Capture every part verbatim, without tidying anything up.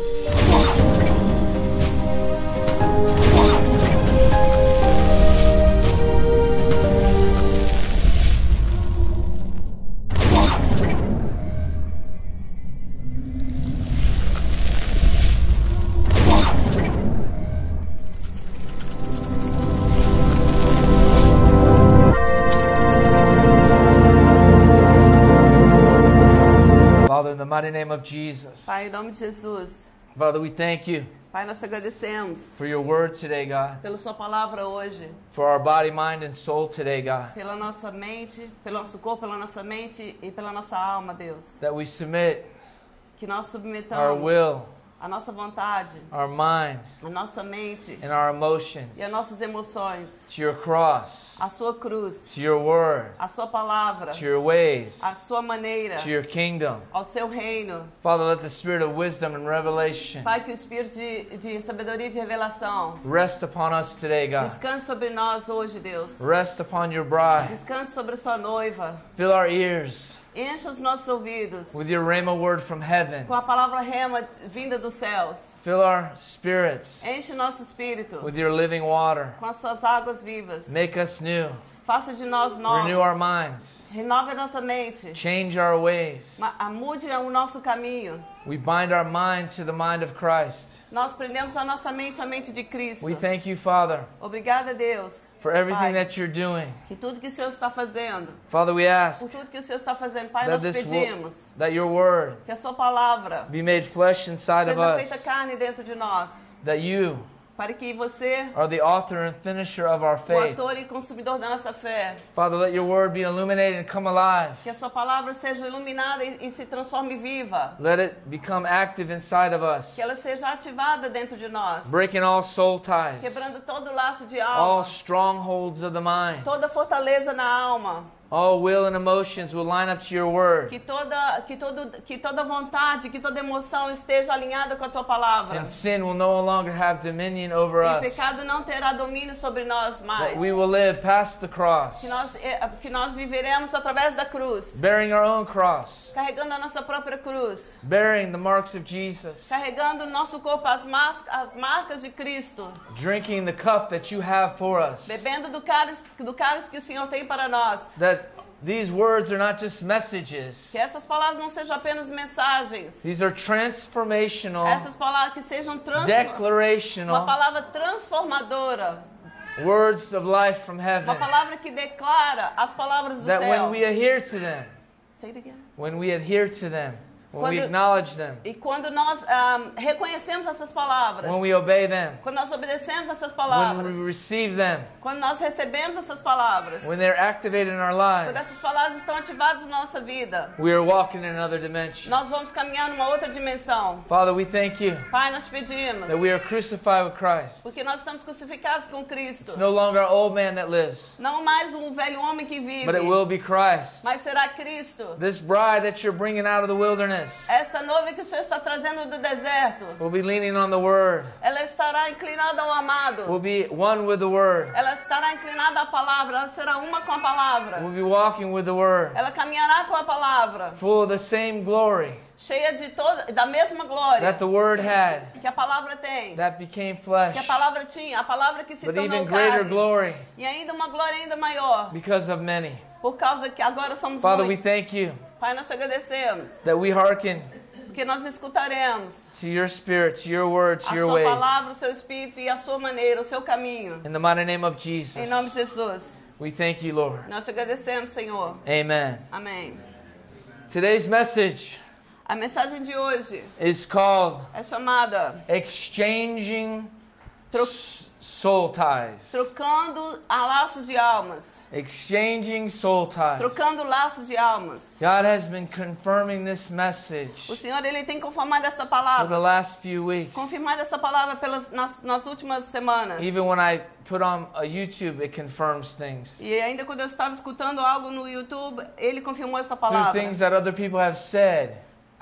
In the mighty name of Jesus. Pai, em nome de Jesus. Father, we thank you Pai, nós te agradecemos for your word today, God. pela sua palavra hoje, For our body, mind, and soul today, God. pela nossa mente, pelo nosso corpo, pela nossa mente e pela nossa alma, Deus. That we submit Que nós our submetamos will, a nossa vontade, our mind, a nossa mente and our emotions e as nossas emoções, to your cross, a sua cruz, to your word, a sua palavra, to your ways, a sua maneira, to your kingdom. ao seu reino. Father, let the spirit of wisdom and revelation Pai, que o espírito de, de sabedoria e de revelação rest upon us today, God. descanse sobre nós hoje, Deus. Rest upon your bride. Descanse sobre a sua noiva. Fill our ears Encha os nossos ouvidos with your rhema word from heaven. com a palavra rema vinda dos céus. Fill our spirits Enche o nosso espírito with your living water. com as suas águas vivas. Make us new. Faça de nós Renew our novos. minds. Renove a nossa mente. Change our ways. Ma- a- Mude o nosso caminho. We bind our mind to the mind of Christ. Nós prendemos a nossa mente à mente de Cristo. We thank you, Father, Obrigada, Deus, for everything Pai, that you're doing. que tudo que o Senhor está fazendo, Father, we ask por tudo que o Senhor está fazendo, Pai, that, nós this wo- pedimos that your word que a sua palavra be made flesh inside of seja feita us. carne dentro de nós, That you para que você, are the author and finisher of our o faith. autor e consumidor da nossa fé, Father, let your word be illuminated and come alive. que a sua palavra seja iluminada e, e se transforme viva, Let it become active inside of us, que ela seja ativada dentro de nós, breaking all soul ties, quebrando todo laço de all alma, strongholds of the mind. toda fortaleza na alma, All will and emotions will line up to your word. que toda, que todo, que toda vontade, que toda emoção esteja alinhada com a tua palavra. And sin will no longer have dominion over E o us. pecado não terá domínio sobre nós mais. But we will live past the cross, Que nós, eh, que nós viveremos através da cruz, bearing our own cross, carregando a nossa própria cruz, bearing the marks of Jesus, carregando no nosso corpo as, mas, as marcas de Cristo, drinking the cup that you have for us. bebendo do cálice, do cálice que o Senhor tem para nós. That these words are not just messages. Que essas palavras não sejam apenas mensagens. These are transformational, Essas palavras que sejam transformadoras. Uma declarational palavra transformadora. words of life from Uma heaven. palavra que declara as palavras do That céu. when we adhere to them, Say it again. when we adhere to them, when we Quando- acknowledge them, E quando nós ah, reconhecemos essas palavras, when we obey them, quando nós obedecemos essas when palavras, we receive them, quando nós recebemos essas palavras, when they're activated in our quando essas lives, palavras estão ativadas na nossa vida, we are walking in another dimension. nós vamos caminhar numa outra dimensão. Father, we thank you Pai, nós pedimos, that we are crucified with Christ. porque nós estamos crucificados com Cristo. It's no longer our old man that lives, Não mais um velho homem que vive, but it will be Christ. mas será Cristo. This bride that you're bringing out of the wilderness Essa noiva que o Senhor está trazendo do deserto, will be leaning on the Word, ela estará inclinada ao amado. will be one with the Word, Ela estará inclinada à palavra, ela será uma com a palavra. will be walking with the Word, Ela caminhará com a palavra, full of the same glory cheia de toda, da mesma glória that the Word had, que a palavra tem, that became que a flesh, palavra tinha, a palavra que se but tornou even greater carne. glory E ainda uma glória ainda maior, because of many. por causa que agora somos Father, we muitos. thank you Pai, nós te agradecemos, that we hearken porque nós escutaremos to your Spirit, to your Word, to a your sua ways. palavra, o seu espírito e a sua maneira, o seu caminho. In the mighty name of Em Jesus, nome de Jesus, we thank you, Lord. nós te agradecemos, Senhor. Amen. Amém. Today's message A mensagem de hoje is called é chamada Exchanging Tro- S- Soul Ties. Trocando a laços de almas. Exchanging Soul Ties. Trocando laços de almas. God has been confirming this message O Senhor, Ele tem confirmado essa for the palavra. last few weeks. Confirmado essa palavra pelas, nas, nas últimas semanas. Even when I put on a YouTube, it confirms things. E ainda quando eu estava escutando algo no YouTube, Ele confirmou essa Through palavra. things that other people have said,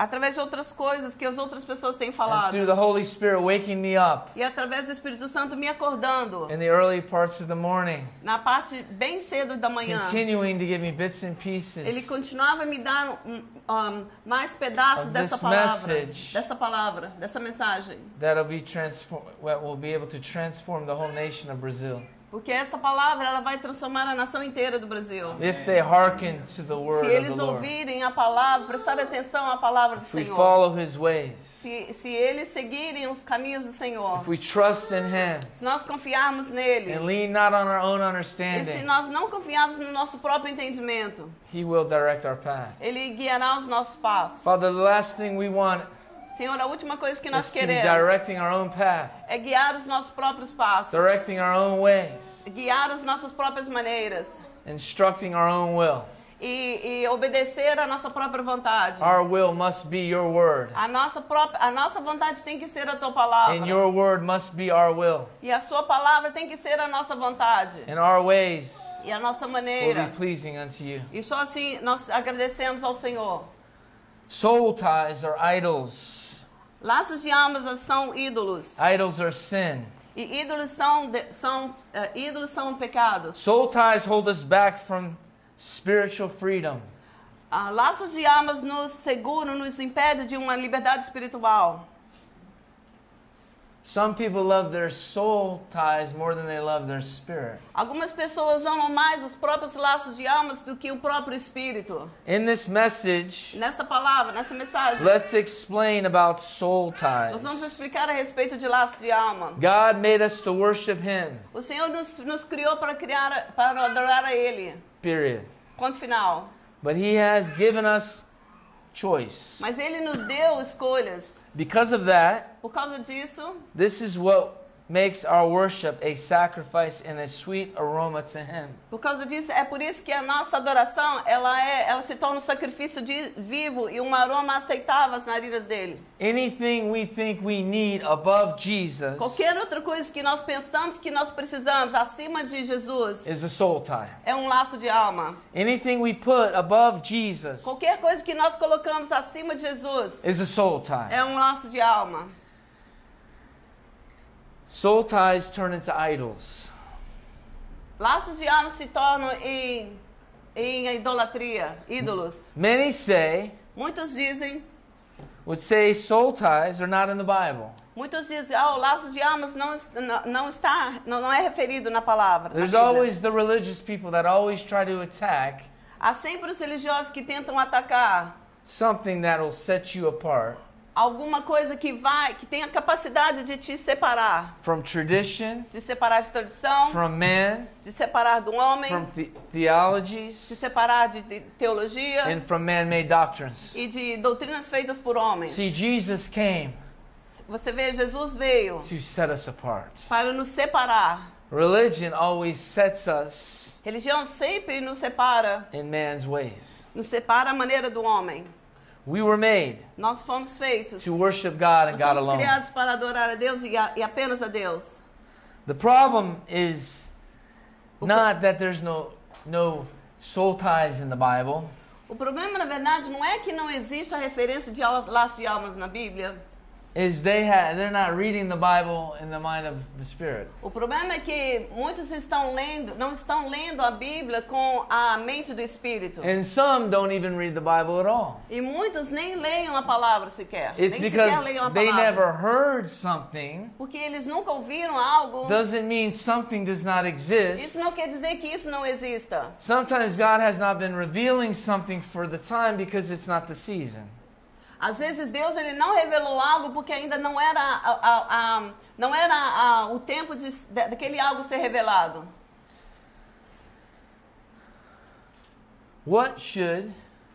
através de outras coisas que as outras pessoas têm And falado. through the Holy Spirit waking me up E através do Espírito Santo me acordando. in the early parts of the morning, Na parte bem cedo da manhã. continuing to give me bits and Ele pieces continuava a me dar um, um, mais pedaços of dessa this palavra. message. Dessa palavra, dessa mensagem. that'll be transform that will be able to transform the whole nation of Brazil. Porque essa palavra ela vai transformar a nação inteira do Brasil. If they hearken to the word Se of eles the Lord, ouvirem a palavra, prestarem atenção à palavra do if we Senhor. follow His ways, Se, se eles seguirem os caminhos do Senhor. if we trust in Him Se nós confiarmos nele. and lean not on our own E se understanding, nós não confiarmos no nosso próprio entendimento, He will direct our path. ele guiará os nossos passos. Father, the last thing we want Senhor, a última coisa que nós is to be queremos directing our own path, é guiar os nossos próprios passos. directing our own ways, Guiar as nossas próprias maneiras. instructing our own will. E, e obedecer a nossa própria vontade. Our will must be your word, A nossa, própria, a nossa vontade tem que ser a tua palavra. and your word must be our will, E a sua palavra tem que ser a nossa vontade. and our ways E a nossa will maneira. be pleasing unto you. E só assim nós agradecemos ao Senhor. Soul ties are idols. Laços de almas são ídolos. Idols are sin. E ídolos são, de- são, eh, ídolos são pecados. Soul ties hold us back from spiritual freedom. Ah, laços de almas nos seguram, nos impedem de uma liberdade espiritual. Some people love their soul ties more than they love their spirit. Algumas pessoas amam mais os próprios laços de almas do que o próprio espírito. In this message, Nessa palavra, nessa mensagem, let's explain about soul nós vamos ties. explicar a respeito de laços de alma. God made us to worship Him, O Senhor nos, nos criou para criar, para adorar a Ele. period. Ponto final. But He has given us choice. Mas Ele nos deu escolhas. Because of that, Por causa disso, this is what makes our worship a sacrifice and a sweet aroma to Him. por causa disso, é por isso que a nossa adoração, ela é, ela se torna um sacrifício de, vivo e um aroma aceitável às narinas dele. Anything we think we need above Jesus Qualquer outra coisa que nós pensamos que nós precisamos acima de Jesus is a soul tie. é um laço de alma. Anything we put above Jesus Qualquer coisa que nós colocamos acima de Jesus is a soul tie. é um laço de alma. Soul ties turn into idols. Laços de alma se tornam em, em idolatria, ídolos. Many say, Muitos dizem, would say soul ties are not in the Bible. muitos dizem, ah, o laços de almas não, não, não está, não, não é referido na palavra. na There's Bíblia. always the religious people that always try to attack Há sempre os religiosos que tentam atacar something that will set you apart alguma coisa que vai, que tem a capacidade de te separar, from tradition, de separar de tradição, from man, de separar do homem, from the- de theologies, separar de, de teologia and from man-made doctrines. e de doutrinas feitas por homens. See, Jesus came Você vê, Jesus veio to set us apart. para nos separar. Religion always sets us Religião sempre nos separa, in man's ways. nos separa a maneira do homem. We were made Nós fomos feitos, to worship God and nós God somos alone. criados para adorar a Deus e, a, e apenas a Deus. The problem is not that there's no no soul ties in the Bible. O problema, na verdade, não é que não existe a referência de al- laços de almas na Bíblia. Is they ha- they're not reading the Bible in the mind of the Spirit. O problema é que muitos estão lendo, não estão lendo a Bíblia com a mente do Espírito. And some don't even read the Bible at all. E muitos nem leiam a palavra sequer. It's nem sequer because leiam a they palavra. never heard something. Porque eles nunca ouviram algo. Doesn't mean something does not exist. Isso não quer dizer que isso não exista. Sometimes God has not been revealing something for the time because it's not the season. Às vezes Deus ele não revelou algo porque ainda não era, a, a, a, não era a, o tempo de, daquele algo ser revelado. What should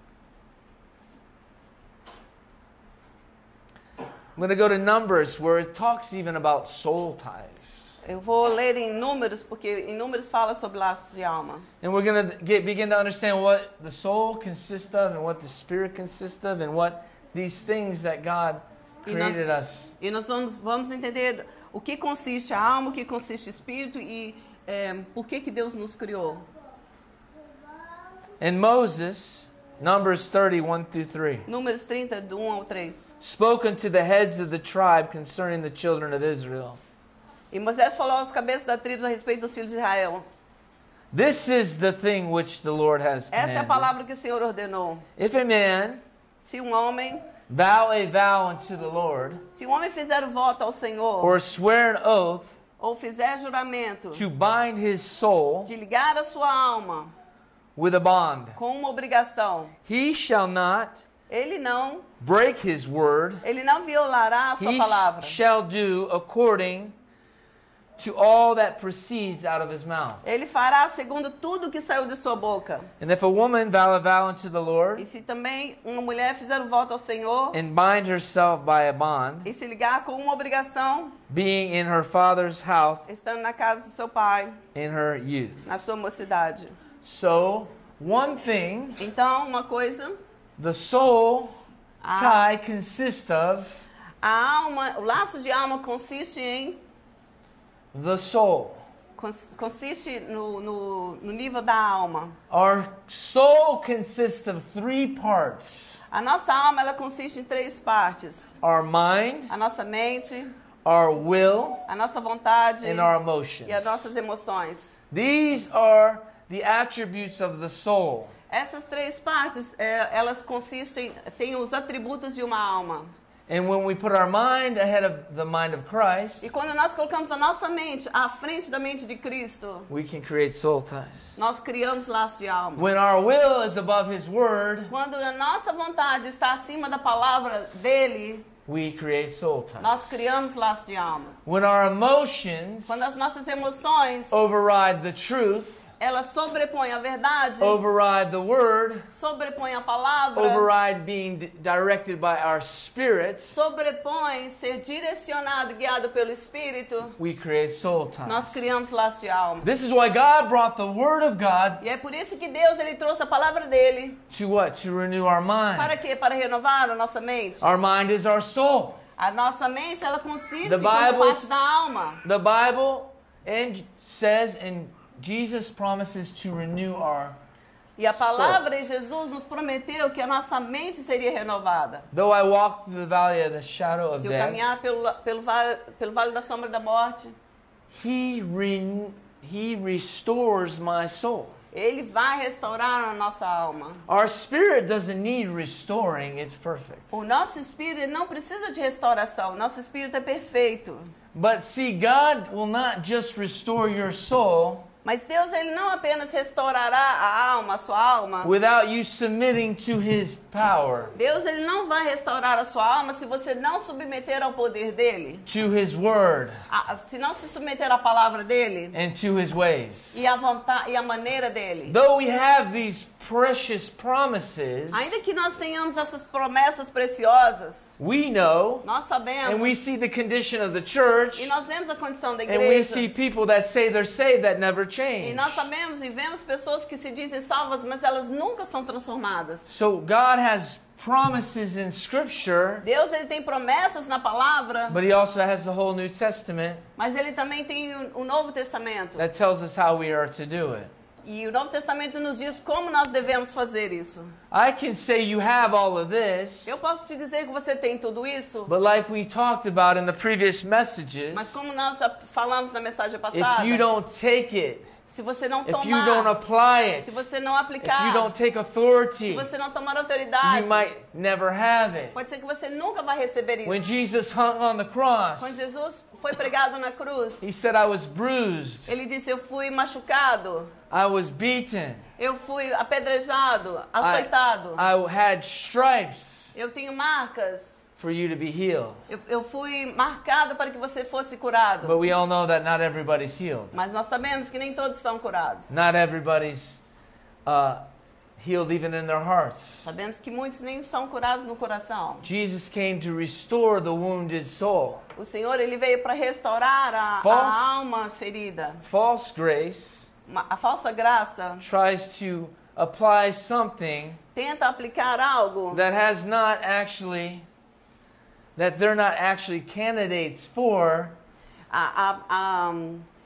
I'm going to go to Numbers where it talks even about soul ties. Eu vou ler em Números, porque em Números fala sobre laços de alma. And we're going to get begin to understand what the soul consists of and what the spirit consists of and what these things that God E nós, created us. e nós vamos, vamos entender o que consiste a alma, o que consiste o espírito e é, por que, que Deus nos criou. And Moses Numbers thirty, one through three. Números trinta, do um ao três. Spoken to the heads of the tribe concerning the children of Israel. E Moisés falou aos cabeças da tribo a respeito dos filhos de Israel. This is the thing which the Lord has Esta é a commanded. palavra que o Senhor ordenou. If a man Se um homem, vow a vow unto the Lord, se um homem fizer o voto ao Senhor, or swear an oath ou fizer juramento to bind his soul de ligar a sua alma with a bond, com uma obrigação, he shall not ele não, break his word. ele não violará a sua He palavra. shall do according to all that proceeds out of his mouth. Ele fará segundo tudo que saiu de sua boca. And if a woman vow a vow unto the E Lord, se também uma mulher fizer o voto ao Senhor and bind herself by a bond, e se ligar com uma obrigação, being in her father's house estando na casa do seu pai, in her youth. na sua mocidade. So, one thing Então, uma coisa, the soul Ah. tie consists of a alma, o laço de alma consiste em the soul. cons- consiste no, no, no nível da alma. Our soul consists of three parts: A nossa alma, ela consiste em três partes: our mind, a nossa mente, our will, a nossa vontade and our emotions. e as nossas emoções. These are the attributes of the soul. Essas três partes, é, elas consistem, têm os atributos de uma alma. And when we put our mind ahead of the mind of Christ, E quando nós colocamos a nossa mente à frente da mente de Cristo, we can create soul ties. nós criamos laços de alma. When our will is above His Word, Quando a nossa vontade está acima da palavra dele, we create soul nós ties. criamos laços de alma. When our emotions Quando as nossas emoções, override the truth, elas sobrepõem a verdade, override the Word, sobrepõem a palavra, override being d- directed by our spirits, sobrepõem ser direcionado, guiado pelo Espírito, we create soul nós ties. criamos laços de alma. This is why God brought the Word of God E é por isso que Deus ele trouxe a palavra dele. to what? To renew our Para mind. quê? Para renovar a nossa mente. Our mind is our soul. A nossa mente, ela consiste The como Bible's- parte da alma. The Bible and says, and Jesus promises to renew our. E a palavra de Jesus nos prometeu que a nossa mente seria renovada. Though I walk through the valley of the shadow of Se eu death, caminhar pelo, pelo, vale, pelo vale da sombra da morte, He re- He restores my soul. Ele vai restaurar a nossa alma. Our spirit doesn't need restoring; it's perfect. O nosso espírito ele não precisa de restauração. O nosso espírito é perfeito. But see, God will not just restore your soul Mas Deus ele não apenas restaurará a alma, a sua alma. without you submitting to His power, Deus ele não vai restaurar a sua alma se você não submeter ao poder dele. to His word, A, se não se submeter à palavra dele and to His ways. e à vontade e à maneira dele. Though we have these precious promises, Ainda que nós tenhamos essas promessas preciosas, we know, nós sabemos and we see the condition of the church, e nós vemos a condição da and we igreja. see people that say they're saved that never E change. nós sabemos e vemos pessoas que se dizem salvas, mas elas nunca são transformadas. So God has promises in Scripture, Deus ele tem promessas na palavra, but He also has the whole New Testament mas ele também tem o, o Novo Testamento. that tells us how we are to do it. E o Novo Testamento nos diz como nós devemos fazer isso. I can say you have all of this, Eu posso te dizer que você tem tudo isso, but like we talked about in the previous messages, mas como nós já falamos na mensagem passada, if you don't take it, se você não if you don't tomar, apply it, se você não if aplicar, you don't take se authority, você não tomar autoridade, you might never have it. pode ser que você nunca vai receber isso. When Jesus hung on the Quando cross, Jesus foi pregado na cruz, He said, I was bruised, ele disse, eu fui machucado, I was beaten, eu fui apedrejado, I, açoitado, I had stripes eu tenho marcas, for you to be healed. eu, eu fui marcado para que você fosse curado. But we all know that not everybody's healed. Mas nós sabemos que nem todos são curados. Not everybody's uh, healed even in their hearts. Sabemos que muitos nem são curados no coração. Jesus came to restore the wounded soul. O Senhor ele veio para restaurar a, False- a alma ferida. False grace Uma- A falsa graça tries to apply something tenta aplicar algo that has not actually, that they're not actually candidates for, a, a, a,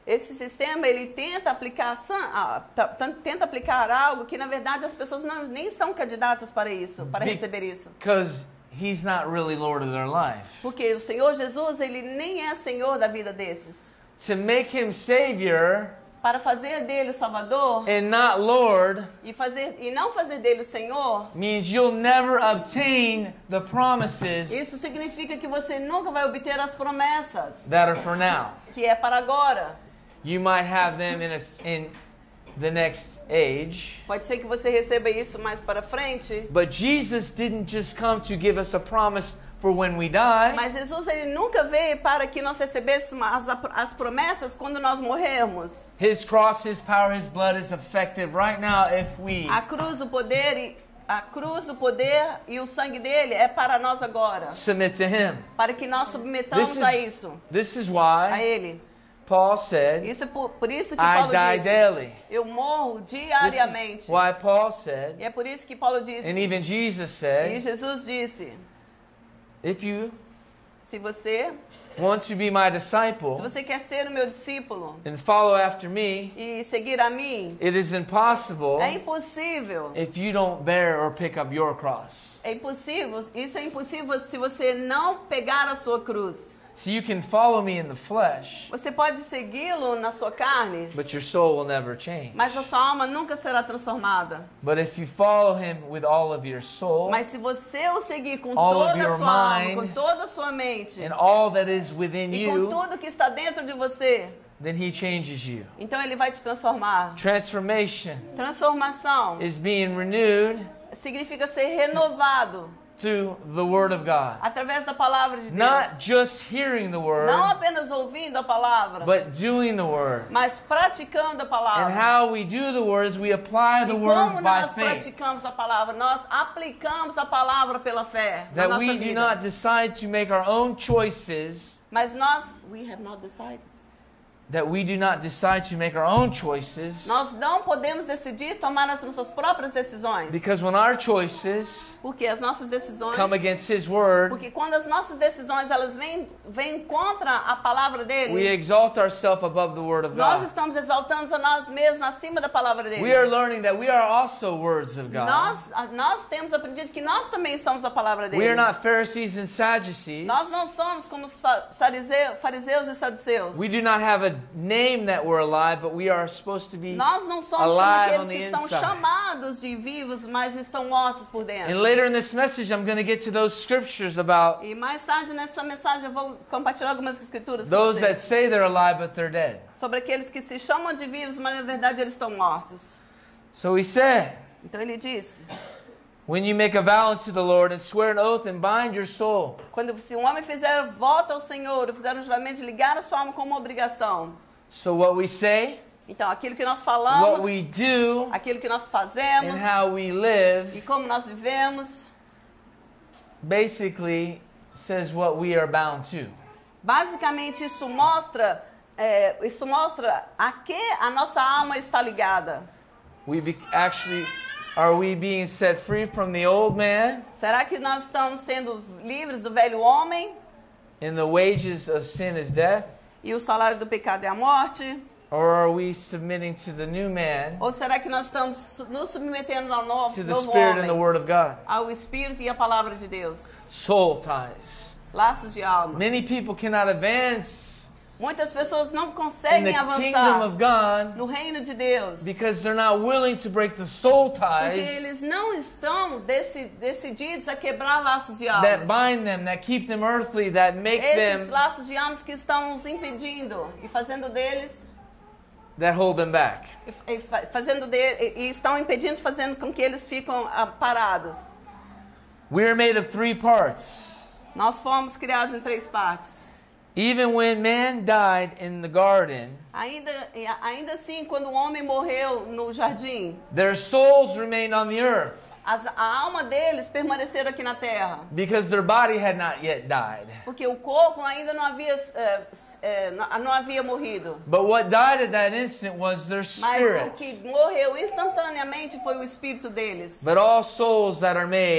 esse sistema ele tenta aplicar, san- ah, tá- tá- tenta aplicar algo que na verdade as pessoas não, nem são candidatas para isso, para Be- receber isso. Because he's not really Lord of their life. Porque o Senhor Jesus, ele nem é Senhor da vida desses. To make him Savior Para fazer dele o Salvador and not Lord e, fazer, e não fazer dele o Senhor, means you'll never obtain the promises isso significa que você nunca vai obter as promessas, that are for now. que é para agora. You might have them in, a, in the next age. Pode ser que você receba isso mais para frente, But Jesus didn't just come to give us a promise for when we die. mas Jesus ele nunca veio para que nós recebêssemos as, as promessas quando nós morrermos. His cross, His power, His blood is effective right now if we A cruz, o poder, e, a cruz, o poder e o sangue dele é para nós agora, submit to Him. para que nós submetamos This is- a isso, This is a why ele. Paul said, Isso é por, por isso que I Paulo die disse, daily. eu morro This diariamente. is why Paul said, E é por isso que Paulo disse, and even Jesus e said, Jesus disse, if you se você, want to be my se disciple você quer ser o meu discípulo and follow after me, e seguir a mim, it is impossible é impossível. if you don't bear or pick up your cross. É impossível, isso é impossível se você não pegar a sua cruz. So you can follow me in the flesh, Você pode segui-lo na sua carne, but your soul will never change. mas a sua alma nunca será transformada. But if you follow him with all of your soul Mas se você o seguir com All of toda your a sua alma, mind, com toda a sua mente, and all that is within e com you, tudo que está dentro de você, then he changes you. então ele vai te transformar. Transformation Transformação is being renewed significa ser renovado through the Word of God. através da palavra de Deus. Not just hearing the Não Word, apenas ouvindo a palavra, but doing the Word. mas praticando a And palavra. how we do the Word is we apply E the como Word by nós faith. praticamos a palavra? Nós aplicamos a palavra pela fé na That nossa we do vida. not decide to make our own choices, Mas nós, we have not decided. that we do not decide to make our own choices, Nós não podemos decidir tomar as nossas próprias decisões. because when our choices Porque as nossas decisões, come against His Word, porque quando as nossas decisões elas vêm, vêm contra a palavra we dele, exalt ourselves above the Word of nós God. estamos exaltando a nós mesmos acima da palavra dele. We are learning that we are also words of Nós, God. nós temos aprendido que nós também somos a palavra dele. We are not Pharisees and Sadducees. Nós não somos como os fa- fariseu- fariseus e saduceus. We do not have a name that we're alive, but we are supposed to be. Nós não somos como alive aqueles on the que são inside. chamados de vivos, mas estão mortos por And dentro. later in this message, I'm going to get to those scriptures about E mais tarde nessa mensagem eu vou compartilhar algumas escrituras com those that vocês say they're alive, but they're dead. sobre aqueles que se chamam de vivos, mas na verdade eles estão mortos. So he said, Então ele disse, when you make a vow unto the Lord and swear an oath and bind your soul, quando se um homem fizer voto ao Senhor, fizer um juramento de ligar a sua alma como uma obrigação. so what we say, Então aquilo que nós what falamos, we do, aquilo que nós and fazemos how we live, e como nós vivemos, basically says what we are bound to. basicamente isso mostra, é, isso mostra a que a nossa alma está ligada. We be, actually, are we being set free from the old man Será que nós estamos sendo livres do velho homem and the wages of sin is death? e o salário do pecado é a morte? Or are we submitting to the new man, Ou será que nós estamos su- nos submetendo ao novo, to the novo Spirit and the homem, Word of God? ao Espírito e à palavra de Deus? Soul ties. Laços de alma. Many people cannot advance Muitas pessoas não in conseguem the kingdom avançar of God no reino de Deus because they're not willing to break the soul porque ties eles não estão deci- decididos a quebrar laços de that alma. bind them, that keep them earthly, that make Esses them, laços de almas que estão nos impedindo e fazendo deles that hold them back. e, e fa- fazendo de, e, e estão impedindo, fazendo com que eles ficam ah, parados. We are made of three parts. Nós fomos criados em três partes. Even when man died in the garden, Ainda, e a- ainda assim, quando o homem morreu no jardim, their souls remained on the earth as, a alma deles permaneceram aqui na terra. because their body had not yet died. Porque o corpo ainda não havia, eh, eh, não não havia morrido. But what died at that instant was their Mas o spirits. que morreu instantaneamente foi o espírito deles. But all souls that are made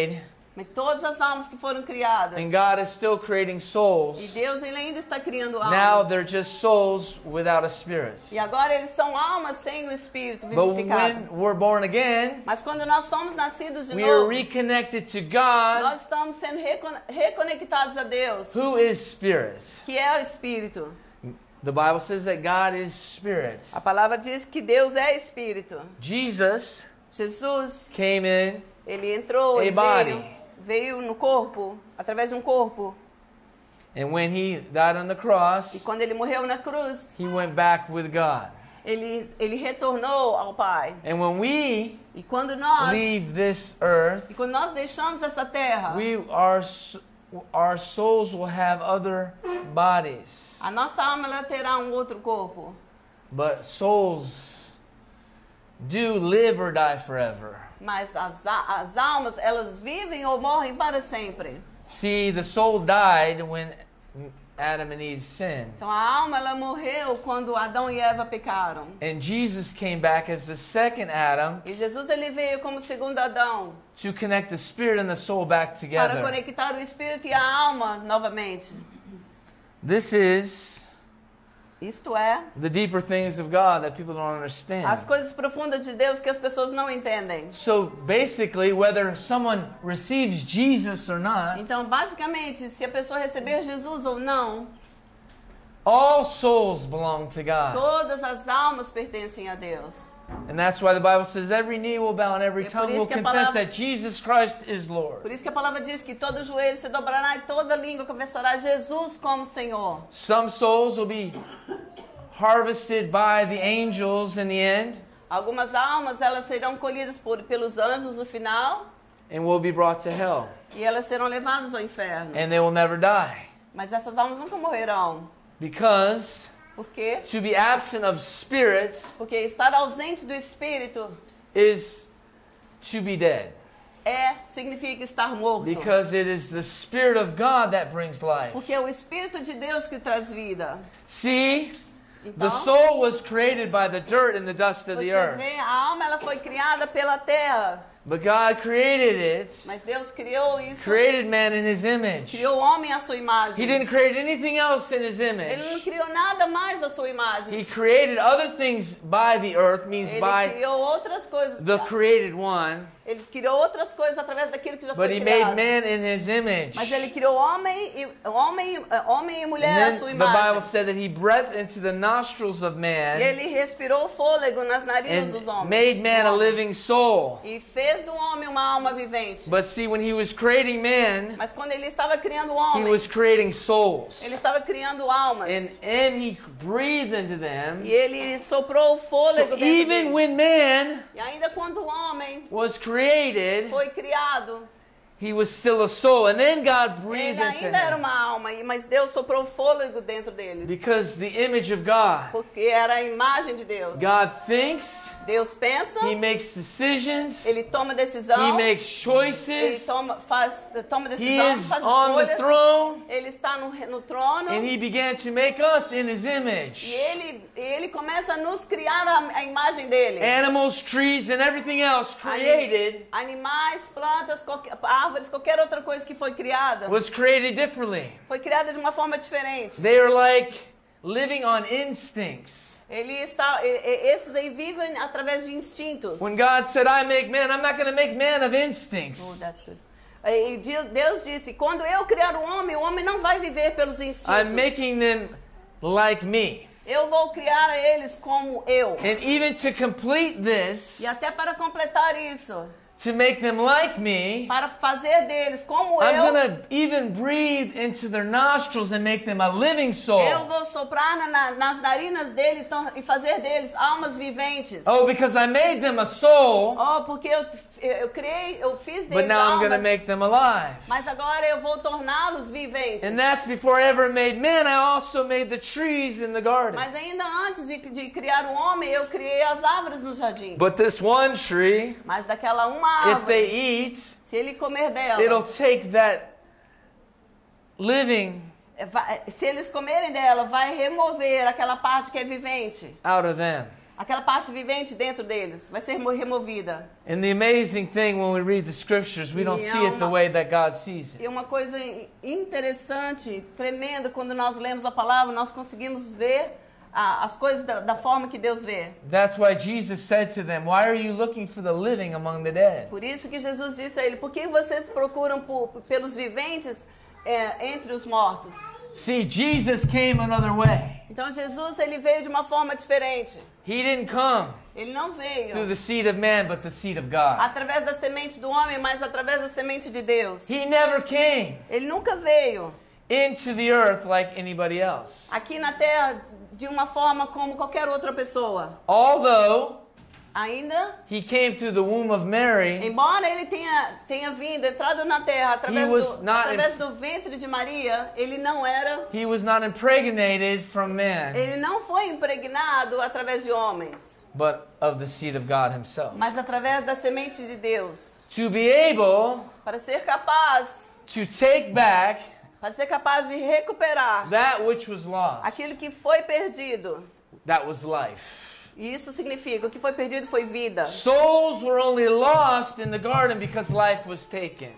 Mas todas as almas que foram criadas. And God is still creating E souls. Deus ele ainda está criando Now almas. they're just souls without a spirit. E agora eles são almas sem o Espírito But vivificado. when we're born again, Mas quando nós somos nascidos de we are novo, reconnected to God, nós estamos sendo recon- reconectados a Deus, who is spirit. que é o Espírito. The Bible says that God is spirit. A palavra diz que Deus é Espírito. Jesus Jesus, came in ele entrou, A ele body. veio, veio no corpo, através de um corpo. and when he died on the E cross, quando ele morreu na cruz, he went back with God. ele, ele retornou ao Pai. And when we E quando nós, leave this earth, e quando nós deixamos essa terra, we our s- our souls will have other bodies. a nossa alma ela terá um outro corpo. But souls do live or die forever. Mas as, a- as almas, elas vivem ou morrem para sempre. See, the soul died when Adam and Eve sinned. Então a alma ela morreu quando Adão e Eva pecaram. And Jesus came back as the second Adam E Jesus ele veio como segundo Adão to connect the spirit and the soul back para together. conectar o espírito e a alma novamente. This is Isto é, the deeper things of God that people don't understand. as coisas profundas de Deus que as pessoas não entendem. So basically, whether someone receives Jesus or not, Então, basicamente, se a pessoa receber Jesus ou não, all souls belong to God. todas as almas pertencem a Deus. And that's why the Bible says every knee will bow and every É por tongue isso will que a confess palavra- that Jesus Christ is Lord. Por isso que a palavra diz que todo joelho se dobrará e toda língua confessará Jesus como Senhor. Some souls will be harvested by the angels in the end Algumas almas, elas serão colhidas por, pelos anjos no final and will be brought to hell. e elas serão levadas ao inferno. And they will never die. Mas essas almas nunca morrerão. Because Por quê? to be absent of spirit Porque estar ausente do Espírito is to be dead. é, significa estar morto. Because it is the Spirit of God that brings life. Porque é o Espírito de Deus que traz vida. See, the Então, soul was created by the dirt and the dust of the você earth. vê, a alma ela foi criada pela terra. But God created it, Mas Deus criou isso. created man in His image. Criou o homem à sua imagem. He didn't create anything else in His Ele não image. criou nada mais da sua imagem. He created other things by the earth, means Ele by criou outras coisas. the created one. Ele criou outras coisas através daquilo que já But foi He criado. made man in His image. Mas ele criou homem e homem, eh, homem e mulher à And sua then the Bible imagem. said that He breathed into the nostrils of E man ele respirou fôlego nas narinas dos and homens. made man do a homem. living soul. E fez do homem uma alma vivente. But see, when He was creating man, Mas quando ele estava criando o He homem, was creating souls. ele estava criando almas. And, and He breathed into them. E ele soprou o fôlego So dentro even deles. when man E ainda quando o homem was created, foi criado, he was still a soul. And then God ele breathed into ainda era him. uma alma, e- mas Deus soprou fôlego dentro deles. Because the image of God. Porque era a imagem de Deus. God thinks, Deus pensa, He makes decisions, ele toma decisão, He makes ele choices, toma, faz, toma He decisão, is faz on the escolhas. throne, Ele está no, no trono. and He began to make us in His image. E ele, ele começa a nos criar a, a imagem dele. Animals, trees, and everything else created Animais, plantas, qualquer, árvores, qualquer outra coisa que foi criada, was created differently. foi criada de uma forma diferente. They are like living on instincts. Ele está, e- e- esses aí vivem através de instintos. When God said, I make man, I'm not going to make man of Oh, instincts. that's good. E de- Deus disse, quando eu criar o homem, o homem não vai viver pelos instintos. I'm making them like me. Eu vou criar eles como eu. And even to complete this, E até para completar isso, to make them like me, para fazer deles como I'm eu, going to even breathe into their nostrils and make them a living eu soul. vou soprar na- na- nas narinas deles então, e fazer deles almas viventes. Oh, because I made them a soul, Oh, porque eu, eu criei, eu fiz but deles now I'm going to almas, make them alive. mas agora eu vou torná-los viventes. And that's before I ever made man, I also made the trees in the garden. Mas ainda antes de, de criar o homem, eu criei as árvores no jardim. But this one tree, Mas daquela uma if they árvore, eat, se ele comer dela, it'll take that living vai- se eles comerem dela, vai remover aquela parte que é vivente out of them. aquela parte vivente dentro deles vai ser removida. And the amazing thing when we read the scriptures, we don't E é see it the uma- way that God sees it. E uma coisa interessante, tremenda, quando nós lemos a palavra, nós conseguimos ver ah, as coisas da, da forma que Deus vê. That's why Jesus said to them, "Why are you looking for the living among the dead?" Por isso que Jesus disse a ele, por que vocês procuram por, pelos viventes é, entre os mortos? See, Jesus came another way. Então Jesus, ele veio de uma forma diferente. He didn't come Ele não through veio the seed of man, but the seed of God. através da semente do homem, mas através da semente de Deus. He never came Ele nunca veio into the earth like anybody else. aqui na terra de uma forma como qualquer outra pessoa. Although Ainda, he came through the womb of Mary, embora ele tenha, tenha vindo, entrado na terra através, He was do, not através in- do ventre de Maria, ele não era, he was not impregnated from man, ele não foi impregnado através de homens, but of the seed of God himself. mas através da semente de Deus. To be able Para ser capaz, to take back para ser capaz de recuperar that which was lost. aquilo que foi perdido. That was life. E isso significa, o que foi perdido foi vida. Souls were only lost in the garden because life was taken.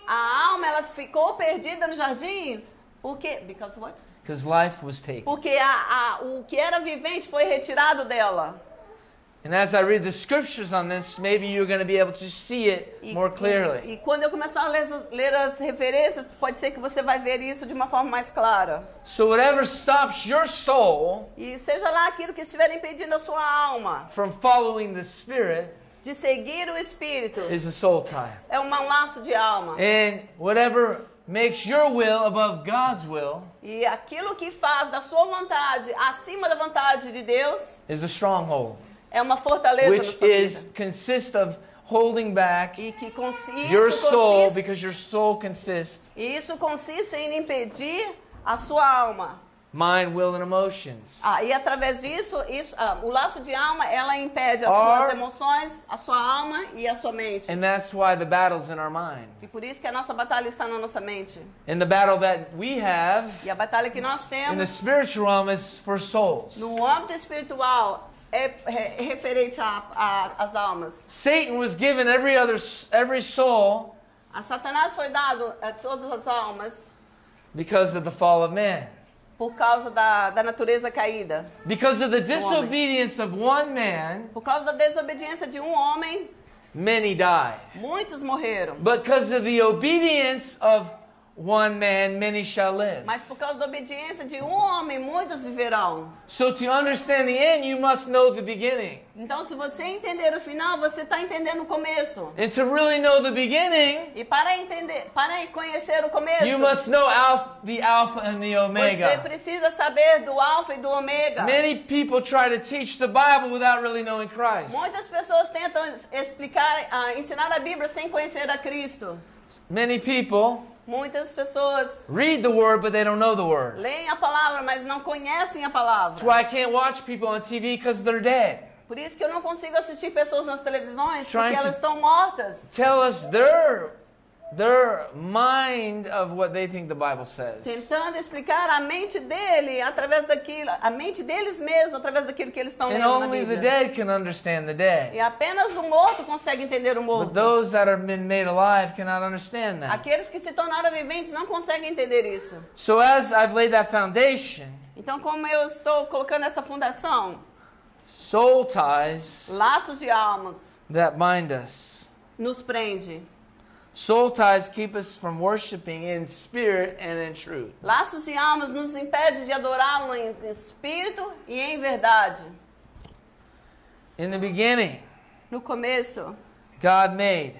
A alma, ela ficou perdida no jardim, porque, because what? Because life was taken. Porque a, a, o que era vivente foi retirado dela. And as I read the scriptures on this, maybe you're going to be able to see it E, more e, clearly. e quando eu começar a ler, as- ler as referências, pode ser que você vai ver isso de uma forma mais clara. So whatever stops your soul E seja lá aquilo que estiver impedindo a sua alma from following the Spirit de seguir o Espírito, is a soul tie. é um laço de alma. And whatever makes your will above God's will E aquilo que faz da sua vontade acima da vontade de Deus is a stronghold, é uma fortaleza na which sua is vida. consists of holding back E que consi- your isso soul, consiste, because your soul consists e isso consiste em impedir a sua alma. mind, will, and emotions. Ah, e através disso, isso, ah, o laço de alma, ela impede as Or- suas emoções, a sua alma e a sua mente. And that's why the battle's in our mind. E por isso que a nossa batalha está na nossa mente. And the battle that we have E a batalha que nós in the temos spiritual realm is for souls. no âmbito espiritual é re- referente a- a- às almas. Satan was given every other every soul A Satanás foi dado a todas as almas because of the fall of man. por causa da, da natureza caída. Because of the disobedience of one man, Por causa da desobediência de um homem, many died. muitos morreram. Because of the obedience of one man, many shall live. Mas por causa da obediência de um homem, muitos viverão. So to understand the end, you must know the beginning. Então, se você entender o final, você está entendendo o começo. And to really know the beginning, E para entender, para conhecer o começo, you must know alpha, the Alpha and the você Omega. precisa saber do alfa e do ômega. Many people try to teach the Bible without really knowing Christ. Muitas pessoas tentam explicar, ah, ensinar a Bíblia sem conhecer a Cristo. Many people Muitas pessoas read the Word, but they don't know the Word. leem a palavra, mas não conhecem a That's palavra. why I can't watch people on T V because they're dead. Por isso que eu não consigo assistir pessoas nas televisões, Trying porque to- elas estão mortas. Tell us their their mind of what they think the Bible says. Tentando explicar a mente dele através daquilo, a mente deles mesmos através daquilo que eles estão And lendo na only the Bíblia. dead can understand the dead. E apenas o morto consegue entender o But morto. those that have been made alive cannot understand that. Aqueles que se tornaram viventes não conseguem entender isso. So as I've laid that foundation, Então, como eu estou colocando essa fundação, soul ties laços de almas that bind us. nos prende. Soul ties keep us from worshiping in spirit and in truth. Laços de almas nos impede de adorá-lo em espírito e em verdade. In the beginning, No começo, God made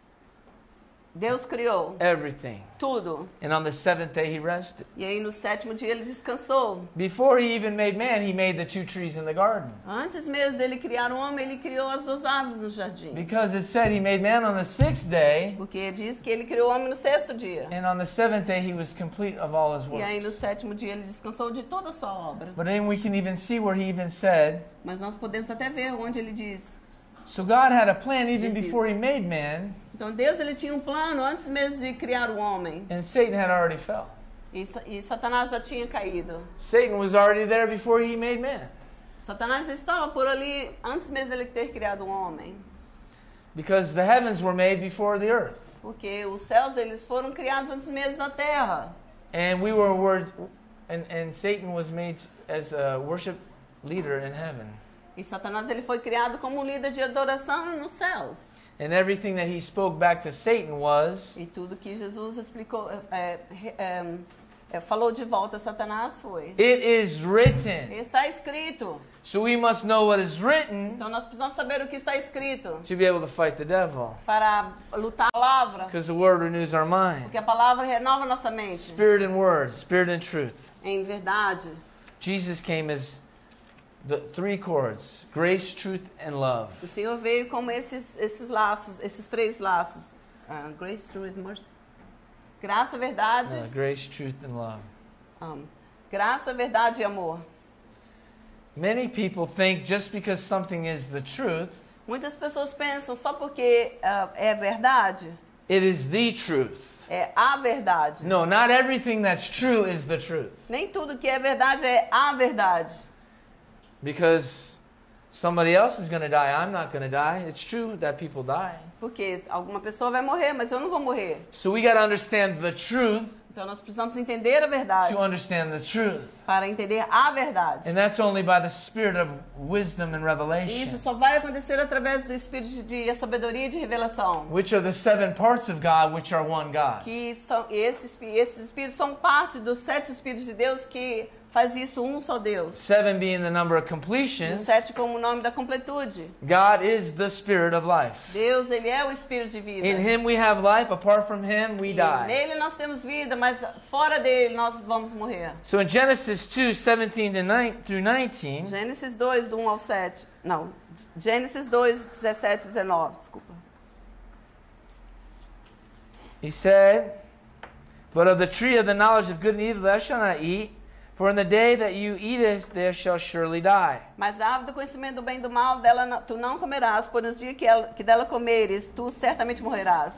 Deus criou everything. tudo. And on the seventh day he rested. E aí no sétimo dia ele descansou. Before he even made man, he made the two trees in the garden. Antes mesmo dele criar o homem, ele criou as duas árvores no jardim. Because it said he made man on the sixth day, Porque diz que ele criou o homem no sexto dia. and on the seventh day he was complete of all his E aí no works. sétimo dia ele descansou de toda a sua obra. But then we can even see where he even said, Mas nós podemos até ver onde ele diz. so God had a plan even This is- before he made man, Então Deus ele tinha um plano antes mesmo de criar o homem. and Satan had already fell. E, Sa- e Satanás já tinha caído. Satan was already there before he made man. Satanás já estava por ali antes mesmo dele ter criado um homem. Because the heavens were made before the earth. Porque os céus eles foram criados antes mesmo da terra. And we were, were and, and Satan was made as a worship leader in heaven. E Satanás ele foi criado como um líder de adoração nos céus. And everything that he spoke back to Satan was, E tudo que Jesus explicou, é, é, é, falou de volta a Satanás foi: it is written. está escrito. So we must know what is written Então nós precisamos saber o que está escrito to be able to fight the devil. para lutar a palavra. Because the word renews our mind. Porque a palavra renova nossa mente. Spirit and word, spirit and truth. Em verdade, Jesus came as the three chords: grace, truth, and love. o Senhor veio como esses, esses laços, esses três laços. Uh, grace, truth, mercy. Graça, verdade. Uh, grace, truth, and love. Um, graça, verdade e amor. Many people think just because something is the truth, Muitas pessoas pensam só porque uh, é verdade, it is the truth. é a verdade. No, not everything that's true is the truth. Nem tudo que é verdade é a verdade. Because somebody else is going to die, I'm not going to die. It's true that people die. Porque alguma pessoa vai morrer, mas eu não vou morrer. So we got to understand the truth Então nós precisamos entender a verdade to understand the truth. para entender a verdade. And that's only by the spirit of wisdom and E revelation, isso só vai acontecer através do espírito de sabedoria e de revelação. which are the seven parts of God, which are one God. Que são esses, esses espíritos são parte dos sete espíritos de Deus que faz isso um só Deus. Seven being the number of O completions. sete como o nome da completude. God is the spirit of life. Deus, ele é o espírito de vida. In Him we have life. Apart from Him we E die. nele nós temos vida, mas fora dele nós vamos morrer. So in Genesis two, seventeen to nine, through nineteen, Gênesis dois, do um ao sete. Não, Gênesis dois, dezessete e dezenove, desculpa. He said, "But of the tree of the knowledge of good and evil thou shalt not eat, for in the day that you eat it, thou shalt surely die. Mas a árvore do conhecimento do bem e do mal, dela não- tu não comerás, por nos dias que, ela, que dela comeres, tu certamente morrerás."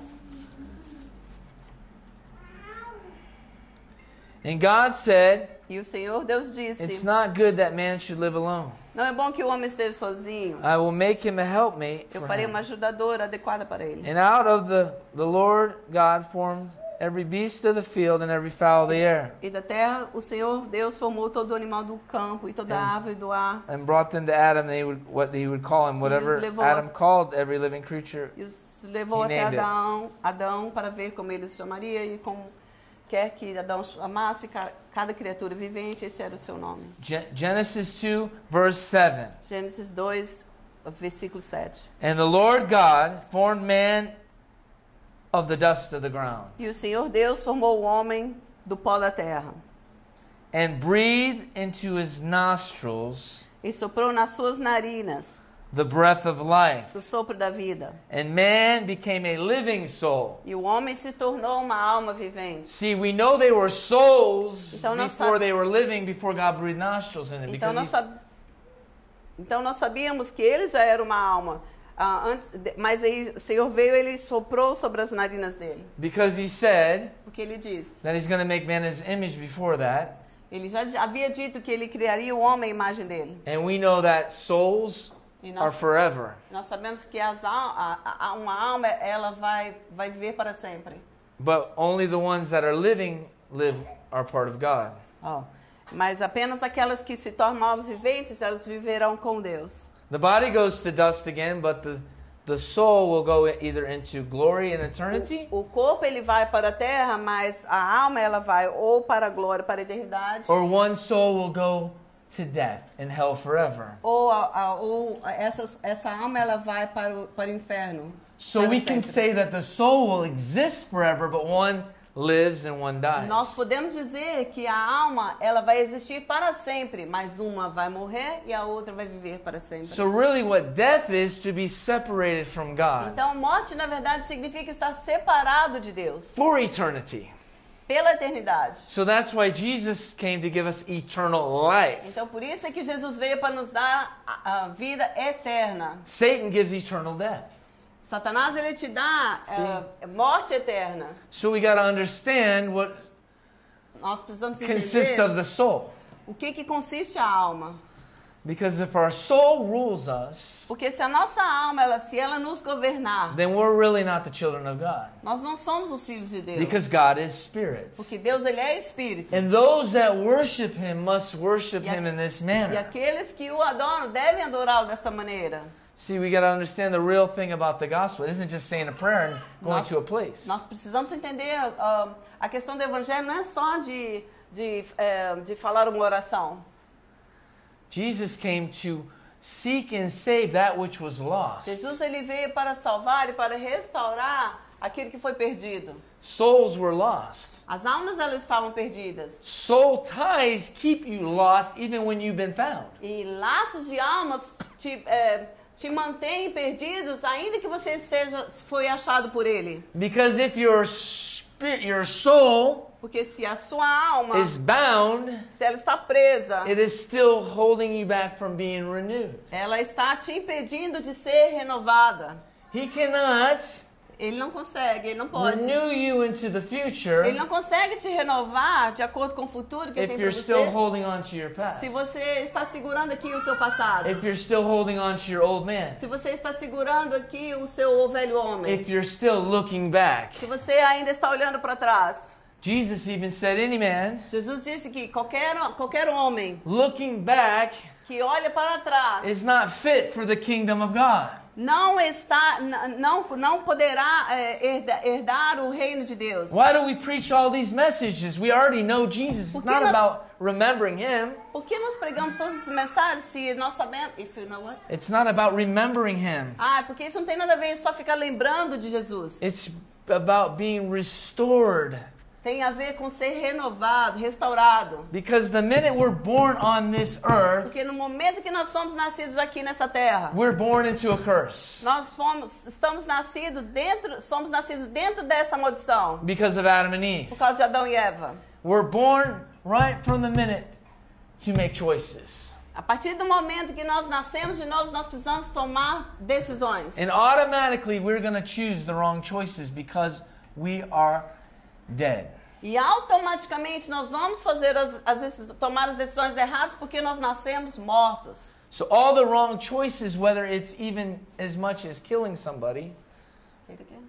And God said, E o Senhor Deus it's disse: not good that man should live alone. não é bom que o homem esteja sozinho. I will make him a helpmate Eu for farei him. uma ajudadora adequada para ele. And out of the, the Lord God formed every beast of the field and every fowl of the air, E da terra o Senhor Deus formou todo o animal do campo e toda a árvore do ar. and brought them to Adam, they would, what he would call him, whatever levou- Adam called every living creature. E os levou He até named it. Adão, Adão para ver como ele se chamaria e como quer que Adão chamasse ca- cada criatura vivente, esse era o seu nome. Gen- Genesis two, verse seven. Gênesis dois, versículo sete. And the Lord God formed man of the dust of the ground, E o Senhor Deus formou o homem do pó da terra and breathed into his nostrils e soprou nas suas narinas the breath of life. o sopro da vida. And man became a living soul. E o homem se tornou uma alma vivente. See, we know they were souls Então nós before sab- they were living, before God breathed nostrils in it. Então Because nós, he, sab... então nós sabíamos que ele já era uma alma. Ah, antes de- Mas aí o Senhor veio e ele soprou sobre as narinas dele. because he said Porque ele disse. that he's going to make man in his image before that. Ele já d- havia dito que ele criaria o homem à imagem dele. And we know that souls E are nós, forever. nós sabemos que as al- a, a, a- uma alma ela vai, vai viver para sempre. But only the ones that are living live are part of God. Ó, mas apenas aquelas que se tornam almas viventes, elas viverão com Deus. The body goes to dust again, but the, the soul will go either into glory and eternity, O corpo ele vai para a terra, mas a alma ela vai ou para a glória, para a eternidade, or one soul will go to death in hell forever. ou, a, a, ou essa, essa alma ela vai para o, para o inferno. So para we can sempre. say that the soul will exist forever, but one lives and one dies. Nós podemos dizer que a alma ela vai existir para sempre, mas uma vai morrer e a outra vai viver para sempre. So really what death is to be separated from God Então, morte, na verdade, significa estar separado de Deus for eternity. pela eternidade. So that's why Jesus came to give us eternal life. Então, por isso é que Jesus veio para nos dar a, a vida eterna. Satan gives eternal death. Satanás, ele te dá eh, morte eterna. So we got to understand what Nós precisamos consists of entender the soul. o que, que consiste a alma. Because if our soul rules us, Porque se a nossa alma, ela, se ela nos governar, then we're really not the children of God. nós não somos os filhos de Deus. Because God is spirit. Porque Deus, ele é espírito. And those that worship him must worship E a- him in this E manner. aqueles que o adoram devem adorá-lo dessa maneira. See, we got to understand the real thing about the gospel. It isn't just saying a prayer and going Nós- to a place. Nós precisamos entender, ah, a questão do evangelho não é só de, de, eh, de falar uma oração. Jesus came to seek and save that which was lost. Jesus, ele veio para salvar e para restaurar aquilo que foi perdido. Souls were lost. As almas, elas estavam perdidas. Soul ties keep you lost even when you've been found. E laços de almas te, eh, te mantêm perdidos, ainda que você seja, foi achado por ele. Because if your spirit, your soul Porque se a sua alma, is bound, se ela está presa, it is still holding you back from being renewed. ela está te impedindo de ser renovada. He cannot Ele não consegue, ele não pode. renew you into the future Ele não consegue te renovar de acordo com o futuro que ele if tem you're para still você. holding on to your past. Se você está segurando aqui o seu passado. If you're still holding on to your old man. Se você está segurando aqui o seu velho homem. If you're still looking back. Se você ainda está olhando para trás. Jesus even said any man Jesus disse que qualquer, qualquer homem looking back que olha para trás is not fit for the kingdom of God. não está, n- não, não poderá é, herda- herdar o reino de Deus. Why do we preach all these messages? We already know Jesus. It's Porque not nós- about remembering him. Por que nós pregamos todas essas mensagens se nós sabemos... If you know what? It's not about remembering him. Ah, porque isso não tem nada a ver só ficar lembrando de Jesus. It's about being restored. Tem a ver com ser renovado, restaurado. Because the minute we're born on this earth, Porque no momento que nós somos nascidos aqui nessa terra, we're born into a curse nós fomos, estamos nascidos dentro, somos nascidos dentro dessa maldição, because of Adam and Eve. por causa de Adão e Eva. We're born right from the minute to make choices. A partir do momento que nós nascemos de novo, nós precisamos tomar decisões. And automatically we're going to choose the wrong choices because we are dead. E automaticamente nós vamos fazer as, as decis- tomar as decisões erradas porque nós nascemos mortos. So all the wrong choices, whether it's even as much as killing somebody, Say it again.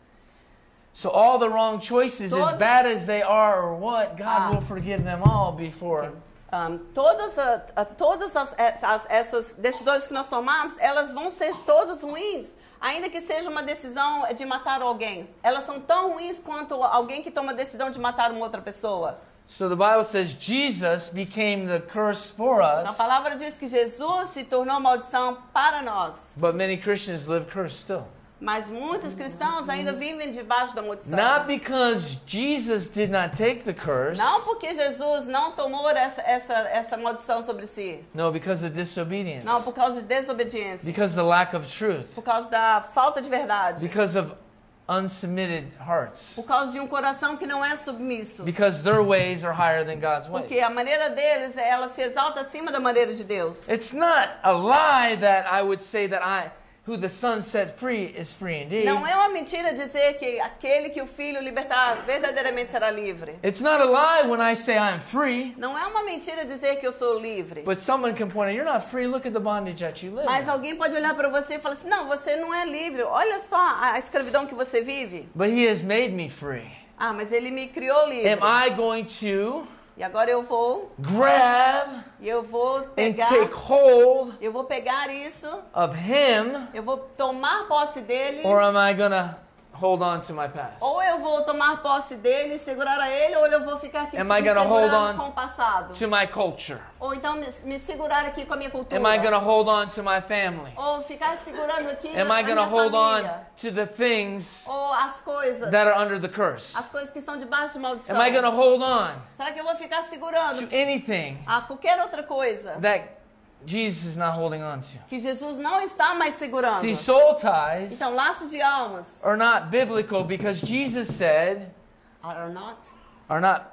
so all the wrong choices, as Todos- bad as they are or what, God Ah. will forgive them all before. Um, todas a, a- todas as, as- essas decisões que nós tomamos, elas vão ser todas ruins, ainda que seja uma decisão de matar alguém. Elas são tão ruins quanto alguém que toma a decisão de matar uma outra pessoa. So the Bible says Jesus became the curse for Então, a us, palavra diz que Jesus se tornou maldição para nós. but many Christians live cursed still. Mas muitos cristãos ainda vivem debaixo da maldição. Not because Jesus did not take the curse, Não porque Jesus não tomou essa, essa, essa maldição sobre si. no, because of disobedience, Não, por causa de desobediência. because of the lack of truth, Por causa da falta de verdade. because of unsubmitted hearts, Por causa de um coração que não é submisso. because their ways are higher than God's ways. Porque a maneira deles, ela se exalta acima da maneira de Deus. It's not a lie that I would say that I, who the Son set free is free indeed. Não é uma mentira dizer que aquele que o Filho libertar verdadeiramente será livre. It's not a lie when I say I'm free, Não é uma mentira dizer que eu sou livre. but someone can point out, you're not free, look at the bondage that you live Mas in. alguém pode olhar para você e falar assim, não, você não é livre. Olha só a escravidão que você vive. But he has made me free. Ah, mas ele me criou livre. Am I going to E agora eu vou, grab e eu vou and pegar, take hold eu vou pegar isso, of him, eu vou tomar posse dele, or am I going to hold on to my past? ou eu vou tomar posse dele, segurar a ele, ou eu vou ficar aqui Am me I gonna hold segurando on com o passado. To my culture? Ou então me, me segurar aqui com a minha cultura. Am I going to hold on to my family? Ou ficar segurando aqui Am a I going minha to hold on família. to the things Ou as coisas, that are under the curse? as coisas que estão debaixo de maldição. Am I going to hold on Será que eu vou ficar segurando to anything a qualquer outra coisa that Jesus is not holding on to? que Jesus não está mais segurando? See, soul ties Então, laços de almas are not biblical because Jesus said, are not. are not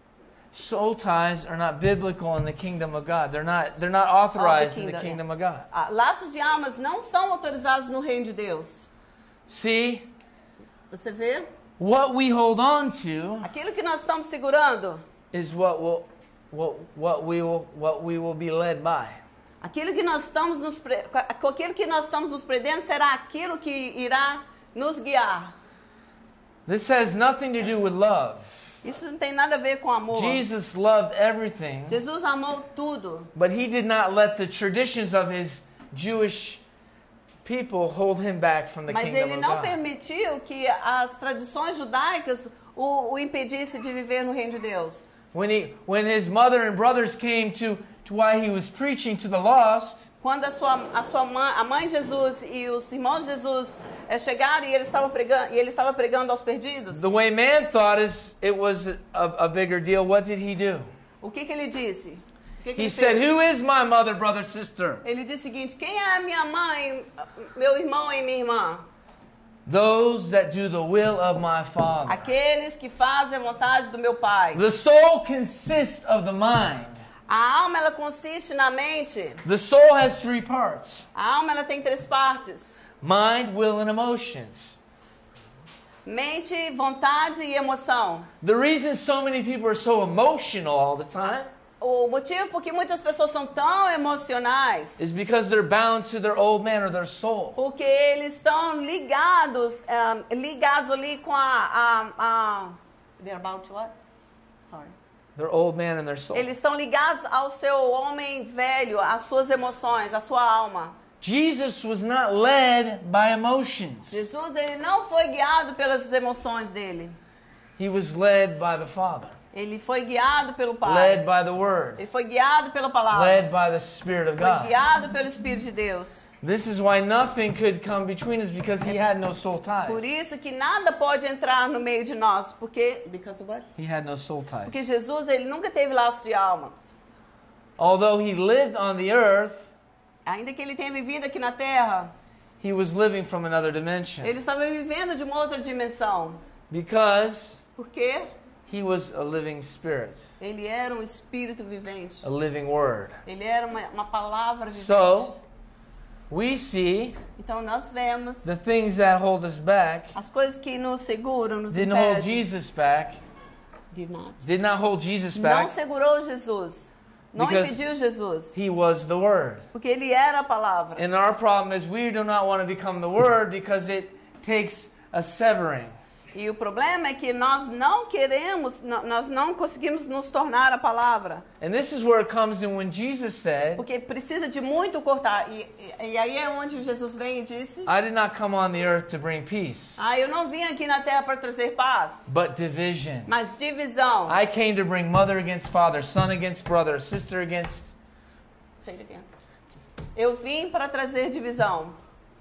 soul ties are not biblical in the kingdom of God. They're not they're not authorized in the kingdom, kingdom of God. Ah, laços de almas não são autorizados no reino de Deus. See, Você vê? what we hold on to Aquilo que nós estamos segurando, is what will what what we will what we will be led by. Aquilo que nós estamos nos pre... com aquilo que nós estamos nos prendendo será aquilo que irá nos guiar. This has nothing to do with love. Isso não tem nada a ver com amor. Jesus loved everything, Jesus amou tudo, but he did not let the traditions of his Jewish people hold him back from the mas kingdom ele of não God. permitiu que as tradições judaicas o, o impedisse de viver no reino de Deus. When he, when his mother and brothers came to, to why he was preaching to the lost, Quando a sua, a sua mãe, a mãe de Jesus e os irmãos de Jesus é, chegaram e ele estava pregando, e ele estava pregando aos perdidos, the way man thought is it was a, a bigger deal. What did he do? o que que ele disse? O que que He ele said, fez? "Who is my mother, brother, sister? Ele disse o seguinte: quem é a minha mãe, meu irmão e minha irmã? Those that do the will of my Father." Aqueles que fazem a vontade do meu Pai. The soul consists of the mind. A alma ela consiste na mente. The soul has three parts: A alma ela tem três partes: mind, will, and emotions. mente, vontade e emoção. The reason so many people are so emotional all the time O motivo por que muitas pessoas são tão emocionais is because they're bound to their old man or their soul. porque eles estão ligados, um, ligados ali com a, a, a they're about to what? Sorry. Their old man and their soul. Eles estão ligados ao seu homem velho, às suas emoções, à sua alma. Jesus was not led by emotions. Jesus ele não foi guiado pelas emoções dele. He was led by the Father, Ele foi guiado pelo Pai. led by the Word, Ele foi guiado pela palavra. led by the Spirit of Foi God. guiado pelo Espírito de Deus. This is why nothing could come between us because he had no soul Por ties. isso que nada pode entrar no meio de nós, porque because of what? He had no soul Porque ties. Jesus ele nunca teve laço de almas. Although he lived on the earth, Ainda que ele tenha vivido aqui na terra, he was living from another dimension ele estava vivendo de uma outra dimensão. because Porque he was a living spirit, ele era um espírito vivente. a living word. Ele era uma, uma palavra vivente. So, we see Então nós vemos the things that hold us back as coisas que nos seguram, nos didn't hold impedem. Jesus back, Did not. did not hold Jesus Não back. segurou Jesus. Não Because- impediu Jesus. He was the Word. Porque ele era a palavra. And our problem is we do not want to become the Word because it takes a severing. E o problema é que nós não queremos, n- nós não conseguimos nos tornar a palavra. And this is where it comes in when Jesus said, Porque precisa de muito cortar. E, e, e aí é onde Jesus vem e disse: I did not come on the earth to bring peace, Ah, eu não vim aqui na terra para trazer paz, but division. mas divisão. I came to bring mother against father, son against brother, sister against... Say it again. Eu vim para trazer divisão.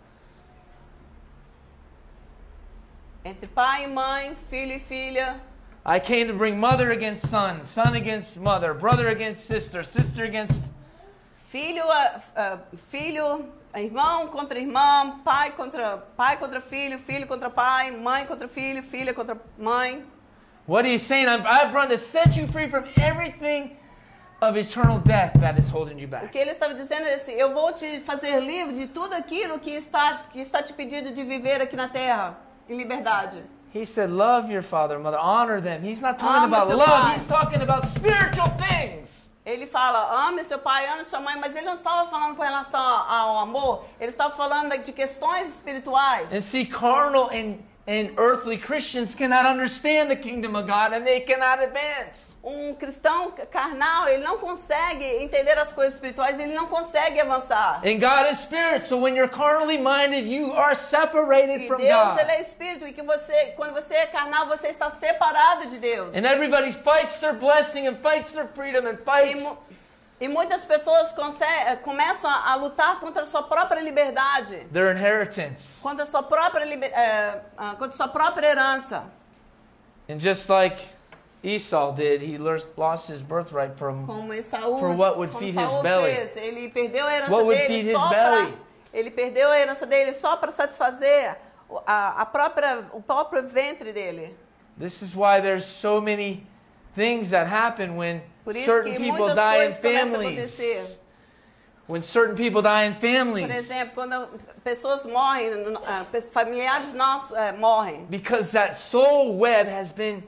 Entre pai e mãe, filho e filha. I came to bring mother against son, son against mother, brother against sister, sister against... Filho, a- a- filho, irmão contra irmão, pai contra pai contra filho, filho contra pai, mãe contra filho, filha contra mãe. What he's saying, I'm, I've run to set you free from everything of eternal death that is holding you O back. que ele estava dizendo é assim: eu vou te fazer livre de tudo aquilo que está que está te pedindo de viver aqui na terra em liberdade. He said, love your father and mother, honor them. He's not talking Ama about seu love, pai. he's talking about spiritual things. Ele fala: ame seu pai, ame sua mãe, mas ele não estava falando com relação ao amor, ele estava falando de questões espirituais. And see, carnal and, and earthly Christians cannot understand the kingdom of God and they cannot advance. Um cristão carnal, ele não consegue entender as coisas espirituais, ele não consegue avançar. And God is spirit, so when you're carnally minded, you are separated E from Deus, God. ele é espírito, e que você, quando você é carnal, você está separado de Deus. And everybody fights their blessing and fights their freedom and E, fights. mu- e muitas pessoas conse- começam a, a lutar contra a sua própria liberdade, Their inheritance. contra a sua própria, liber- eh, ah, contra a sua própria herança. And just like Esau did, he lear- lost his birthright from Como Esaú, For what would como feed Saul his belly. fez. Ele perdeu a herança What would dele feed his só belly. para ele perdeu a herança dele só para satisfazer o- a, a própria o próprio ventre dele. This is why there's so many things that happen when Por isso certain que people muitas die in coisas começam a families. acontecer. When certain people die in Por families. exemplo, quando pessoas morrem, ah, pe- familiares nossos eh, morrem, Because that soul web has been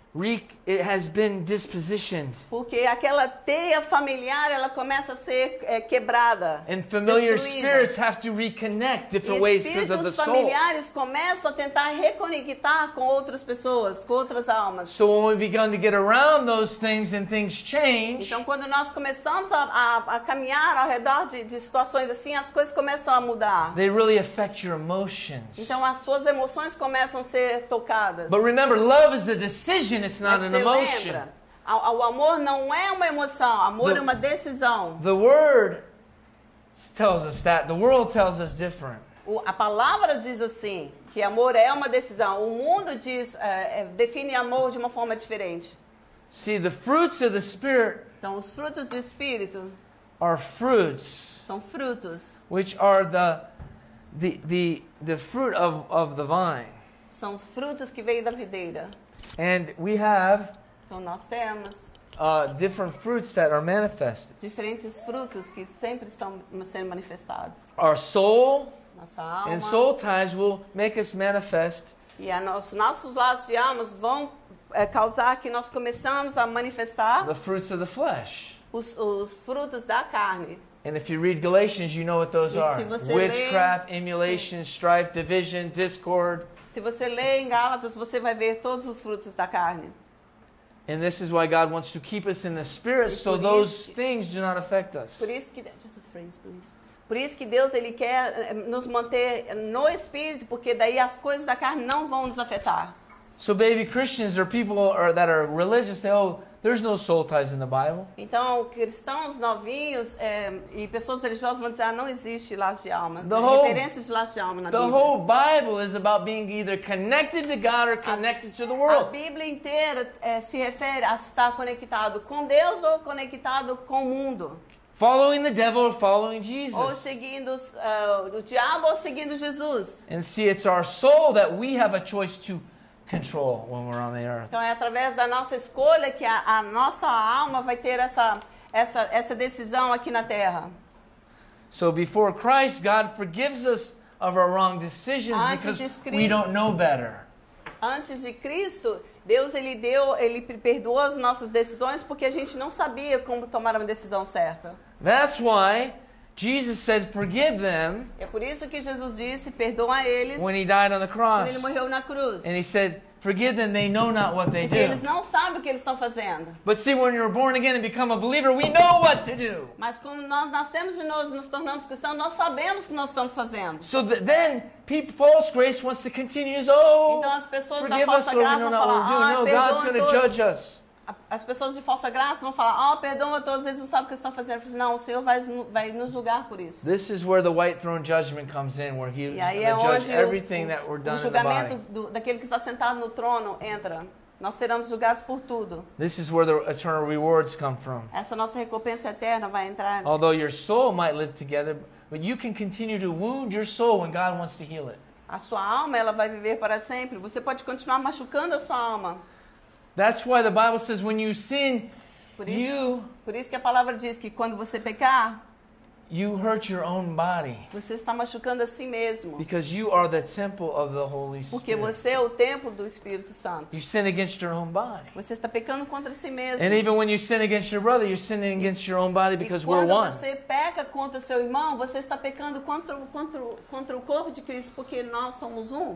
re- it has been dispositioned. Porque aquela teia familiar, ela começa a ser é, quebrada. And familiar destruída. spirits have to reconnect different E ways because of the espíritos soul. familiares começam a tentar reconectar com outras pessoas, com outras almas. So when we begin to get around those things and things change, Então, quando nós começamos a, a, a caminhar ao redor de, de situações assim, as coisas começam a mudar. they really affect your emotions. Então, as suas emoções começam a ser tocadas. But remember, love is a decision, it's not Mas an você emotion. lembra, o, o amor não é uma emoção, amor The- é uma decisão. The word tells us that. The world tells us different. O, a palavra diz assim, que amor é uma decisão. O mundo diz, é, é, define amor de uma forma diferente. See, the fruits of the Spirit Então, os frutos do Espírito are fruits são frutos, which are the the the, the fruit of, of the vine. são os frutos que vêm da videira. And we have Então, nós temos uh, different fruits that are manifested. diferentes frutos que sempre estão sendo manifestados. Our soul Nossa alma and soul ties will make us manifest e a nosso, nossos laços de almas vão é, causar que nós começamos a manifestar the fruits of the flesh. os, os frutos da carne. And if you read Galatians, you know what those E are. se você Witchcraft, lê- emulation, strife, division, discord. Se você lê em Gálatas, você vai ver todos os frutos da carne. And this is why God wants to keep us in the Spirit, E so por those isso- things do not affect us. Por isso que just a phrase, please. Por isso que Deus ele quer eh, nos manter no espírito, porque daí as coisas da carne não vão nos afetar. So baby Christians or people are, that are religious say, oh, there's no soul ties in the Bible. Então, cristãos novinhos eh, e pessoas religiosas vão dizer, ah, não existe laço de alma. The whole- Referência de laço de alma na The Bíblia. whole Bible is about being either connected to God or connected to the A world. Bíblia inteira eh, se refere a estar conectado com Deus ou conectado com o mundo. Following the devil or following Ou Jesus. seguindo uh, o diabo ou seguindo Jesus. And see, it's our soul that we have a choice to control when we're on the earth. Então é através da nossa escolha que a, a nossa alma vai ter essa, essa, essa decisão aqui na terra. So before Christ, God forgives us of our wrong decisions Antes because de Cristo- we don't know better. Antes de Cristo, Deus ele deu, ele perdoou as nossas decisões porque a gente não sabia como tomar uma decisão certa. That's why Jesus said, forgive them É por isso que Jesus disse, perdoa eles when he died on the quando ele cross. morreu na cruz. And he said, forgive them, they know not what they Porque eles do. não sabem o que eles estão fazendo. But see, when you're born again and become a believer, we know what to do. Mas quando nós nascemos de novo e nos tornamos cristãos, nós sabemos o que nós estamos fazendo. So that then, people, false grace wants to continue as, oh, Então as pessoas da forgive us, falsa Lord, we graça know vão not what we're falar, doing. ah, No, God's perdoa going to todos. judge us. As pessoas de falsa graça vão falar, ó, oh, perdoa todos, eles não sabem o que estão fazendo. Eu falei, não, o Senhor vai, vai nos julgar por isso. This is where the white throne judgment comes in, where He's E aí going é to judge onde everything o, that we're o, done o in the julgamento body. do, daquele que está sentado no trono entra. Nós seremos julgados por tudo. This is where the eternal rewards come from. Essa nossa recompensa eterna vai entrar. Although your soul might live together, but you can continue to wound your soul when God wants to heal it. A sua alma, ela vai viver para sempre. Você pode continuar machucando a sua alma. That's why the Bible says when you sin, Por isso, you por isso que a palavra diz que quando você pecar, you hurt your own body você está machucando a si mesmo. because you are the temple of the Holy Porque Spirit. você é o templo do Espírito Santo. You sin against your own body. Você está pecando contra si mesmo. And even when you sin against your brother, you're sinning against your own body E because we're quando one. você peca contra o seu irmão, você está pecando contra, o- contra, o- contra o corpo de Cristo, porque nós somos um.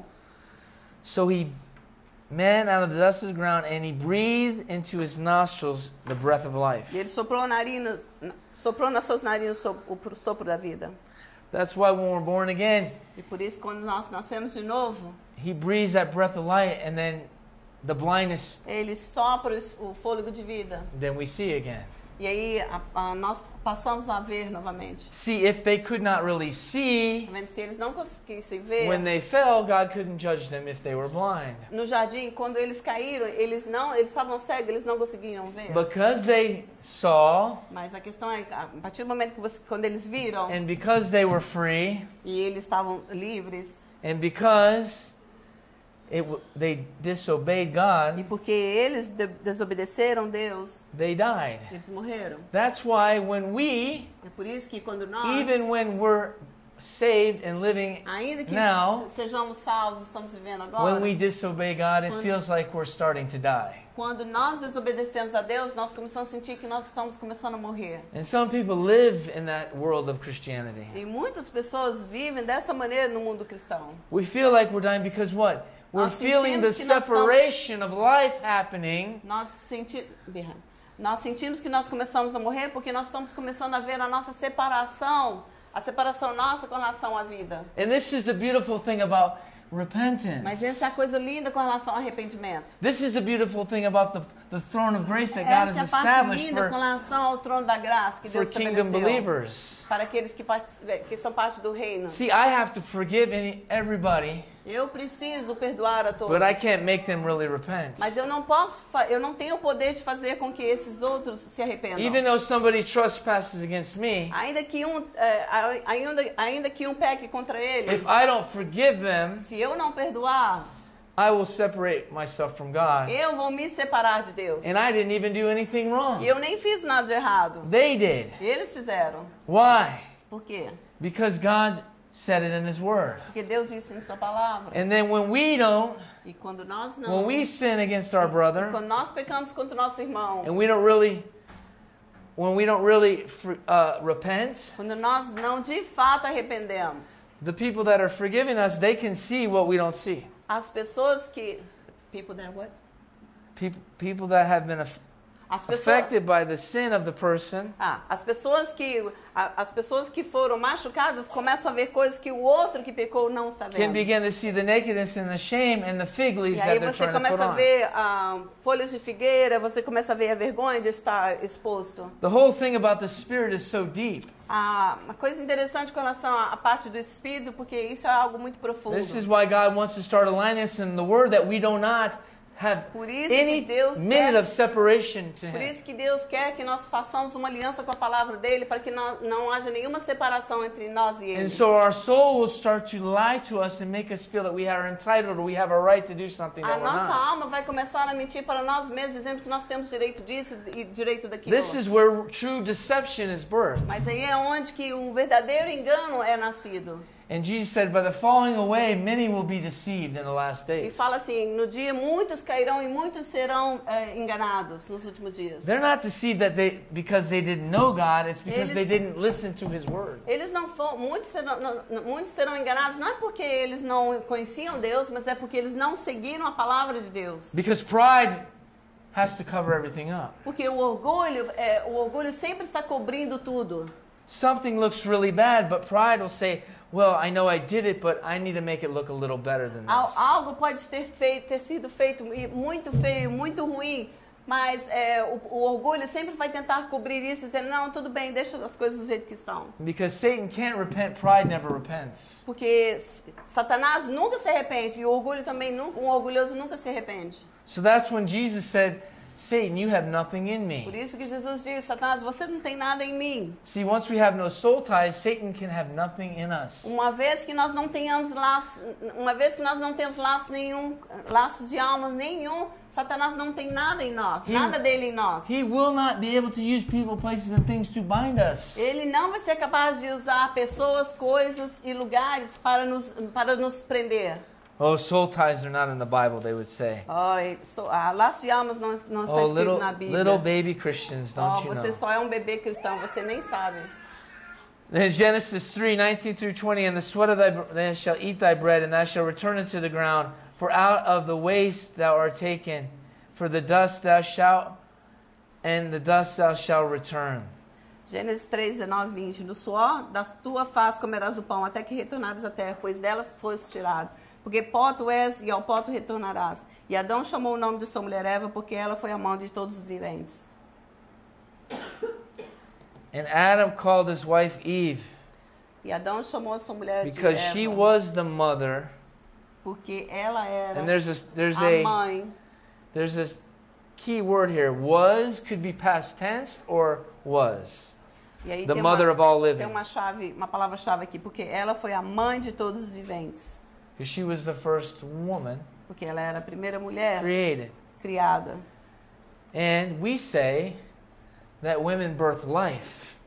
So he man out of the dust of the ground, and he breathed into his nostrils the breath of life. E ele soprou, narinas, soprou nas suas narinas o sopro, o sopro da vida. That's why when we're born again, E por isso, quando nós nascemos de novo, he breathes that breath of life, and then the blindness, ele sopra o o fôlego de vida. then we see again. E aí a, a, nós passamos a ver novamente. See, if they could not really see Tá vendo? Se eles não conseguissem ver, when they fell, God couldn't judge them if they were blind. no jardim, quando eles caíram, eles não, eles estavam cegos, eles não conseguiam ver. Because they saw, Mas a questão é, a partir do momento que você, quando eles viram and because they were free, e eles estavam livres, and because it, w- they disobeyed e God, porque eles de desobedeceram Deus, they died. eles morreram. That's why when we, É por isso que quando nós, even when we're saved and living, ainda que now, se- sejamos salvos, estamos vivendo agora, when we disobey God, it Quando- feels like we're starting to die. Quando nós desobedecemos a Deus, nós começamos a sentir que nós estamos começando a morrer. And some people live in that world of Christianity. E muitas pessoas vivem dessa maneira no mundo cristão. We feel like we're dying because what? We're Nós feeling the sentimos que nós separation of life happening. Nós, senti... nós sentimos que nós começamos a morrer porque nós estamos começando a ver a nossa separação, a separação nossa com relação à vida. And this is the beautiful thing about repentance. Mas essa é a coisa linda com relação ao arrependimento. This is the beautiful thing about the, the throne of grace that God Essa é has a parte established linda com for, relação ao trono da graça que for Deus kingdom estabeleceu believers. para aqueles que, participam, que são parte do reino. See, I have to forgive any, everybody, Eu preciso perdoar a todos. but I can't make them really repent. Mas eu não posso, fa- eu não tenho o poder de fazer com que esses outros se arrependam. Even though somebody trespasses against me, Ainda que um, é, a- ainda, ainda que um peque contra ele, if I don't forgive them, se eu não perdoar, I will separate myself from God. eu vou me separar de Deus. And I didn't even do anything E wrong. eu nem fiz nada de errado. They did. Eles fizeram. Why? Por quê? Because God said it in His Word. Porque Deus disse em sua palavra. And then when we don't, E quando nós não, when we sin against our brother, quando nós pecamos contra o nosso irmão, and we don't really, when we don't really fr- uh, repent, quando nós não de fato arrependemos, the people that are forgiving us, they can see what we don't see. as pessoas que people that what? People, people that have been aff- As pessoas, affected by the sin of the person ah, as pessoas que a- as pessoas que foram machucadas começam a ver coisas que o outro que pecou não está can vendo. begin to see the nakedness and the shame and the fig E leaves aí that they're você trying to put começa a on. ver ah, folhas de figueira, você começa a ver a vergonha de estar exposto. The whole thing about the Spirit is so deep. Ah, uma coisa interessante com relação à à parte do espírito, porque isso é algo muito profundo. This is why God wants to start aligning us in the Word that we do not have Por isso que any Deus minute quer- of separation to Por Him. isso que Deus quer que nós façamos uma aliança com a palavra dele, para que não, não haja nenhuma separação entre nós e ele. And so our soul will start to lie to us and make us feel that we are entitled or we have a right to do something A that we're nossa not. alma vai começar a mentir para nós mesmos, dizendo que nós temos direito disso e direito daquilo. This is where true deception is birthed. Mas aí é onde que um verdadeiro engano é nascido. And Jesus said, by the falling away, many will be deceived in the last E days. fala assim, no dia muitos cairão e muitos serão eh, enganados nos últimos dias. They're not deceived that they because they didn't know God, it's because Eles- they didn't listen to His Word. Eles não foram, muitos serão, não, não- muitos serão enganados, não é porque eles não conheciam Deus, mas é porque eles não seguiram a palavra de Deus. Because pride has to cover everything up. Porque o orgulho, é, o orgulho sempre está cobrindo tudo. Something looks really bad, but pride will say, well, I know I did it, but I need to make it look a little better than Al- this. Algo pode ter, feito, ter sido feito e muito feio, muito ruim, mas é, o, o orgulho sempre vai tentar cobrir isso, dizendo, não, tudo bem, deixa as coisas do jeito que estão. Because Satan can't repent, pride never repents. Porque s- Satanás nunca se arrepende e o orgulho também, nu- um orgulhoso nunca se arrepende. So that's when Jesus said, Satan, you have nothing in Por me. isso que Jesus diz, Satanás, você não tem nada em mim. See, once we have no soul ties, Satan can have nothing in us. Uma vez que nós não tenhamos laço, uma vez que nós não temos laço nenhum, laços de alma nenhum, Satanás não tem nada em nós, He- nada dele em nós. He will not be able to use people, places, and things to bind us. Ele não vai ser capaz de usar pessoas, coisas e lugares para nos, para nos prender. Oh, soul ties are not in the Bible, they would say. Oh, so, ah, laço de almas não, não está Oh, escrito little, na Bíblia. little baby Christians, Oh, don't you você know? só é um bebê cristão, você nem sabe. Then Genesis three, nineteen through twenty, and the sweat of thy they shall eat thy bread, and thou shalt return into the ground, for out of the waste thou art taken, for the dust thou shalt, and the dust thou shalt return. Gênesis três, dezenove, vinte. Do suor da tua face comerás o pão, até que retornares à terra, pois dela foste tirado. Porque pó tu és, e ao pó tu retornarás. E Adão chamou o nome de sua mulher Eva, porque ela foi a mão de todos os viventes. And Adam called his wife Eve, E Adão chamou a sua mulher because de she Eva, was the mother. porque ela era And there's a there's a a mãe. there's this key word here. Was could be past tense or was. E aí The tem mother uma, of all tem living. uma chave, uma palavra-chave aqui, porque ela foi a mãe de todos os viventes. Because she was the first woman Porque ela era a primeira mulher created. criada. And we say that women birth life.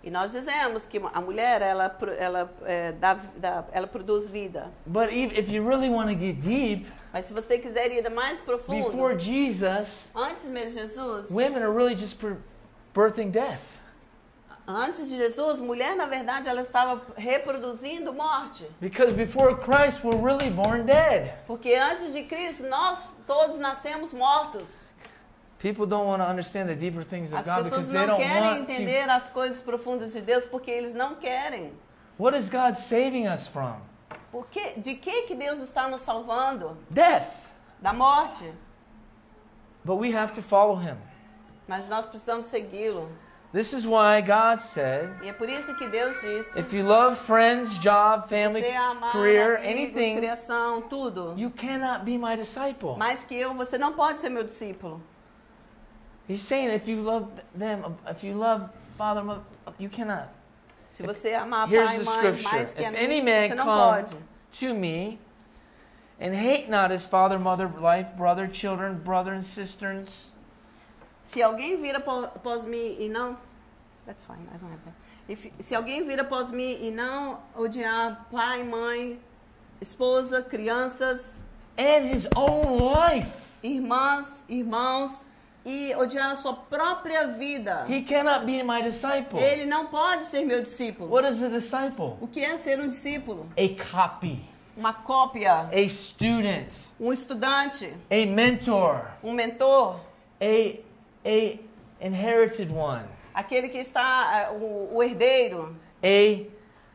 E nós dizemos que a mulher, ela, pro- ela, é, dá, dá, ela produz vida. But if if you really want to get deep, Mas se você quiser ir mais profundo, before Jesus, antes mesmo de Jesus, women are really just bir- birthing death. antes de Jesus, mulher, na verdade, ela estava reproduzindo morte. Because before Christ, we're really born dead. Porque antes de Cristo, nós todos nascemos mortos. People don't want to understand the deeper things of As God pessoas because they não don't querem want to. entender as coisas profundas de Deus porque eles não querem. What is God saving us from? Porque, de que, que Deus está nos salvando? Death. Da morte. But we have to follow Him. Mas nós precisamos segui-lo. This is why God said, E é por isso que Deus disse, if you love friends, job, family, você amar career, amigos, anything, criação, tudo. you cannot be my disciple. Mais que eu, você não pode ser meu discípulo. He's saying if you love them, if you love father, mother, you cannot. Se você amar Here's pai e the mãe scripture. mais que a If any mim, man você não come pode. to me and hate not his father, mother, wife, brother, children, brother and sisters, Se alguém vira apó- após mim e não... That's fine, I don't have that. If- se alguém vira após mim e não odiar pai, mãe, esposa, crianças, and his own life, irmãs, irmãos, e odiar a sua própria vida, he cannot be my disciple. ele não pode ser meu discípulo. What is a disciple? O que é ser um discípulo? A copy, Uma cópia, a student, um estudante, a mentor, um mentor, a a inherited one, aquele que está, eh, o, o herdeiro, a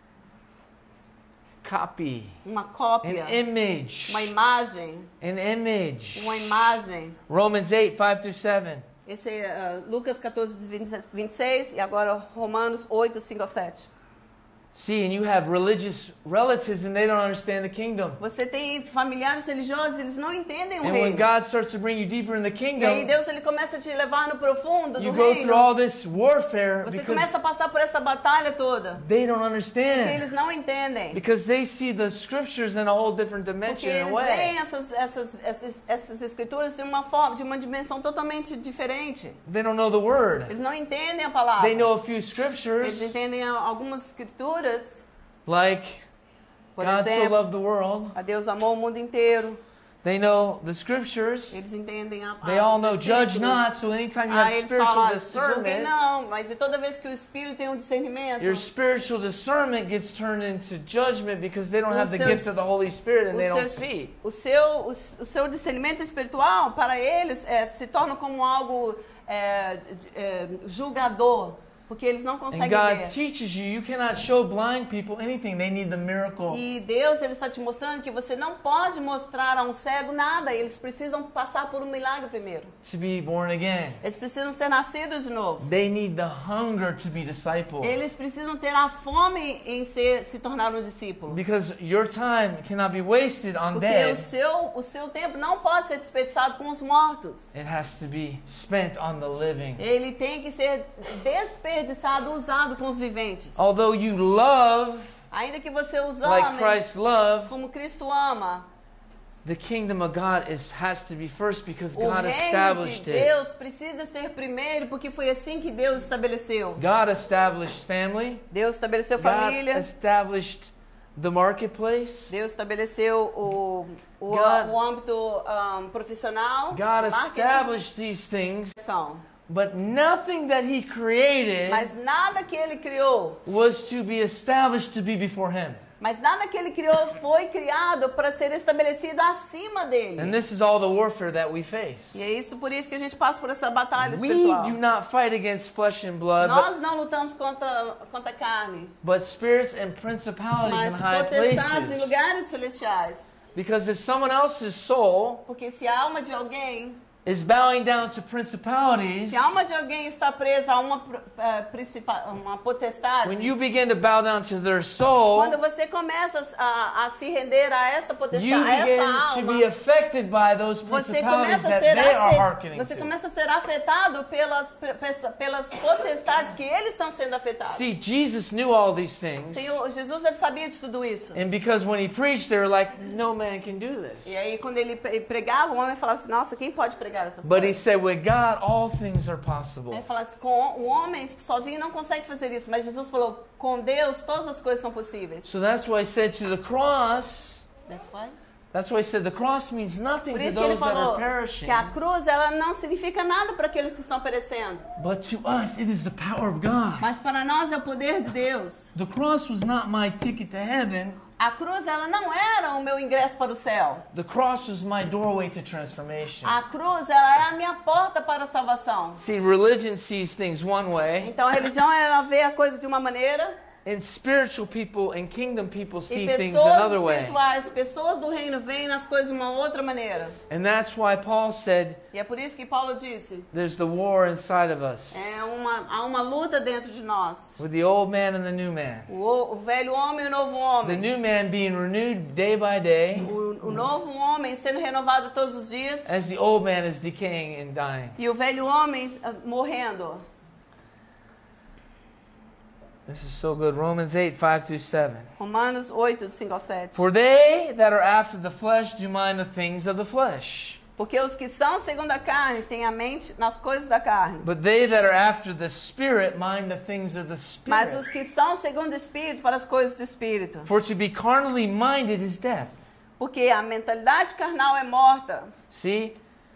copy, uma an cópia, image, uma imagem, an image. uma imagem. Romans eight, five through seven. Esse é uh, Lucas catorze, vinte e seis e agora Romanos oito, cinco ao sete. See, and you have religious relatives and they don't understand the kingdom. Você tem familiares religiosos, eles não entendem o And when reino. God starts to bring you deeper in the E aí kingdom, Deus ele começa a te levar no profundo do you go through reino. all this warfare Você because começa a passar por essa batalha toda. they don't Porque understand. eles não entendem. Because they see the scriptures in a whole different Porque dimension and eles way. veem essas, essas, essas, essas escrituras de uma forma, de uma dimensão totalmente diferente. They don't know the word. Eles não entendem a palavra. They know a few Eles scriptures entendem algumas escrituras. like Por God so exemplo, loved the world. a Deus amou o mundo inteiro. They know the scriptures. Eles entendem a They a- all os know judge versículos. not, so anytime you Ah, have eles spiritual falam, julguem discernment, não, mas e toda vez que o Espírito tem um discernimento, your spiritual discernment gets turned into judgment because they don't O have the seu- gift of the Holy Spirit and o they seu- don't see. o seu, o, o seu discernimento espiritual, para eles, é, se torna como algo é, de- é, julgador, porque eles não And conseguem God ver. teaches you, you cannot show blind people anything. They need the miracle. E Deus ele está te mostrando que você não pode mostrar a um cego nada, eles precisam passar por um milagre primeiro. To be born again. Eles precisam ser nascidos de novo. They need the hunger to be discipled. Eles precisam ter a fome em ser, se tornar um discípulo. Because your time cannot be wasted on Porque o dead. seu, o seu tempo não pode ser desperdiçado com os mortos. It has to be spent on the living. Ele tem que ser desperdiçado, usado com os viventes. Although you love Ainda que você os like ame Christ loved, como Cristo ama, the kingdom of God is has to be first because o God reino de established it. Deus precisa ser primeiro, porque foi assim que Deus estabeleceu. God established family. Deus estabeleceu God família, established the marketplace. Deus estabeleceu o, o, God- o âmbito um, profissional, God marketing, established these things, são. but nothing that He created Mas nada que ele criou, was to be established to be before Him. mas nada que ele criou foi criado para ser estabelecido acima dele. And this is all the warfare that we face. E é isso por isso que a gente passa por essa batalha We espiritual. do not fight against flesh and blood, but, Nós não lutamos contra, contra a carne, but spirits and principalities in mas high potestades em places. lugares celestiais. Because if someone else's soul Porque se a alma de alguém, is bowing down to principalities, se a alma de alguém está presa a uma, eh, principa- uma potestade, when you begin to bow down to their soul, quando você começa a, a se render a esta you potestade, a begin essa to be alma, affected by those você principalities começa a that ser they are afe- hearkening você to. começa a ser afetado pelas pe- pe- pelas potestades que eles estão sendo afetados. See, Jesus knew all these things. Senhor, Jesus ele sabia de tudo isso. And because when He preached, they were like, no man can do this. E aí quando ele pre- pregava, o homem falava assim: "Nossa, quem pode pregar ligar essas But he coisas. said, with God, all things are possible. Ele fala assim, com o homem sozinho não consegue fazer isso, mas Jesus falou, com Deus todas as coisas são possíveis. So that's why he said to the cross, That's why. that's why he said the cross means nothing Por to isso que ele those that falou are perishing. que a cruz ela não significa nada para aqueles que estão perecendo, But to us, it is the power of God. mas para nós é o poder de Deus. The cross was not my ticket to heaven. A cruz ela não era o meu ingresso para o céu. The cross was my doorway to transformation. A cruz ela é a minha porta para a salvação. See, religion sees things one way, Então a religião ela vê a coisa de uma maneira and spiritual people and kingdom people e see things pessoas another way. espirituais, pessoas do reino veem nas coisas de uma outra maneira. And that's why Paul said, E é por isso que Paulo disse, there's the war inside of us, é uma, há uma luta dentro de nós. with the old man and the new man. O, o velho homem e o novo The homem. new man being renewed day by day, O, o novo homem sendo renovado todos os dias as the old man is decaying and dying. e o velho homem ah, morrendo. This is so good. Romans eight, five through seven. Romanos oito, de cinco ao sete. For they that are after the flesh do mind the things of the flesh, Porque os que são segundo a carne têm a mente nas coisas da carne. but they that are after the Spirit mind the things of the Mas os Spirit. que são segundo o Espírito para as coisas do Espírito. For to be carnally minded is death. Porque a mentalidade carnal é morta. See?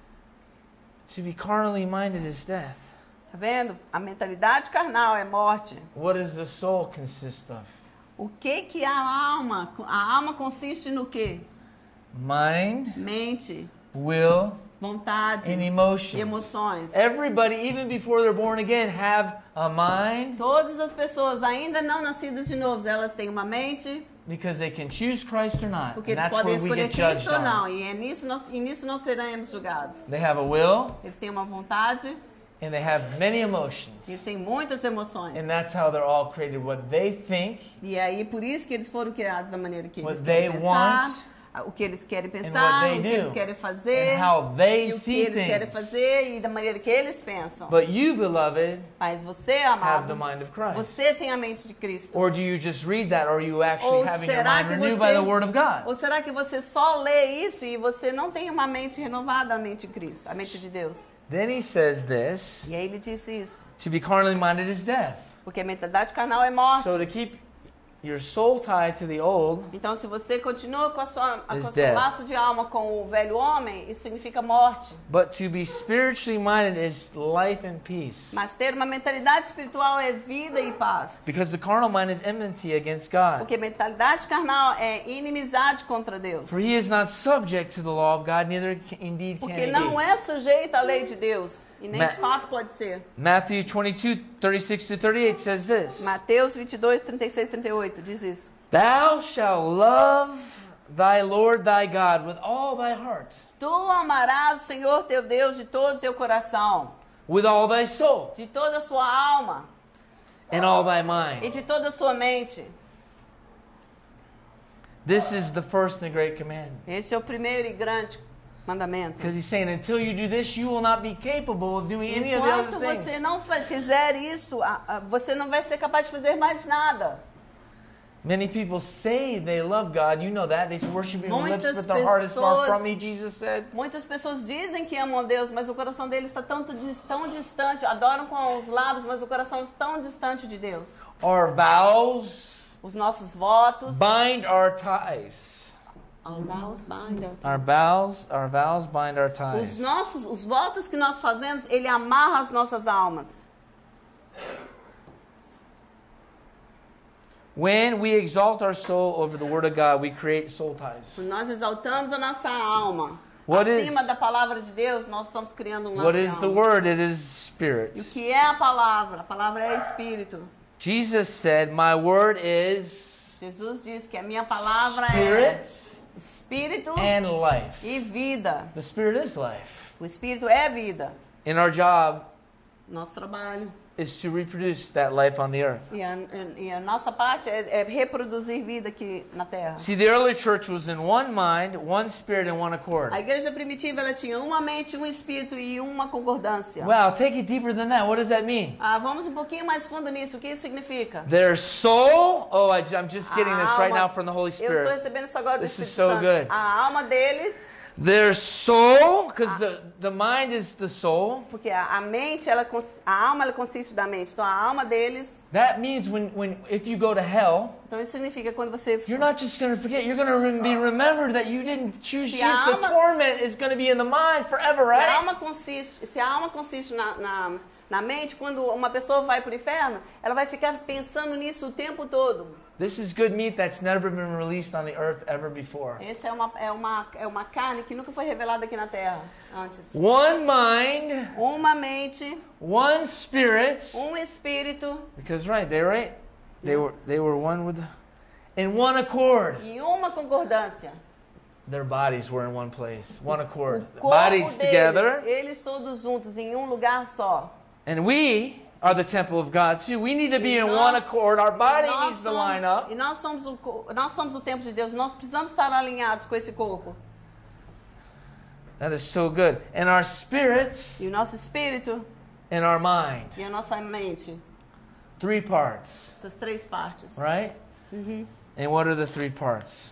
To be carnally minded is death. Tá vendo? A mentalidade carnal é morte. What does the soul consist of? O que que a alma, a alma consiste no quê? Mind, Mente, will, vontade and e emotions. emoções. Everybody, even before they're born again, have a mind Todas as pessoas ainda não nascidas de novo, elas têm uma mente, because they can choose Christ or not. porque And eles that's podem where we escolher get judged Cristo ou não. on. E é nisso nós, e nisso nós seremos julgados. They have a will Eles têm uma vontade, and they have many eles emotions. têm muitas emoções. And that's how they're all created. What they think, E aí, por isso que eles foram criados da maneira que eles What querem they pensar, want, o que eles querem what pensar, they o que do, eles querem fazer, and how they e o que see eles querem things. fazer e da maneira que eles pensam. But you, beloved, Mas você, have the amado, mind of Christ. você tem a mente de Cristo. Or do you just read that, or are you actually Ou having your será mind que renewed você- by the Word of God? Ou será que você só lê isso e você não tem uma mente renovada, a mente de Cristo, a mente de Deus? Then he says this, E aí ele disse isso. to be carnally minded is death. Porque a mentalidade carnal é morte. So to keep your soul tied to the old Então, se você continua com a sua, a, Is com o seu death. laço de alma com o velho homem, isso significa morte. But to be spiritually minded is life and peace. Mas ter uma mentalidade espiritual é vida e paz. Because the carnal mind is enmity against God. Porque mentalidade carnal é inimizade contra Deus. For he is not subject to the law of God, neither ca- indeed can Porque he não be. é sujeito à lei de Deus. E nem Ma- de fato pode ser. Matthew twenty-two, thirty-six to thirty-eight says this. Mateus vinte e dois, trinta e seis, trinta e oito diz isso. Thou shalt love thy Lord thy God with all thy heart, Tu amarás o Senhor teu Deus de todo o teu coração, with all thy soul, de toda a sua alma and all thy e mind. de toda a sua mente. This is the first and great commandment. Esse é o primeiro e grande mandamento. Because he's saying, until you do this, you will not be capable of doing any of the Enquanto other você things. não fa- fizer isso, a- a- você não vai ser capaz de fazer mais nada. Many people say they love God. You know that. They worship him with lips, Muitas but their heart is far pessoas- from me, Jesus said. Muitas pessoas dizem que amam a Deus, mas o coração deles está tanto, dis- tão distante. Adoram com os lábios, mas o coração está tão distante de Deus. Our vows Os nossos votos. bind our ties. Our vows bind our- Our vows, our vows bind our Os ties. nossos, os votos que nós fazemos, ele amarra as nossas almas. When we exalt our soul over the word of God, we create soul ties. Nós exaltamos a nossa alma. What Acima is- da palavra de Deus, nós estamos criando um laço What de is the alma. word? It is E o spirit. que é a palavra? A palavra é espírito. Jesus said, my word is Jesus diz que a minha palavra é spirit espírito and life. e vida. The spirit is life. O espírito é vida. And our job Nosso trabalho. is to reproduce that life on the earth. E a, e a nossa parte é, é reproduzir vida aqui na Terra. See, the early church was in one mind, one spirit, and one accord. A igreja primitiva ela tinha uma mente, um espírito e uma concordância. Wow, take it deeper than that. What does that mean? Ah, vamos um pouquinho mais fundo nisso. O que isso significa? Their soul, oh, I, I'm just getting A this right alma- now from the Holy Eu estou Spirit. recebendo isso agora do This is Espírito so Santo. good. A alma deles, their soul, because the, the mind is the soul. Porque a, a mente, ela, cons- a alma, ela consiste da mente. Então a alma deles. That means when, when if you go to hell, Então isso significa quando você. you're not just going to forget, you're going to be remembered that you didn't choose Se Jesus. a The alma- torment is going to be in the mind forever, Se a right? alma consiste, se a alma consiste na, na, na mente, quando uma pessoa vai para o inferno, ela vai ficar pensando nisso o tempo todo. This is good meat that's never been released on the earth ever before. Essa é uma, é, uma, é uma carne que nunca foi revelada aqui na Terra antes. One mind, Uma mente, one spirit. um espírito Because right, they right, they were they were one with, in one accord. e uma concordância. Their bodies were in one place, one accord. O corpo Bodies deles, together, eles todos juntos em um lugar só. and we are the temple of God too. We need to be E in nós- one accord. Our body nós needs to somos- line up. E nós somos, o, co- nós somos o templo de Deus. Nós precisamos estar alinhados com esse corpo. That is so good. And our spirits E o nosso espírito and our mind. e a nossa mente. Three parts, Essas três partes. right? And what are the three parts?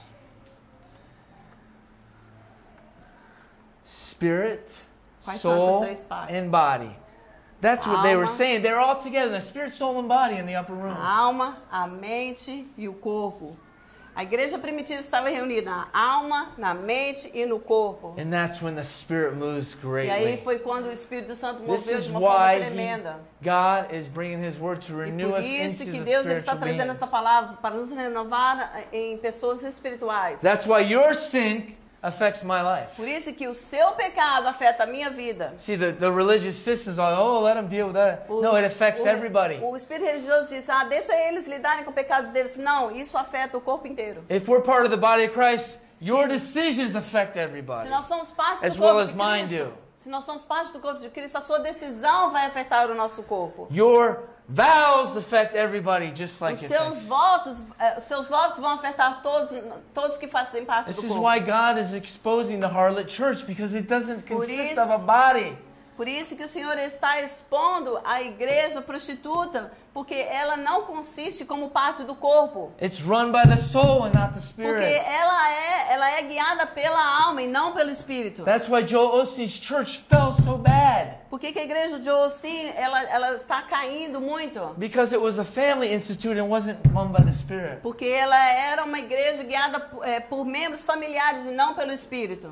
Spirit, Quais são essas soul, três partes? and body. That's what they were Alma. saying. They're all together, the spirit, soul, and body in the upper room. A alma, a mente e o corpo. A igreja primitiva estava reunida na alma, na mente e no corpo. And that's when the Spirit moves E aí greatly. foi quando o Espírito Santo This moveu is de uma forma why tremenda. he, God is bringing His Word to E renew por us isso into que the Deus ele está spiritual trazendo beings. essa palavra para nos renovar em pessoas espirituais. That's why your sin affects my life. Por isso que o seu pecado afeta a minha vida. See, the, the religious systems are, oh, let them deal with that. Os- No, it affects o, everybody. O espírito religioso diz, ah, deixa eles lidarem com os pecados deles. Não, isso afeta o corpo inteiro. If we're part of the body of Christ, your decisions affect everybody. Se nós somos parte As do corpo well de as mine Cristo, do. se nós somos parte do corpo de Cristo, a sua decisão vai afetar o nosso corpo. Your vows affect everybody just like Os it seus affects. votos, eh, os seus votos vão afetar todos, todos que fazem parte This do is corpo. why God is exposing the harlot church, because it doesn't Por consist isso- of a body. Por isso que o Senhor está expondo a igreja prostituta, porque ela não consiste como parte do corpo. It's run by the soul and not the Porque spirit. ela é, ela é guiada pela alma e não pelo espírito. That's why Joel Osteen's church fell so bad. Por que que a igreja de Austin, ela, ela está caindo muito? Because it was a family institute and wasn't run by the spirit. Porque ela era uma igreja guiada eh, por membros familiares e não pelo espírito.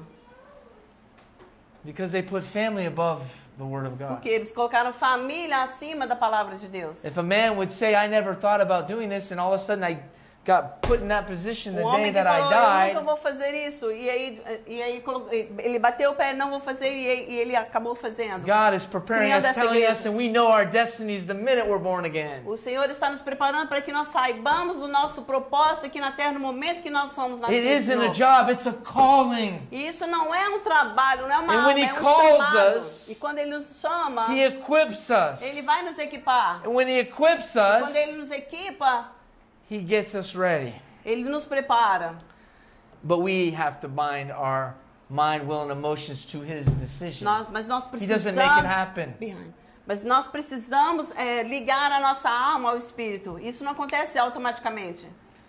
Because they put family above the word of God. Porque eles colocaram família acima da palavra de Deus. If a man would say, I never thought about doing this, and all of a sudden I got put in that position the Um day homem que that I falou, eu died, nunca vou fazer isso. E aí, e aí colo- ele bateu o pé, não vou fazer, e, e ele acabou fazendo. God is preparing Criando us, essa telling igreja. us, and we know our destinies the minute we're born again. O Senhor está nos preparando para que nós saibamos o nosso propósito aqui na terra no momento que nós somos It nascidos de isn't a novo. job, it's a calling. E isso não é um trabalho, não é uma And alma, when é He um calls chamado. us, E quando Ele nos chama, He equips us. Ele vai nos equipar. And when He equips Quando Ele us, nos equipa, He gets us ready. Ele nos prepara. But we have to bind our mind, will, and emotions to His decision. Nós, mas nós He precisamos... doesn't make it happen. Behind. Mas nós precisamos é, ligar a nossa alma ao Espírito. Isso não acontece automaticamente.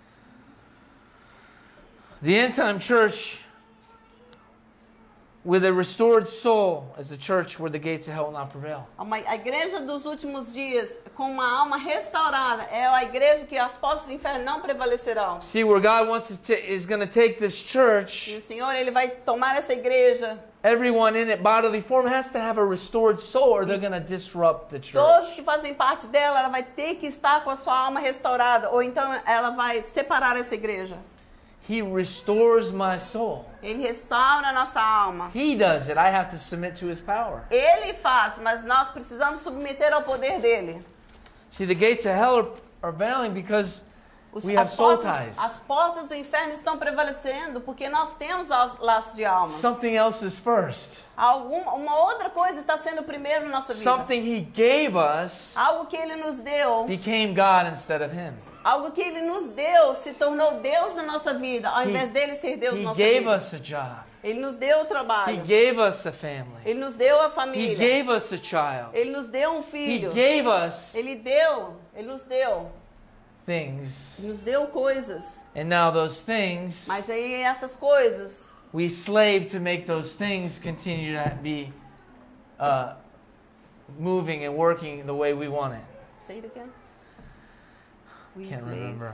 The end time church with a restored soul is a church where the gates of hell will not prevail. Uma, a igreja dos últimos dias, com uma alma restaurada, é a igreja que as portas do inferno não prevalecerão. See, where God wants to ta- is going to take this E church, o Senhor, Ele vai tomar essa igreja. everyone in it, bodily form, has to have a restored soul or they're going to disrupt the Todos church. que fazem parte dela, ela vai ter que estar com a sua alma restaurada. Ou então ela vai separar essa igreja. He restores my soul. Ele restaura a nossa alma. He does it. I have to submit to His power. Ele faz, mas nós precisamos submeter ao poder dele. See, the gates of hell are, are veiling because Os, we have as, soul portas, ties. as portas do inferno estão prevalecendo porque nós temos os laços de alma. Something else is first. Algum, uma outra coisa está sendo primeiro na nossa vida. Something He gave us Algo que Ele nos deu, became God instead of Him. algo que Ele nos deu se tornou Deus na nossa vida, ao invés dele ser Deus He na nossa gave vida. us a job. Ele nos deu o He trabalho. gave us a family. Ele nos deu a He família. gave us a child. Ele nos deu um He filho. gave us Ele deu, Ele nos deu. things. Ele nos deu coisas. And now those things Mas aí essas coisas we slave to make those things continue to be uh, moving and working the way we want it. Say it again. We Can't slave. remember.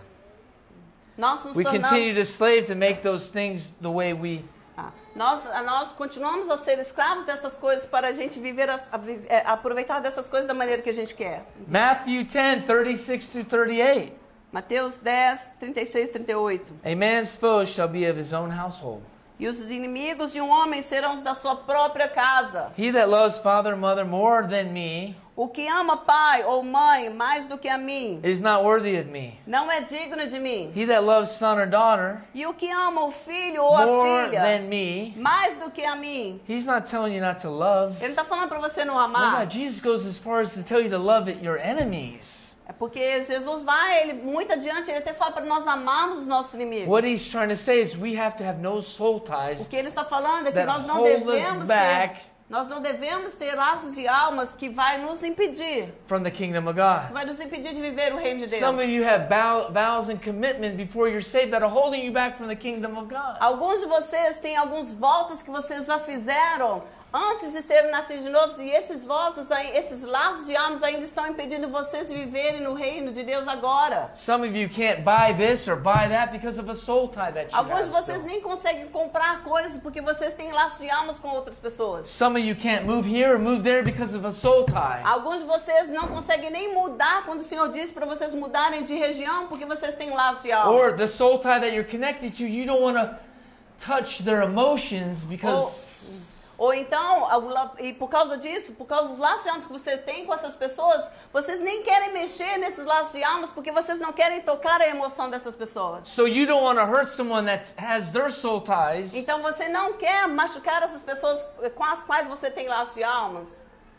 Nós nos We continue to tornamos... slave to make those things the way we. Ah, nós, nós continuamos a ser escravos dessas coisas para a gente viver, as, a, vi- é, aproveitar dessas coisas da maneira que a gente quer. Matthew ten, thirty-six through thirty-eight. Mateus dez, trinta e seis, trinta e oito. A man's foes shall be of his own household. E os inimigos de um homem serão os da sua própria casa. He that loves father and mother more than me O que ama pai ou mãe mais do que a mim, is not worthy of me. não é digno de mim. He that loves son or daughter E o que ama o filho ou a more filha than me, mais do que a mim, he's not telling you not to love. ele não está falando para você não No, amar. no, Jesus goes as far as to tell you to love it, your enemies. É porque Jesus vai, ele muito adiante, ele até fala para nós amarmos os nossos inimigos. What he's trying to say is we have to have no soul O ties que ele está falando é que that nós não hold us devemos back ter, nós não devemos ter laços de almas que vai nos impedir, from the kingdom of que God. vai nos impedir de viver o reino de Deus. Some of you have vow, vows and commitment before you're saved that are holding you back from the kingdom of God. Alguns de vocês têm alguns votos que vocês já fizeram antes de serem nascidos de novo, e esses votos, aí- esses laços de almas ainda estão impedindo vocês de viverem no reino de Deus agora. Some of you can't buy this or buy that because of a soul tie that you Alguns have de vocês still. nem conseguem comprar coisas porque vocês têm laços de almas com outras pessoas. Some of you can't move here or move there because of a soul tie. Alguns de vocês não conseguem nem mudar quando o Senhor diz para vocês mudarem de região porque vocês têm laços de alma. Or the soul tie that you're connected to, you don't want to touch their emotions because Ou então, ao la- e por causa disso, por causa dos laços de almas que você tem com essas pessoas, vocês nem querem mexer nesses laços de almas porque vocês não querem tocar a emoção dessas pessoas. so you don't want to hurt someone that has their soul ties Então você não quer machucar essas pessoas com as quais você tem laços de almas.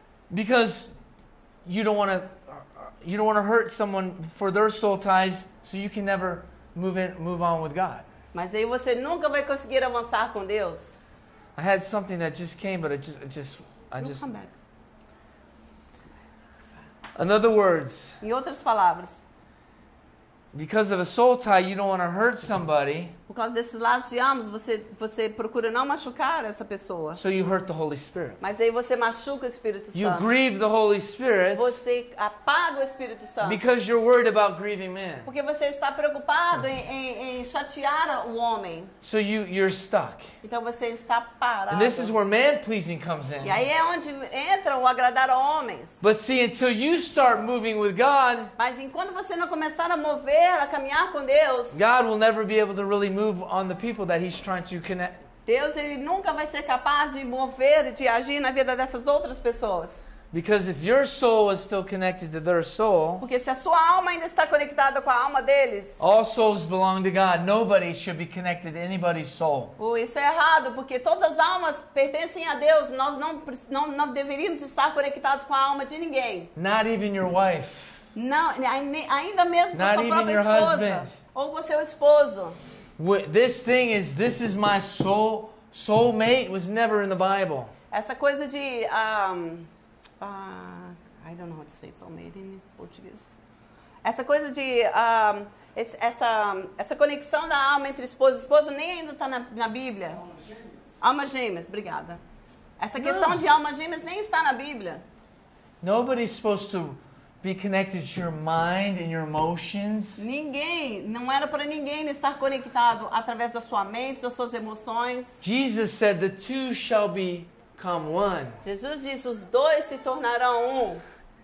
because you don't want to you don't want to hurt someone for their soul ties so you can never move in move on with God. Mas aí você nunca vai conseguir avançar com Deus. I had something that just came but it just it just I You'll just come back. in other words, Em outras palavras, because of a soul tie you don't want to hurt somebody, por causa desses laços de almas, você, você procura não machucar essa pessoa. so you hurt the Holy Spirit. Mas aí você machuca o Espírito You Santo. grieve the Holy Spirit Você apaga o Espírito Santo. because you're worried about grieving man. Porque você está preocupado em, em, em chatear o homem. So you you're stuck. Então você está parado. And this is where man pleasing comes E in. aí é onde entra o agradar a homens. But see, until you start moving with God, Mas enquanto você não começar a mover, a caminhar com Deus, God will never be able to really move on the people that he's trying to connect. Deus ele nunca vai ser capaz de mover e de agir na vida dessas outras pessoas. Because if your soul is still connected to their soul, Porque se a sua alma ainda está conectada com a alma deles, all souls belong to God. Nobody should be connected to anybody's soul. oh, isso é errado, porque todas as almas pertencem a Deus. Nós não, não, não deveríamos estar conectados com a alma de ninguém. Not even your wife. Não, ai- ainda mesmo com a Not sua even própria your esposa. husband. Ou com seu esposo. Wh- This thing is, this is my soul, soulmate was never in the Bible. Essa coisa de... Um, uh, I don't know how to say soulmate in português. Essa coisa de... Um, esse- essa, essa conexão da alma entre esposo e esposa nem ainda está na, na Bíblia. Almas gêmeas. Almas gêmeas, obrigada. Essa questão de almas gêmeas nem está na Bíblia. Nobody's supposed to be connected to your mind and your emotions. Ninguém, não era para ninguém estar conectado através da sua mente, das suas emoções. Jesus said the two shall become one. Jesus disse, os dois se tornarão um.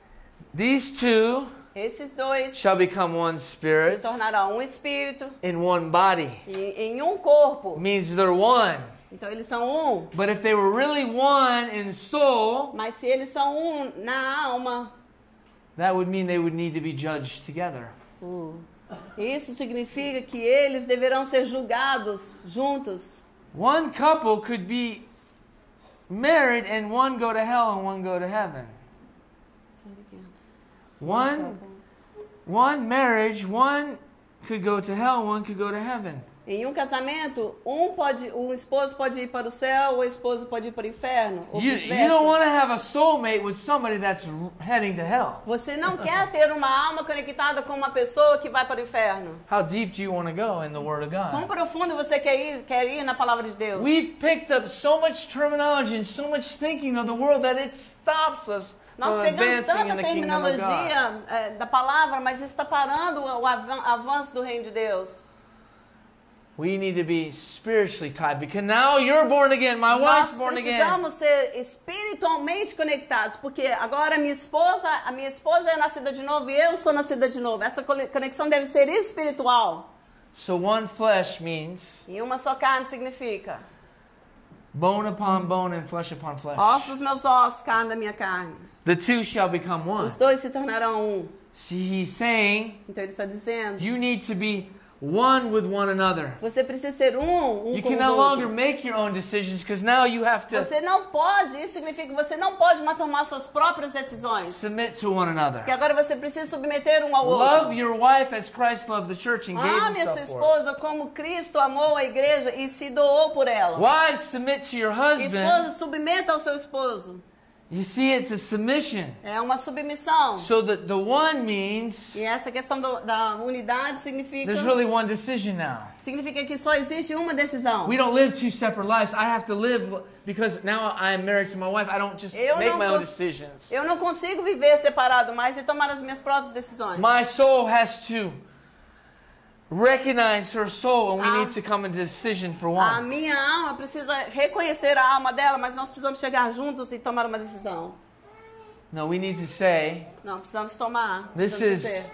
These two Esses dois shall become one se spirit tornarão um espírito in one body. e em um corpo. Means they're one. Então eles são um. But if they were really one in soul, Mas se eles são um na alma, that would mean they would need to be judged together. isso significa que eles deverão ser julgados juntos. One couple could be married and one go to hell and one go to heaven. One one marriage, one could go to hell, one could go to heaven. Em um casamento, um pode, o esposo pode ir para o céu, ou a esposa pode ir para o inferno, ou You, you vice-versa. don't want to have a soulmate with somebody that's heading to hell. Você não quer ter uma alma conectada com uma pessoa que vai para o inferno. How deep do you want to go in the Word of Quão God? profundo você quer ir, quer ir na palavra de Deus? We've picked up so much terminology and so much thinking of the world that it stops us Nós from pegamos advancing in tanta the kingdom of God. terminologia é, da palavra, mas está parando o avan- avanço do reino de Deus. We need to be spiritually tied because now you're born again. My Nós wife's born again. precisamos ser espiritualmente conectados, porque agora minha esposa, a minha esposa é nascida de novo e eu sou nascida de novo. Essa cone- conexão deve ser espiritual. So one flesh means E uma só carne significa bone upon bone and flesh upon flesh. ossos dos meus ossos, carne da minha carne. The two shall become one. Os dois se tornarão um. See, he's saying Então ele está dizendo, you need to be one with one another. você precisa ser um, um You com can os no longer outros. make your own decisions because now you have to Você não pode, isso significa que você não pode mais tomar suas próprias decisões. submit to one another. Porque agora você precisa submeter um ao outro. Love your wife as Christ loved the church and gave Ame a sua himself for it. esposa como Cristo amou a igreja e se doou por ela. Wives, submit to your husband. Esposa, submeta ao seu esposo. You see, it's a submission. É uma submissão. So that the one means E essa questão do, da unidade significa, there's really one decision now. significa que só existe uma decisão. We don't live two separate lives. I have to live because now I am married to my wife. I don't just Eu make não my own cons- decisions. Eu não consigo viver separado mais e tomar as minhas próprias decisões. My soul has to recognize her soul, and we Ah. need to come into decision for A one. minha alma precisa reconhecer a alma dela, mas nós precisamos chegar juntos e tomar uma decisão. No, we need to say, Não, precisamos tomar. This precisamos is dizer,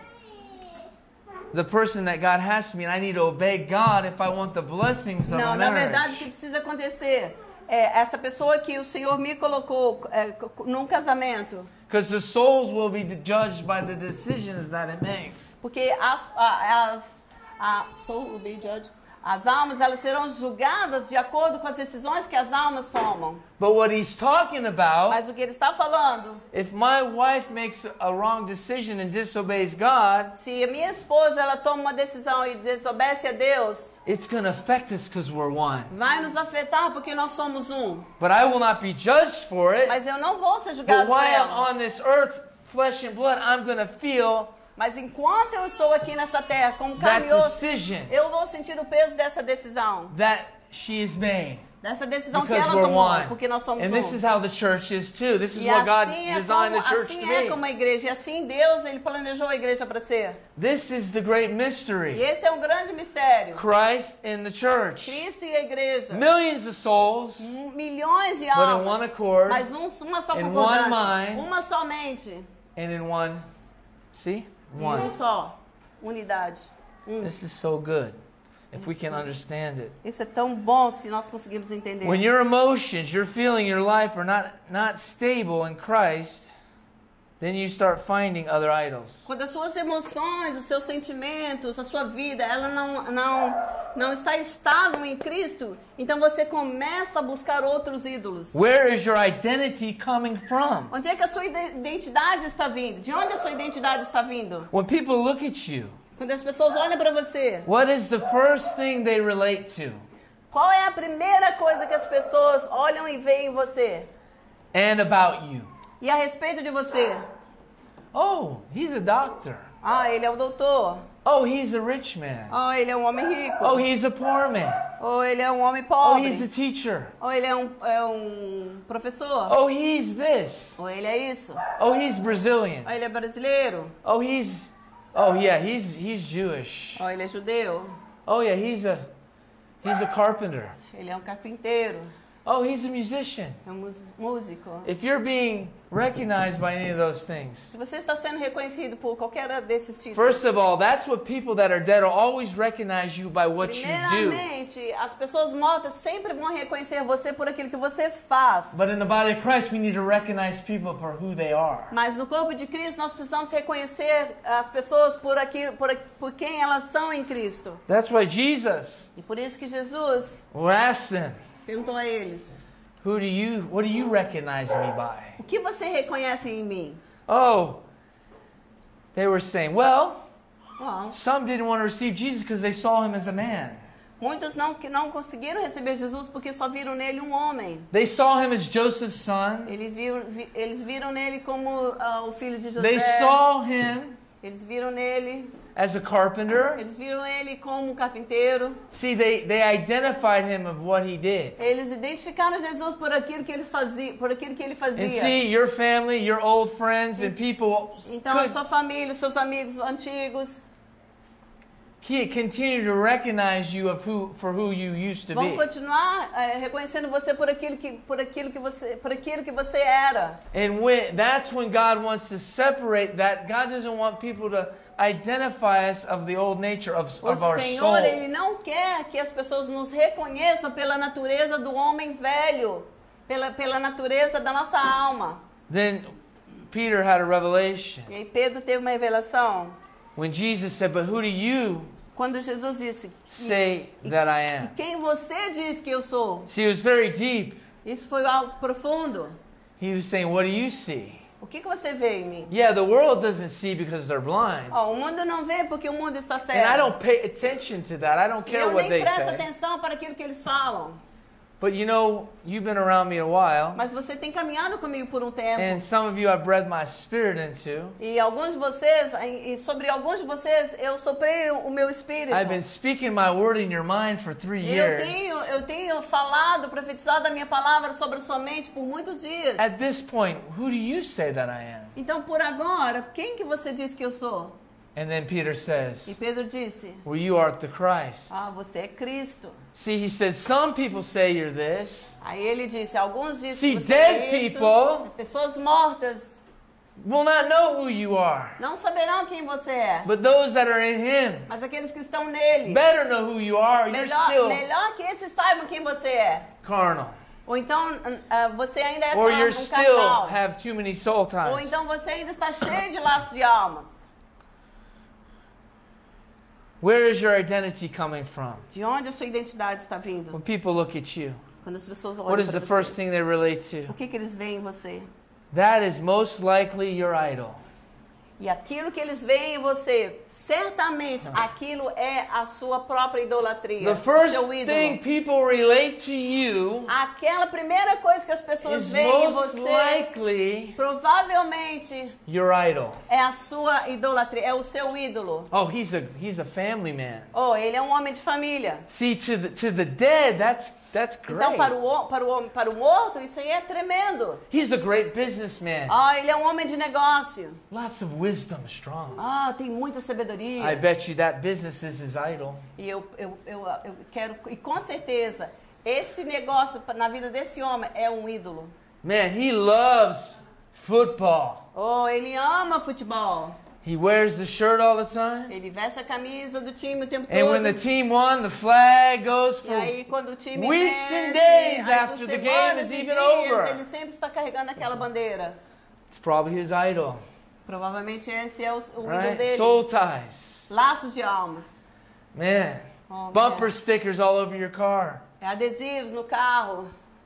the person that God has to me, and I need to obey God if I want the blessings of Não, a na verdade o que marriage. precisa acontecer é essa pessoa que o Senhor me colocou é, num casamento. Because the souls will be judged by the decisions that it makes. Porque as, a- as, a soul will be judged. As almas, elas serão julgadas de acordo com as decisões que as almas tomam. But what he's talking about, Mas o que ele está falando, if my wife makes a wrong decision and disobeys God, se a minha esposa ela toma uma decisão e desobedece a Deus, it's going to affect us because we're one. vai nos afetar porque nós somos um. But I will not be judged for it. Mas eu não vou ser But julgado por while I'm ela. on this earth, flesh and blood, I'm going to feel Mas enquanto eu estou aqui nessa terra como that carne e osso, decision eu vou sentir o peso dessa decisão. that she has made. Dessa decisão que Because ela we're tomou, one. porque nós somos And this is um. how the church is too. This is E what God assim é designed como, the church assim to é como be. a igreja. E assim Deus, Ele planejou a igreja para ser. This is the great E mystery. esse é um grande mistério. Christ in the church. Cristo e a igreja. Millions of souls, M- Milhões de but in one almas. accord Mas um, uma só in concordância. one mind. Uma somente. and in one. See? E um One. só. Unidade. Um. This is so good if we can understand it. Isso é tão bom se nós conseguirmos entender. When your emotions, your feeling, your life are not, not stable in Christ, then you start finding other idols. Quando as suas emoções, os seus sentimentos, a sua vida, ela não, não, não está estável em Cristo, então você começa a buscar outros ídolos. Where is your identity coming from? Onde é que a sua ide- identidade está vindo? De onde a sua identidade está vindo? When people look at you, Quando as pessoas olham para você, what is the first thing they relate to? qual é a primeira coisa que as pessoas olham e veem em você? And about you? E a respeito de você? Oh, he's a doctor. Ah, ele é o doutor. Oh, he's a rich man. Oh, ele é um homem rico. Oh, he's a poor man. Ou ele é um homem Oh, pobre. he's a teacher. Ou ele é um, é um professor. Oh, he's this. Ou ele é isso. Oh, he's Brazilian. Ou ele é brasileiro. Oh, he's Oh, yeah, he's he's Jewish. Ou ele é judeu. Oh, yeah, he's a he's a carpenter. Ele é um carpinteiro. Oh, he's a musician. É um mus- músico. If you're being recognized by any of those things, Se você está sendo reconhecido por qualquer desses títulos, first of all, that's what people that are dead will always recognize you by what you do. primeiramente, as pessoas mortas sempre vão reconhecer você por aquilo que você faz. But in the body of Christ, we need to recognize people for who they are. Mas no corpo de Cristo nós precisamos reconhecer as pessoas por aquilo, por, por quem elas são em Cristo. That's why Jesus E por isso que Jesus asked them, perguntou a eles: "Who do you what do you recognize me by?" o que você reconhece em mim? Oh, they were saying, well, Bom, some didn't want to receive Jesus because they saw him as a man. Muitos não, que não conseguiram receber Jesus porque só viram nele um homem. They saw him as Joseph's son. Eles viram, vi, eles viram nele como uh, o filho de José. They saw him Eles viram nele, as a carpenter. eles viram ele como um carpinteiro. See, they, they identified him of what he did. Eles identificaram Jesus por aquilo que eles faziam, por aquilo que ele fazia. And see, your family, your old friends and people Então a could sua família, os seus amigos antigos ke- continue to recognize you of who, for who you used to vão be. continuar eh, reconhecendo você por aquilo que por aquilo que você por aquilo que você era. And when, that's when God wants to separate that. God doesn't want people to identify us of the old nature of, O of our soul. Senhor, ele não quer que as pessoas nos reconheçam pela natureza do homem velho, pela pela natureza da nossa alma. Then Peter had a revelation. E aí Pedro teve uma revelação. When Jesus said, but who do you Quando Jesus disse, say that I e am? quem você diz que eu sou? See, it was very deep. Isso foi algo profundo. He was saying, what do you see? O que, que você vê em mim? Yeah, the world doesn't see because they're blind. Ó, o mundo não vê porque o mundo está And I cego. don't pay attention to that. I don't E care eu what nem they presto say. atenção para aquilo que eles falam. But you know, you've been around me a while. Mas você tem caminhado comigo por um tempo. And some of you I've breathed my spirit into. E alguns de vocês, e sobre alguns de vocês, eu soprei o meu espírito. I've been speaking my word in your mind for three E eu years. tenho, eu tenho falado, profetizado a minha palavra sobre a sua mente por muitos dias. At this point, who do you say that I am? Então, por agora, quem que você diz que eu sou? And then Peter E says, Pedro disse, well, you are the Christ. ah, você é Cristo. See, he said, some people say you're this. Aí ele disse, alguns dizem See, que você dead é isso. people Pessoas mortas will not know who you are. não saberão quem você é. But those that are in him Mas aqueles que estão nele, better know who you are. You're melhor, still melhor que esses saibam quem você é. carnal. Ou então ah, você ainda é Or carnal, you're um still carnal. have too many soul Ou ties. então você ainda está cheio de laços de almas. Where is your identity coming from? De onde a sua identidade está vindo? When people look at you, Quando as pessoas what olham is para the first você, thing they relate to? o que, que eles veem em você? That is most likely your idol. E aquilo que eles veem em você, certamente aquilo é a sua própria idolatria, The o first seu ídolo. thing people relate to you Aquela primeira coisa que as pessoas is veem em most você, likely provavelmente your idol. é a sua idolatria, é o seu ídolo. Oh, he's a he's a family man. Oh, ele é um homem de família. See, to the to the dead, that's that's Então, para great. o, para, o, para o morto, isso aí é tremendo. He's a great businessman. Ah, ele é um homem de negócio. Lots of wisdom, strong. Ah, tem muita sabedoria. I bet you that business is his idol. E eu, eu, eu, eu quero, e com certeza, esse negócio na vida desse homem é um ídolo. Man, he loves football. Oh, ele ama futebol. He wears the shirt all the time. Ele veste a camisa do time o tempo And todo. when the team won, the flag goes E for aí, quando o time weeks vence, and days aí, after por the game semanas is e even dias, over. ele sempre está carregando aquela bandeira. It's probably his idol, Provavelmente esse é o, o ídolo right? dele. Soul ties. Laços de almas. Man, Oh, bumper man. stickers all over your car. É adesivos no carro.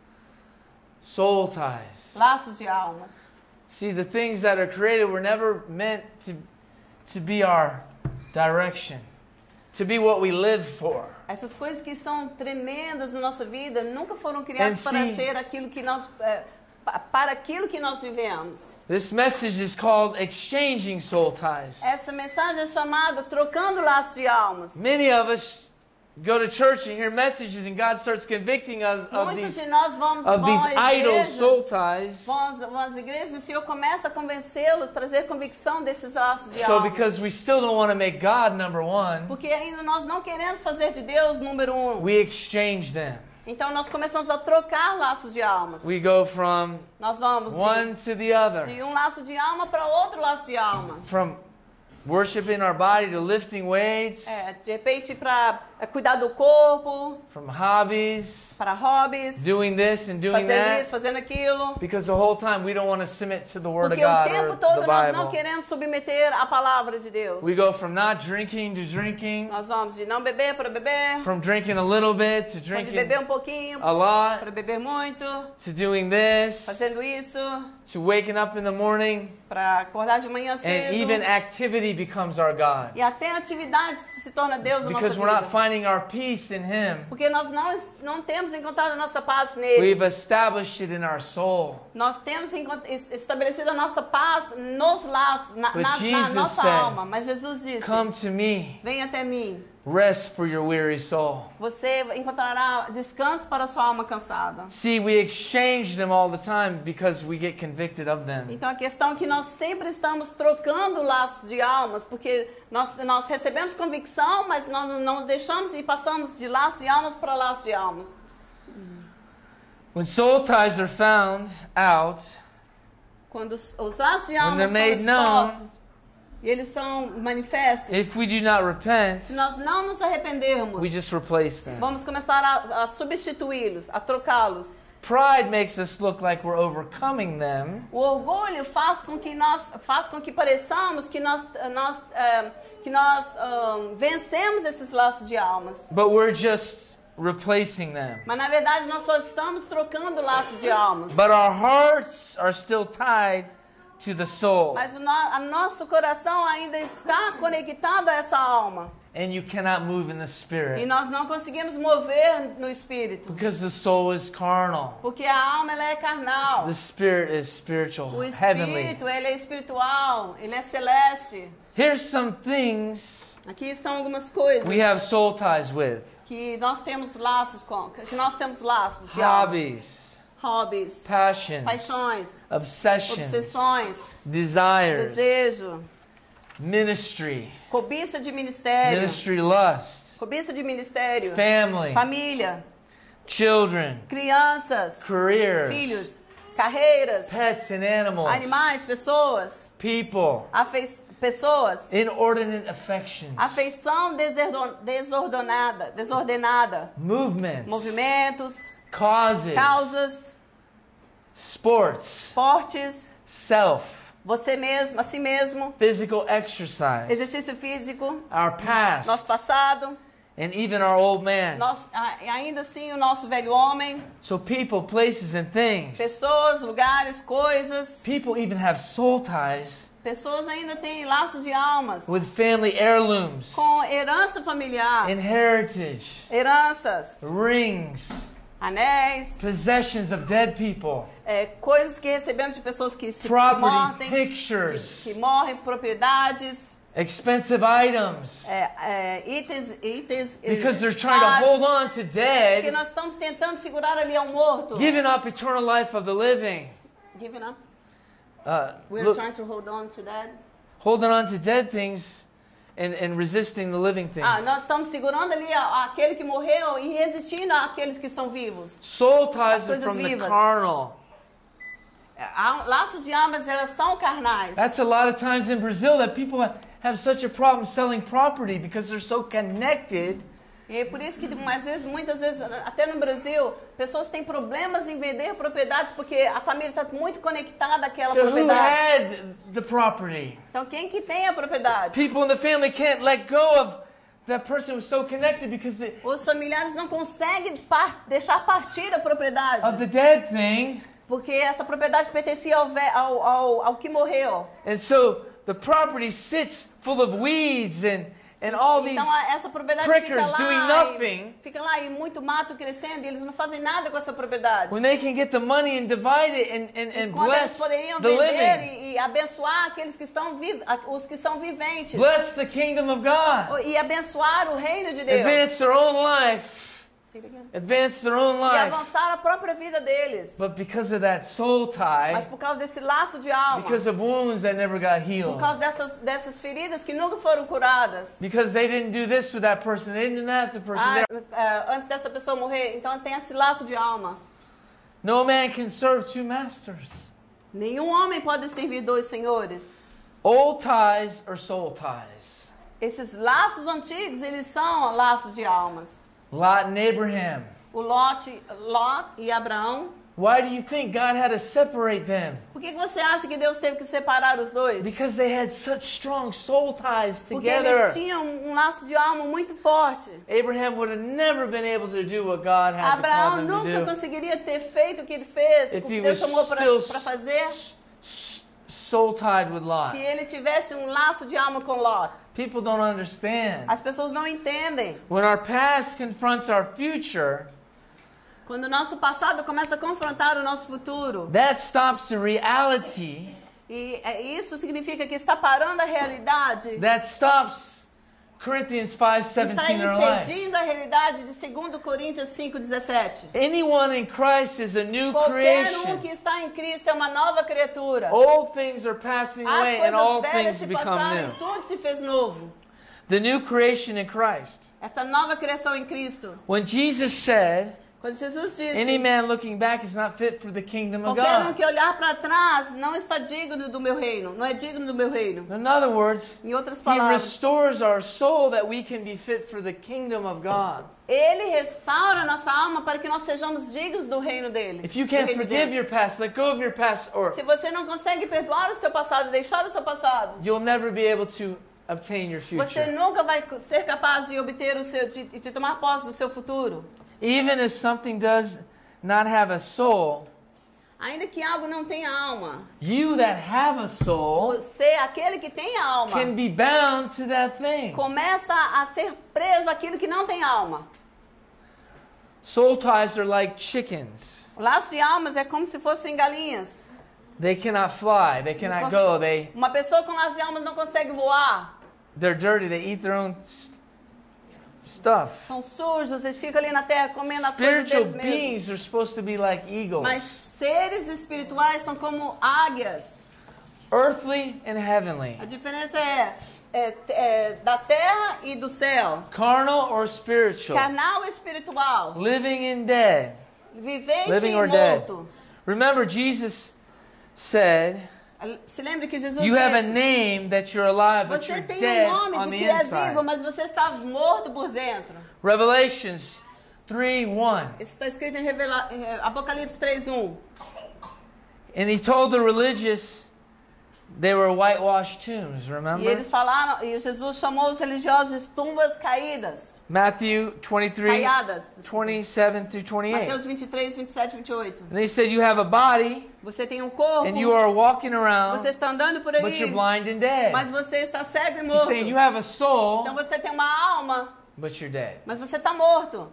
Soul ties. Laços de almas. See, the things that are created were never meant to, to be our direction, to be what we live for. Essas coisas que são tremendas na nossa vida nunca foram criadas And para see- ser aquilo que nós é, pa- para aquilo que nós vivemos. This message is called exchanging soul ties. Essa mensagem é chamada trocando laços de almas. Many of us go to church and hear messages and God starts convicting us of Muitos these, de nós vamos of vão these às idol igrejas, soul ties. vão às, vão às igrejas e o Senhor começa a convencê-los, trazer convicção desses laços de So almas. because we still don't want to make God number one, Porque ainda nós não queremos fazer de Deus número um. we exchange them. Então nós começamos a trocar laços de almas. We go from Nós vamos one de, to the other, de um laço de alma para outro laço de alma. from worshiping our body to lifting weights, É, de repente para cuidar do corpo, from hobbies, para hobbies, doing this and doing fazendo isso, that, fazendo aquilo. because the whole time we don't want to submit to the Word of Porque o God tempo or todo the nós não Bible. queremos submeter a palavra de Deus. We go from not drinking to drinking, Nós vamos de não beber para beber, from drinking a little bit to de drinking beber um pouquinho a lot, para beber muito, to doing this, fazendo isso, to waking up in the morning, para acordar de manhã and cedo. even activity becomes our God. E até a atividade se torna Deus na nossa Because we're not vida. finding our peace in Him. Porque nós não, não temos encontrado a nossa paz nele. We've established it in our soul. Nós temos estabelecido a nossa paz nos laços, na, na, na nossa said, alma. Mas Jesus disse, come to me, vem até mim. rest for your weary soul. Você encontrará descanso para a sua alma cansada. See, we exchange them all the time because we get convicted of them. Então a questão é que nós sempre estamos trocando laços de almas, porque nós, nós recebemos convicção, mas nós não deixamos e passamos de laços de almas para laços de almas. When soul ties are found out, quando os, os laços de when almas they're são made known, expostos, e eles são manifestos, if we do not repent, se nós não nos arrependermos, we just replace them. vamos começar a, a substituí-los, a trocá-los. Pride makes us look like we're overcoming them, O orgulho faz com que nós, faz com que pareçamos que nós, nós, eh, que nós um, vencemos esses laços de almas. but we're just replacing them. Mas na verdade nós só estamos trocando laços de almas. But our hearts are still tied to the soul, Mas o no, a nosso coração ainda está conectado a essa alma. and you cannot move in the E spirit nós não conseguimos mover no espírito. because the soul is carnal. Porque a alma ela é carnal. The spirit is spiritual, O heavenly. espírito ele é espiritual, ele é celeste. Here's some things Aqui estão algumas coisas we have soul ties with. que nós temos laços com, que nós temos laços de alma. Hobbies, Hobbies, passions, paixões, obsessions, obsessões, desires, desejo, ministry, cobiça de ministério, ministry lust, cobiça de ministério, family, família, children, crianças, careers, filhos, carreiras, pets and animals, animais, pessoas, people, afei pessoas, inordinate affections, afeição desordon desordenada, desordenada, movements, movimentos, causes, causas, sports, esportes, self, você mesmo, a si mesmo, physical exercise, exercício físico, our past, nosso passado, and even our old man. nosso, ainda assim o nosso velho homem, So people, places, and things. pessoas, lugares, coisas. People even have soul ties Pessoas ainda têm laços de almas with family heirlooms, com herança familiar, inheritage, heranças, rings, anéis, possessions of dead people, é, coisas que recebemos de pessoas que se que property, morrem, pictures, que morrem, propriedades, expensive items, é, é, itens, itens, because they're trying to hold on to porque dead, nós estamos tentando segurar ali ao morto. giving up eternal life of the living. Giving up. Uh, We're look, trying to hold on to that. holding on to dead things and, and resisting the living things. Ah, nós estamos segurando ali a- aquele que morreu e resistindo àqueles que estão vivos. Soul ties As are coisas from the vivas. carnal. Há- Laços de almas, elas são carnais. That's a lot of times in Brazil that people ha- have such a problem selling property because they're so connected E é por isso que às vezes, muitas vezes, até no Brasil, pessoas têm problemas em vender propriedades porque a família está muito conectada àquela to who propriedade. had the property. Então quem que tem a propriedade? People in the family can't let go of that person who was so connected because they, Os familiares não conseguem par- deixar partir a propriedade. of the dead thing. Porque essa propriedade pertencia ao, ve- ao, ao, ao que morreu. And so the property sits full of weeds and, and all these Então a- essa propriedade fica prickers doing lá, nothing. e, fica lá e muito mato crescendo e eles não fazem nada com essa propriedade. when they can get the money and divide it and, and, and Quando eles bless poderiam the vender living. e, e abençoar aqueles que estão vivos, os que são viventes. Bless the kingdom of God. E abençoar o reino de Deus. Advance their own life. Advance their own E life. avançar a própria vida deles. But because of that soul tie, Mas por causa desse laço de alma, because of wounds that never got por healed, causa dessas, dessas feridas que nunca foram curadas. because they didn't do this with that person, they didn't do that to the person. Ah, They- é, antes dessa pessoa morrer, então tem esse laço de alma. No man can serve two masters. Nenhum homem pode servir dois senhores. Old ties are soul ties. Esses laços antigos, eles são laços de almas. Lot and Abraham. O Lot, Lot e Abraão. Why do you think God had to separate them? Por que que você acha que Deus teve que separar os dois? Because they had such strong soul ties Porque together. eles tinham um laço de alma muito forte. Abraham would have never been able to do what God had to call Abraão them to nunca do. conseguiria ter feito o que ele fez, If o que he Deus was chamou still para fazer. s- soul tied with Lot. Se ele tivesse um laço de alma com Lot. People don't understand. As pessoas não entendem. When our past confronts our future, Quando o nosso passado começa a confrontar o nosso futuro, that stops the reality. e é, isso significa que está parando a realidade, That stops Corinthians five está seventeen in our life. impedindo a realidade de dois Coríntios cinco, dezessete. Anyone in Christ is a new Qualquer um creation. que está em Cristo é uma nova criatura. All things are passing As away and all coisas velhas things se become passaram e new. tudo se fez novo. The new creation in Christ. Essa nova criação em Cristo. When Jesus said, Quando Jesus disse, any man looking back is not fit for the kingdom of qualquer um God. que olhar para trás não está digno do meu reino, não é digno do meu reino. In other words, Em outras He palavras, restores our soul that we can be fit for the kingdom of God. Ele restaura a nossa alma para que nós sejamos dignos do reino dele. If you do can't reino de forgive Deus. your past, let go of your past, or Se você não consegue perdoar o seu passado, deixar o seu passado, you'll never be able to obtain your você future. nunca vai ser capaz de obter o seu, de, de tomar posse do seu futuro. Even if something does not have a soul, Ainda que algo não tenha alma, you that have a soul você, aquele que tem alma, can be bound to that thing. começa a ser preso àquilo que não tem alma. Soul ties are like chickens. O laço de almas é como se fossem galinhas. They cannot fly, they cannot Não go, conse- they, Uma pessoa com laço de almas não consegue voar. they're dirty, they eat their own st- stuff. São sujos, eles ficam ali na terra comendo as coisas Spiritual deles mesmos. beings are supposed to be like Mas eagles, seres espirituais são como águias. earthly and heavenly, A diferença é, é, é da terra e do céu. carnal or spiritual, Carnal e espiritual. living and dead. Vivente Living e or dead. morto. Remember, Jesus said, Se lembre que Jesus you have a disse, name that you're alive, but você you're tem dead um nome on de the que é inside. vivo, mas você está morto por dentro. Revelations three one. Isso está escrito em Revela- eh, Apocalipse três, um. And he told the religious they were whitewashed tombs, E remember? eles falaram, e Jesus chamou os religiosos de tumbas caídas, Matthew twenty-three, caiadas. twenty-seven through twenty-eight. Mateus vinte e três, vinte e sete, vinte e oito. And they said you have a body Você tem um corpo, and you are walking around, você está andando por but aí, you're blind and dead. mas você está cego e He's morto. saying you have a soul, Então você tem uma alma, but you're dead. mas você está morto.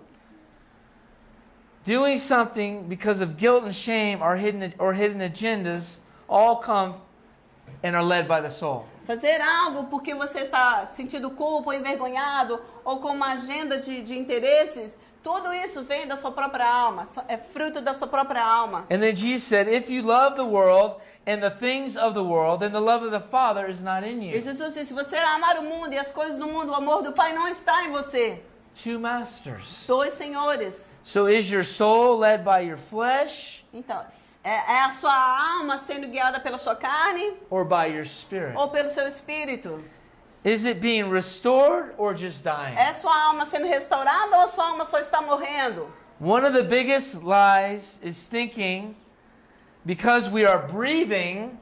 Doing something because of guilt and shame or hidden or hidden agendas all come and are led by the soul. Fazer algo porque você está sentindo culpa, ou envergonhado, ou com uma agenda de, de interesses, tudo isso vem da sua própria alma, é fruto da sua própria alma. And then Jesus said, if you love the world and the things of the world, then the love of the Father is not in E you. Jesus disse, se você amar o mundo e as coisas do mundo, o amor do Pai não está em você. Two masters. Dois senhores. So is your soul led by your flesh Então, é, é a sua alma sendo guiada pela sua carne or by your spirit? ou pelo seu espírito? Is it being restored or just dying? É sua alma sendo restaurada ou sua alma só está morrendo? One of the biggest lies is thinking because we are breathing,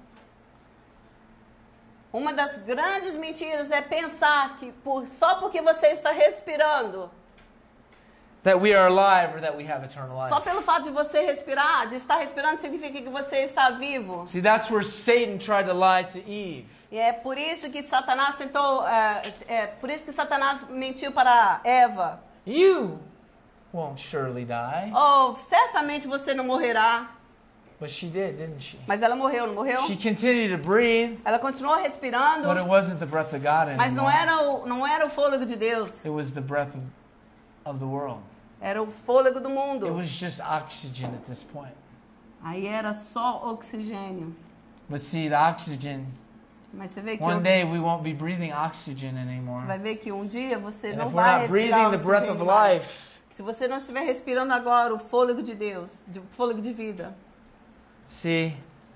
Uma das grandes mentiras é pensar que por, só porque você está respirando, that we are alive or that we have eternal só life. pelo fato de você respirar, de estar respirando, significa que você está vivo. See, that's where Satan tried to lie to Eve. E é por isso que Satanás tentou, é, é por isso que Satanás mentiu para Eva. You won't surely die. Oh, certamente você não morrerá. But she did, didn't she? Mas ela morreu, não morreu? She continued to breathe, Ela continuou respirando, but it wasn't the breath of God mas não anymore. era o, não era o fôlego de Deus. It was the breath of, of the world. Era o fôlego do It mundo. was just oxygen at this point. Aí era só oxigênio. But see, the oxygen, Mas você vê que one ox- day we won't be breathing oxygen você anymore. vai ver que um dia você And não if we're vai not respirar breathing the breath of oxigênio mais. life, Se você não estiver respirando agora o fôlego de Deus, o fôlego de vida. see,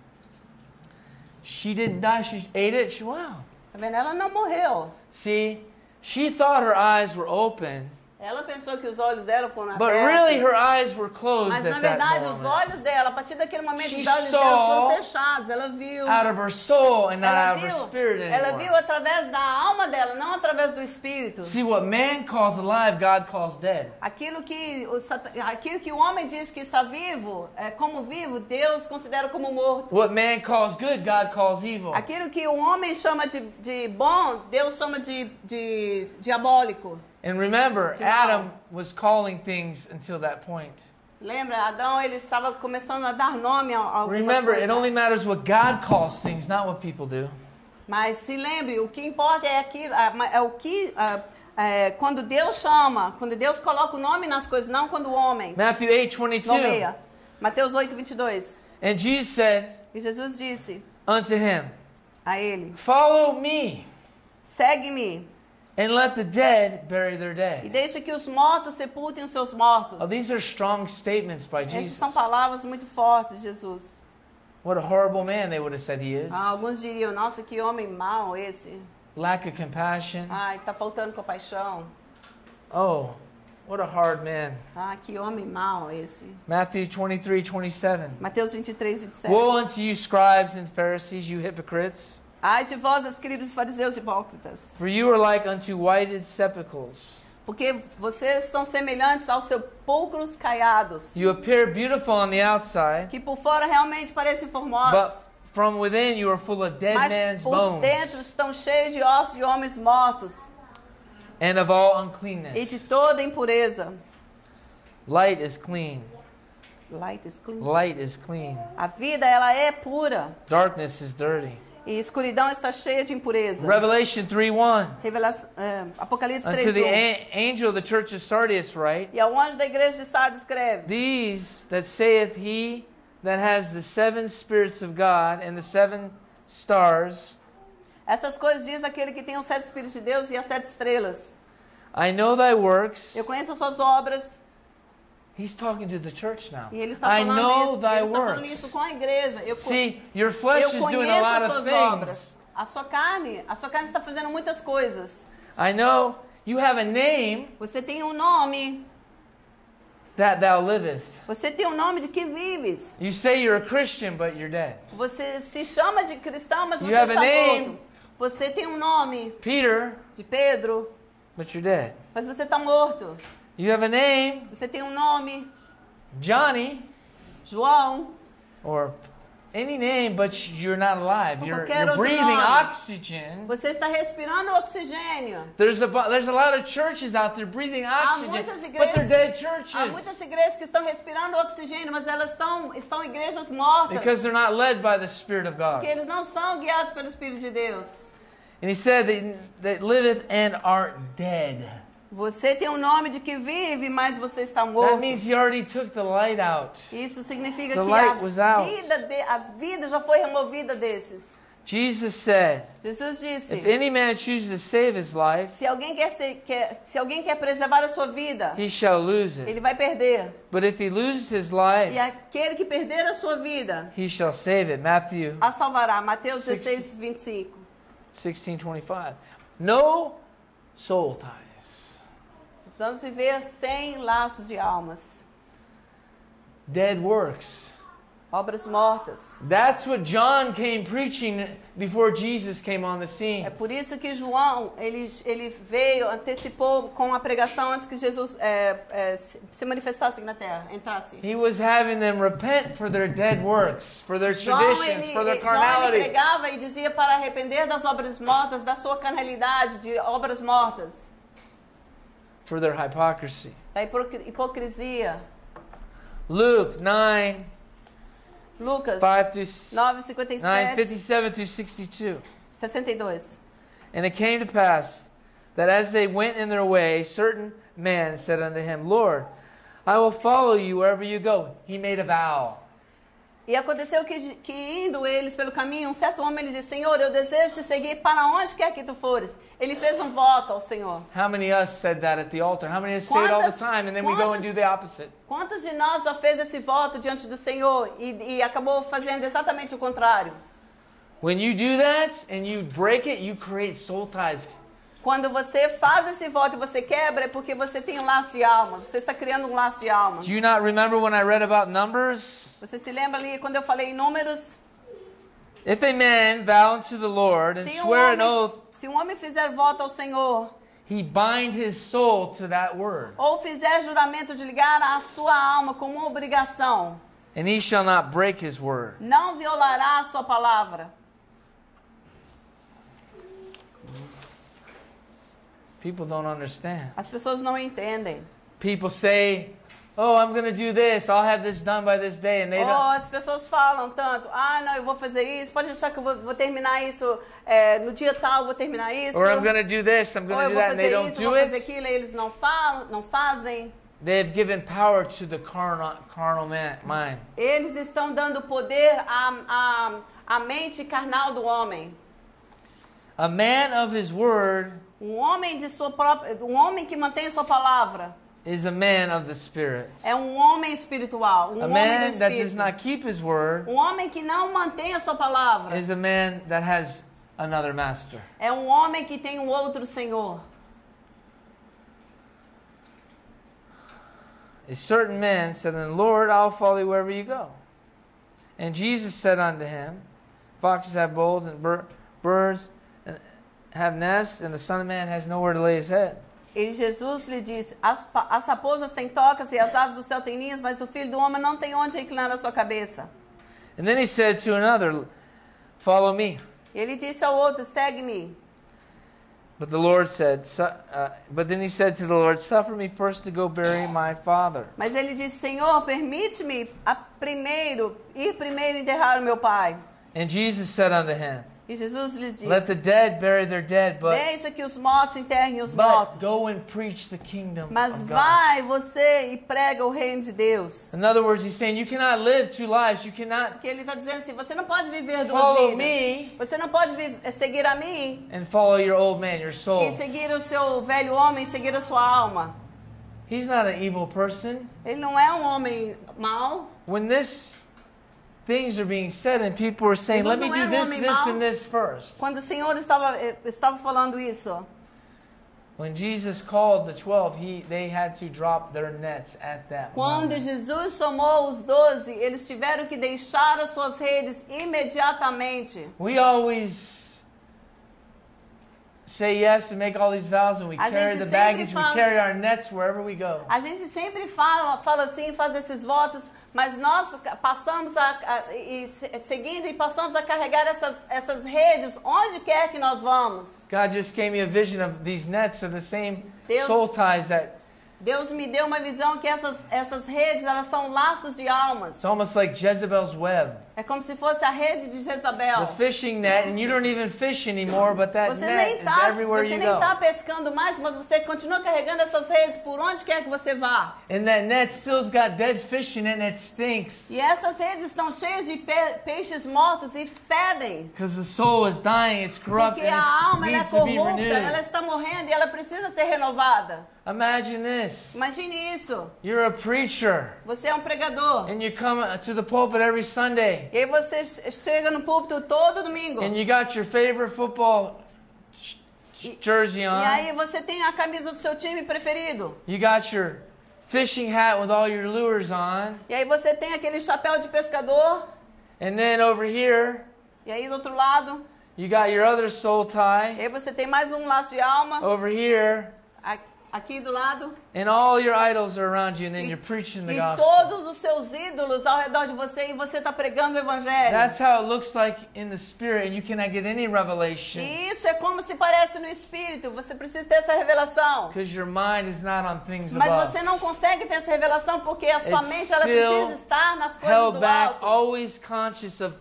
she didn't die. She ate it. She, wow. Tá vendo? Ela não morreu. See, she thought her eyes were open, Ela pensou que os olhos dela foram But abertos. really her eyes were closed Mas na at that verdade os moment. olhos dela, a partir daquele momento, She os olhos saw dela foram fechados. Ela viu. Out of her soul and not Ela out of her viu, spirit ela anymore. viu através da alma dela, não através do espírito. See, what man calls alive, God calls dead. Aquilo que o, sat- aquilo que o homem diz que está vivo, é, como vivo, Deus considera como morto. What man calls good, God calls evil. Aquilo que o homem chama de, de bom, Deus chama de, de diabólico. And remember, De Adam mal. was calling things until that point. Lembra, Adão, ele estava começando a dar nome a, a algumas Remember, coisas. it only matters what God calls things, not what people do. Mas se lembre, o que importa é aquilo, é o que ah, é, quando Deus chama, quando Deus coloca o nome nas coisas, não quando o homem Matthew eight twenty-two. nomeia. Mateus oito, vinte e dois. And Jesus said E Jesus disse unto him, a ele: follow me, segue-me and let the dead bury their e dead. deixa que os mortos sepultem os seus mortos. Oh, these are strong statements by Essas Jesus. são palavras muito fortes de Jesus. What a horrible man they would have said he is. Ah, alguns diriam: nossa, que homem mau esse. Lack of compassion. Ai, tá faltando compaixão. Oh, what a hard man. Ah, que homem mau esse. Matthew twenty-three twenty-seven. Mateus vinte e três, vinte e sete. Woe unto you, scribes and Pharisees, you hypocrites! Ai de vós, escribas e fariseus hipócritas, For you are like unto whited sepulchres. porque vocês são semelhantes aos sepulcros caiados, You appear beautiful on the outside, que por fora realmente parecem but formosos, from within you are full of dead mas man's por dentro bones estão cheios de ossos de homens mortos and of all e de uncleanness. toda impureza. Light is clean. Light is clean. Light is clean. A vida, ela é pura, Darkness is dirty. e escuridão está cheia de impureza. Revelation three one. Revelação, é, Apocalipse Unto três, the um. a- angel of the church of Sardis write, E ao anjo da igreja de Sardes escreve: These that saith he that has the seven spirits of God and the seven stars, essas coisas diz aquele que tem os sete Espíritos de Deus e as sete estrelas. I know thy works. Eu conheço as suas obras. He's talking to the church now. E ele está I falando know isso, thy ele está falando isso works. com a igreja. Eu, co- See, your flesh eu is doing a conheço lot as of suas things. obras. A sua carne, a sua carne está fazendo muitas coisas. I know you have a name Você tem um nome. that thou liveth. Você tem um nome de que vives. You say you're a Christian, but you're dead. Você se chama de cristão, mas You você have a está name. morto. Você tem um nome Peter, de Pedro, but you're dead. mas você está morto. You have a name, Você tem um nome, Johnny, João. or any name, but you're not alive. Ou You're, qualquer you're outro breathing nome. oxygen. Você está respirando oxigênio. There's a bu- there's a lot of churches out there breathing Há oxygen, muitas but they're igrejas, dead há muitas churches igrejas que estão respirando oxigênio, mas elas estão, são igrejas mortas. because they're not led by the Spirit of Porque God. eles não são guiados pelo Espírito de Deus. And he said that, that liveth and art dead. Você tem um nome de que vive, mas você está That morto. means he already took the light out. Isso significa The que light was a out. vida, de, a vida já foi removida desses. Jesus said, Jesus disse, if any man choose to save his life, se alguém quer, ser, quer, se alguém quer preservar a sua vida, he shall lose it. ele vai perder. But if he loses his E life, aquele que perder a sua vida, he shall save it. Matthew a salvará. Mateus Sixty- dezesseis, vinte e cinco. sixteen twenty-five. No soul ties. Vamos viver sem laços de almas. Dead works. Obras mortas. That's what John came preaching before Jesus came on the É scene. por isso que João, ele, ele veio, antecipou com a pregação antes que Jesus é, é, se se manifestasse aqui na terra, entrasse. He was having them repent for their dead works, for their João traditions, ele, for their João, ele carnality. pregava e dizia para arrepender das obras mortas, da sua carnalidade, de obras mortas, For their hypocrisy. da hipocri- hipocrisia. Luke nine, Lucas five to nove, cinquenta e nine, sete, fifty-seven to sixty-two. sessenta e dois. And it came to pass that as they went in their way, certain men said unto him, Lord, I will follow you wherever you go. He made a vow. E aconteceu que, que indo eles pelo caminho, um certo homem lhe disse, Senhor, eu desejo te seguir para onde quer que tu fores. Ele fez um voto ao Senhor. How many of us said that at the altar? How many of us say it all the Quantas- time and then we go and do the opposite? Quantos de nós já fez esse voto diante do Senhor e, e acabou fazendo exatamente o contrário? When you do that and you break it, you create soul ties Quando você faz esse voto e você quebra, é porque você tem um laço de alma. Você está criando um laço de alma. Do you not remember when I read about Numbers? Você se lembra ali quando eu falei em números? If a man vow unto the Lord and Se um, swear an homem, oath, se um homem fizer voto ao Senhor, he bind his soul to that word, ou fizer juramento de ligar a sua alma como uma obrigação, and he shall not break his word. não violará a sua palavra. People don't understand. As pessoas não entendem. People say, oh, I'm going to do this. I'll have this done by this day. And they Ou don't. as pessoas falam tanto, ah, não, eu vou fazer isso, pode achar que eu vou, vou terminar isso é, no dia tal, eu vou terminar isso. Or I'm going to do this, I'm Ou going to eu do vou that, and they fazer don't isso, do vou fazer it. aquilo, e eles não, falam, não fazem. They have given power to the carnal, carnal man, mind. Eles estão dando poder à, à, à mente carnal do homem. A man of his word Um homem de sua própria, um homem que mantém sua palavra is a man of the Spirit. é um homem espiritual, um A homem do man that does espírito. not keep his word Um homem que não mantém a sua palavra is a man that has another master. é um homem que tem um outro senhor. A certain man said unto the Lord, I'll follow you wherever you go. And Jesus said unto him, foxes have holes and bir- birds and have nests, and the Son of Man has nowhere to lay his head. E Jesus lhe disse, as, pa- as raposas têm tocas e as aves do céu têm ninhos, mas o filho do homem não tem onde reclinar a sua cabeça. And then he said to another, follow me. E ele disse ao outro, segue-me. But the Lord said, su- uh, but then he said to the Lord, suffer me first to go bury my father. Mas ele disse, Senhor, permite-me a primeiro, ir primeiro enterrar o meu pai. And Jesus said unto him, E Jesus lhes disse, let the dead bury their dead, but, deixa que os mortos enterrem os but mortos. go and preach the kingdom Mas of God. vai você e prega o reino de Deus. In other words, he's saying you cannot live two lives. You cannot Porque ele está dizendo assim, você não pode viver duas follow vidas. me Você não pode vi- seguir a mim and follow your old man, your soul. e seguir o seu velho homem, seguir a sua alma. He's not an evil person. Ele não é um homem mau. When this things are being said and people are saying, Jesus let me não é do um this, homem this, mau. and this first. Quando o Senhor estava, eh, estava falando isso, When Jesus called the twelve, he they had to drop their nets at that quando moment. Jesus chamou os doze, eles tiveram que deixar as suas redes imediatamente. We always say yes and make all these vows, and we A carry gente the sempre baggage, we fala- carry our nets wherever we go. A gente sempre fala, fala assim, faz esses votos, mas nós passamos a, a e se- seguindo e passamos a carregar essas, essas redes onde quer que nós vamos. God just gave me a vision of these nets are the same Deus- soul ties that Deus me deu uma visão que essas, essas redes, elas são laços de almas. it's almost like Jezebel's web. É como se fosse a rede de Jezabel. The fishing net, and you don't even fish anymore, but that Você net nem is está everywhere você you nem go. tá pescando mais, mas você continua carregando essas redes por onde quer que você vá. And that net still's got dead fish in it, and it stinks E essas redes estão cheias de pe- peixes mortos e fedem. because the soul is dying, it's corrupt, Porque and a alma it ela é needs to be corrupta, ela renewed. está morrendo e ela precisa ser renovada. Imagine this: Imagine isso. you're a preacher, Você é um pregador. and you come to the pulpit every Sunday, E aí você che- chega no púlpito todo domingo. and you got your favorite football sh- sh- jersey E on. aí você tem a camisa do seu time preferido. You got your fishing hat with all your lures on, E aí você tem aquele chapéu de pescador. and then over here E aí do outro lado, you got your other soul e tie. aí você tem mais um laço de alma. Over here. A- Aqui do lado. And all your idols are around you, and then you're preaching the E gospel. todos os seus ídolos ao redor de você e você está pregando o evangelho. That's how it looks like in the spirit, and you cannot get any revelation E isso é como se parece no espírito. Você precisa ter essa revelação. because your mind is not on things Mas above. você não consegue ter essa revelação porque a sua It's mente ela still precisa estar nas coisas Held do back, alto. always conscious of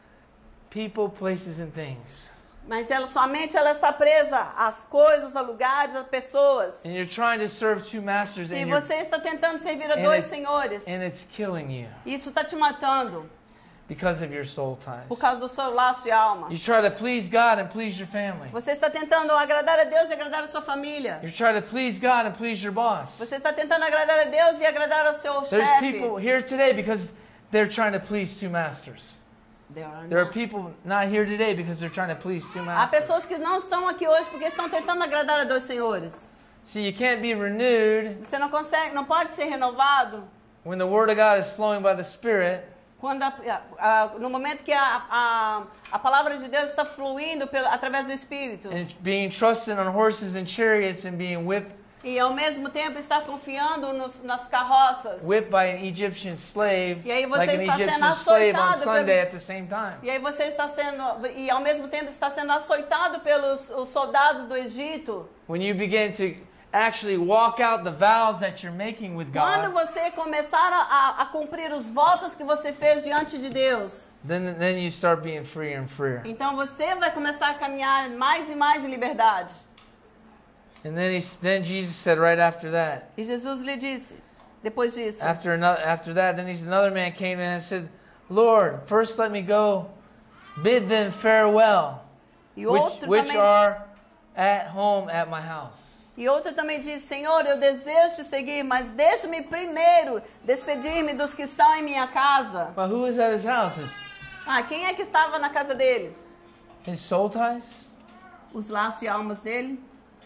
people, places, and things. Mas ela, sua mente ela está presa às coisas, a lugares, a pessoas. And you're trying to serve two masters, E and, you're, você está tentando servir a And dois it- senhores. and it's killing you Isso está te matando because of your soul por ties. causa do seu laço de alma. You try to please God and please your family. Você está tentando agradar a Deus e agradar a sua família. You try to please God and please your boss. Você está tentando agradar a Deus e agradar ao seu There's chefe. people here today because they're trying to please two masters. There are There are not. people not here today because they're trying to please two Há masters. pessoas que não estão aqui hoje porque estão tentando agradar a dois senhores. See, you can't be renewed Você não consegue, não pode ser renovado when the Word of God is flowing by the Spirit quando a, a, a, no momento que a, a, a palavra de Deus está fluindo pelo, através do Espírito. and being trusted on horses and chariots and being whipped, E ao mesmo tempo está confiando nos, nas carroças. whipped by an Egyptian slave, E aí você like an está sendo Egyptian slave on açoitado Sunday pelos- at the same time. E aí você está sendo, e ao mesmo tempo está sendo açoitado pelos os soldados do Egito. When you begin to actually walk out the vows that you're making with Quando God, você começar a, a cumprir os votos que você fez diante de Deus, then, then you start being freer and freer. então você vai começar a caminhar mais e mais em liberdade. And then, he, then Jesus said right after that, E Jesus lhe disse, depois disso, after, another, after that, then he said, another man came in and said, Lord, first let me go bid them farewell, e which, outro which também, are at home at my house. e outro também disse, Senhor, eu desejo te seguir, mas deixe-me primeiro despedir-me dos que estão em minha casa. But who was at his house? His, Ah, quem é que estava na casa deles? his soul ties? Os laços de almas dele?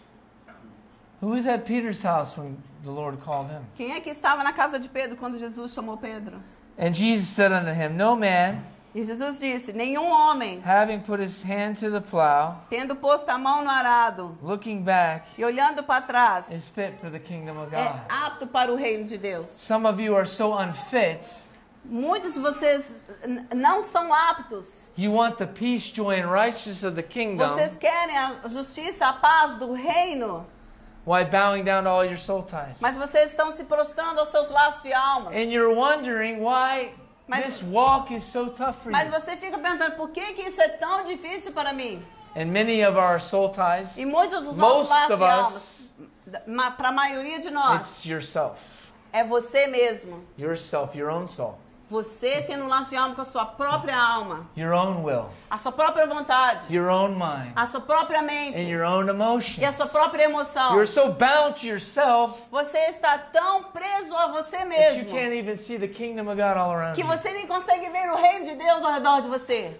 Who was at Peter's house when the Lord called him? Quem é que estava na casa de Pedro quando Jesus chamou Pedro? And Jesus said unto him, No man, E Jesus disse, nenhum homem, having put his hand to the plow, tendo posto a mão no arado looking back, e olhando para trás, is fit for the kingdom of é God. apto para o reino de Deus. Some of you are so unfit. Muitos de vocês n- não são aptos. You want the peace, joy, and righteousness of the kingdom Vocês querem a justiça, a paz do reino, while bowing down to all your soul ties. mas vocês estão se prostrando aos seus laços de alma. And you're wondering why Mas- this walk is so tough for Mas you. você fica perguntando, por que que isso é tão difícil para mim? And many of our soul ties, E muitos dos nossos most laços of de us, almas, para a maioria de nós, it's yourself. é você mesmo. Yourself, your own soul. Você tendo um laço de alma com a sua própria alma, Your own will. a sua própria vontade, Your own mind. a sua própria And mente your own e a emotions. sua própria emoção. You're so bound to yourself Você está tão preso a você that you mesmo can't even see the kingdom of God all around que you. você nem consegue ver o reino de Deus ao redor de você.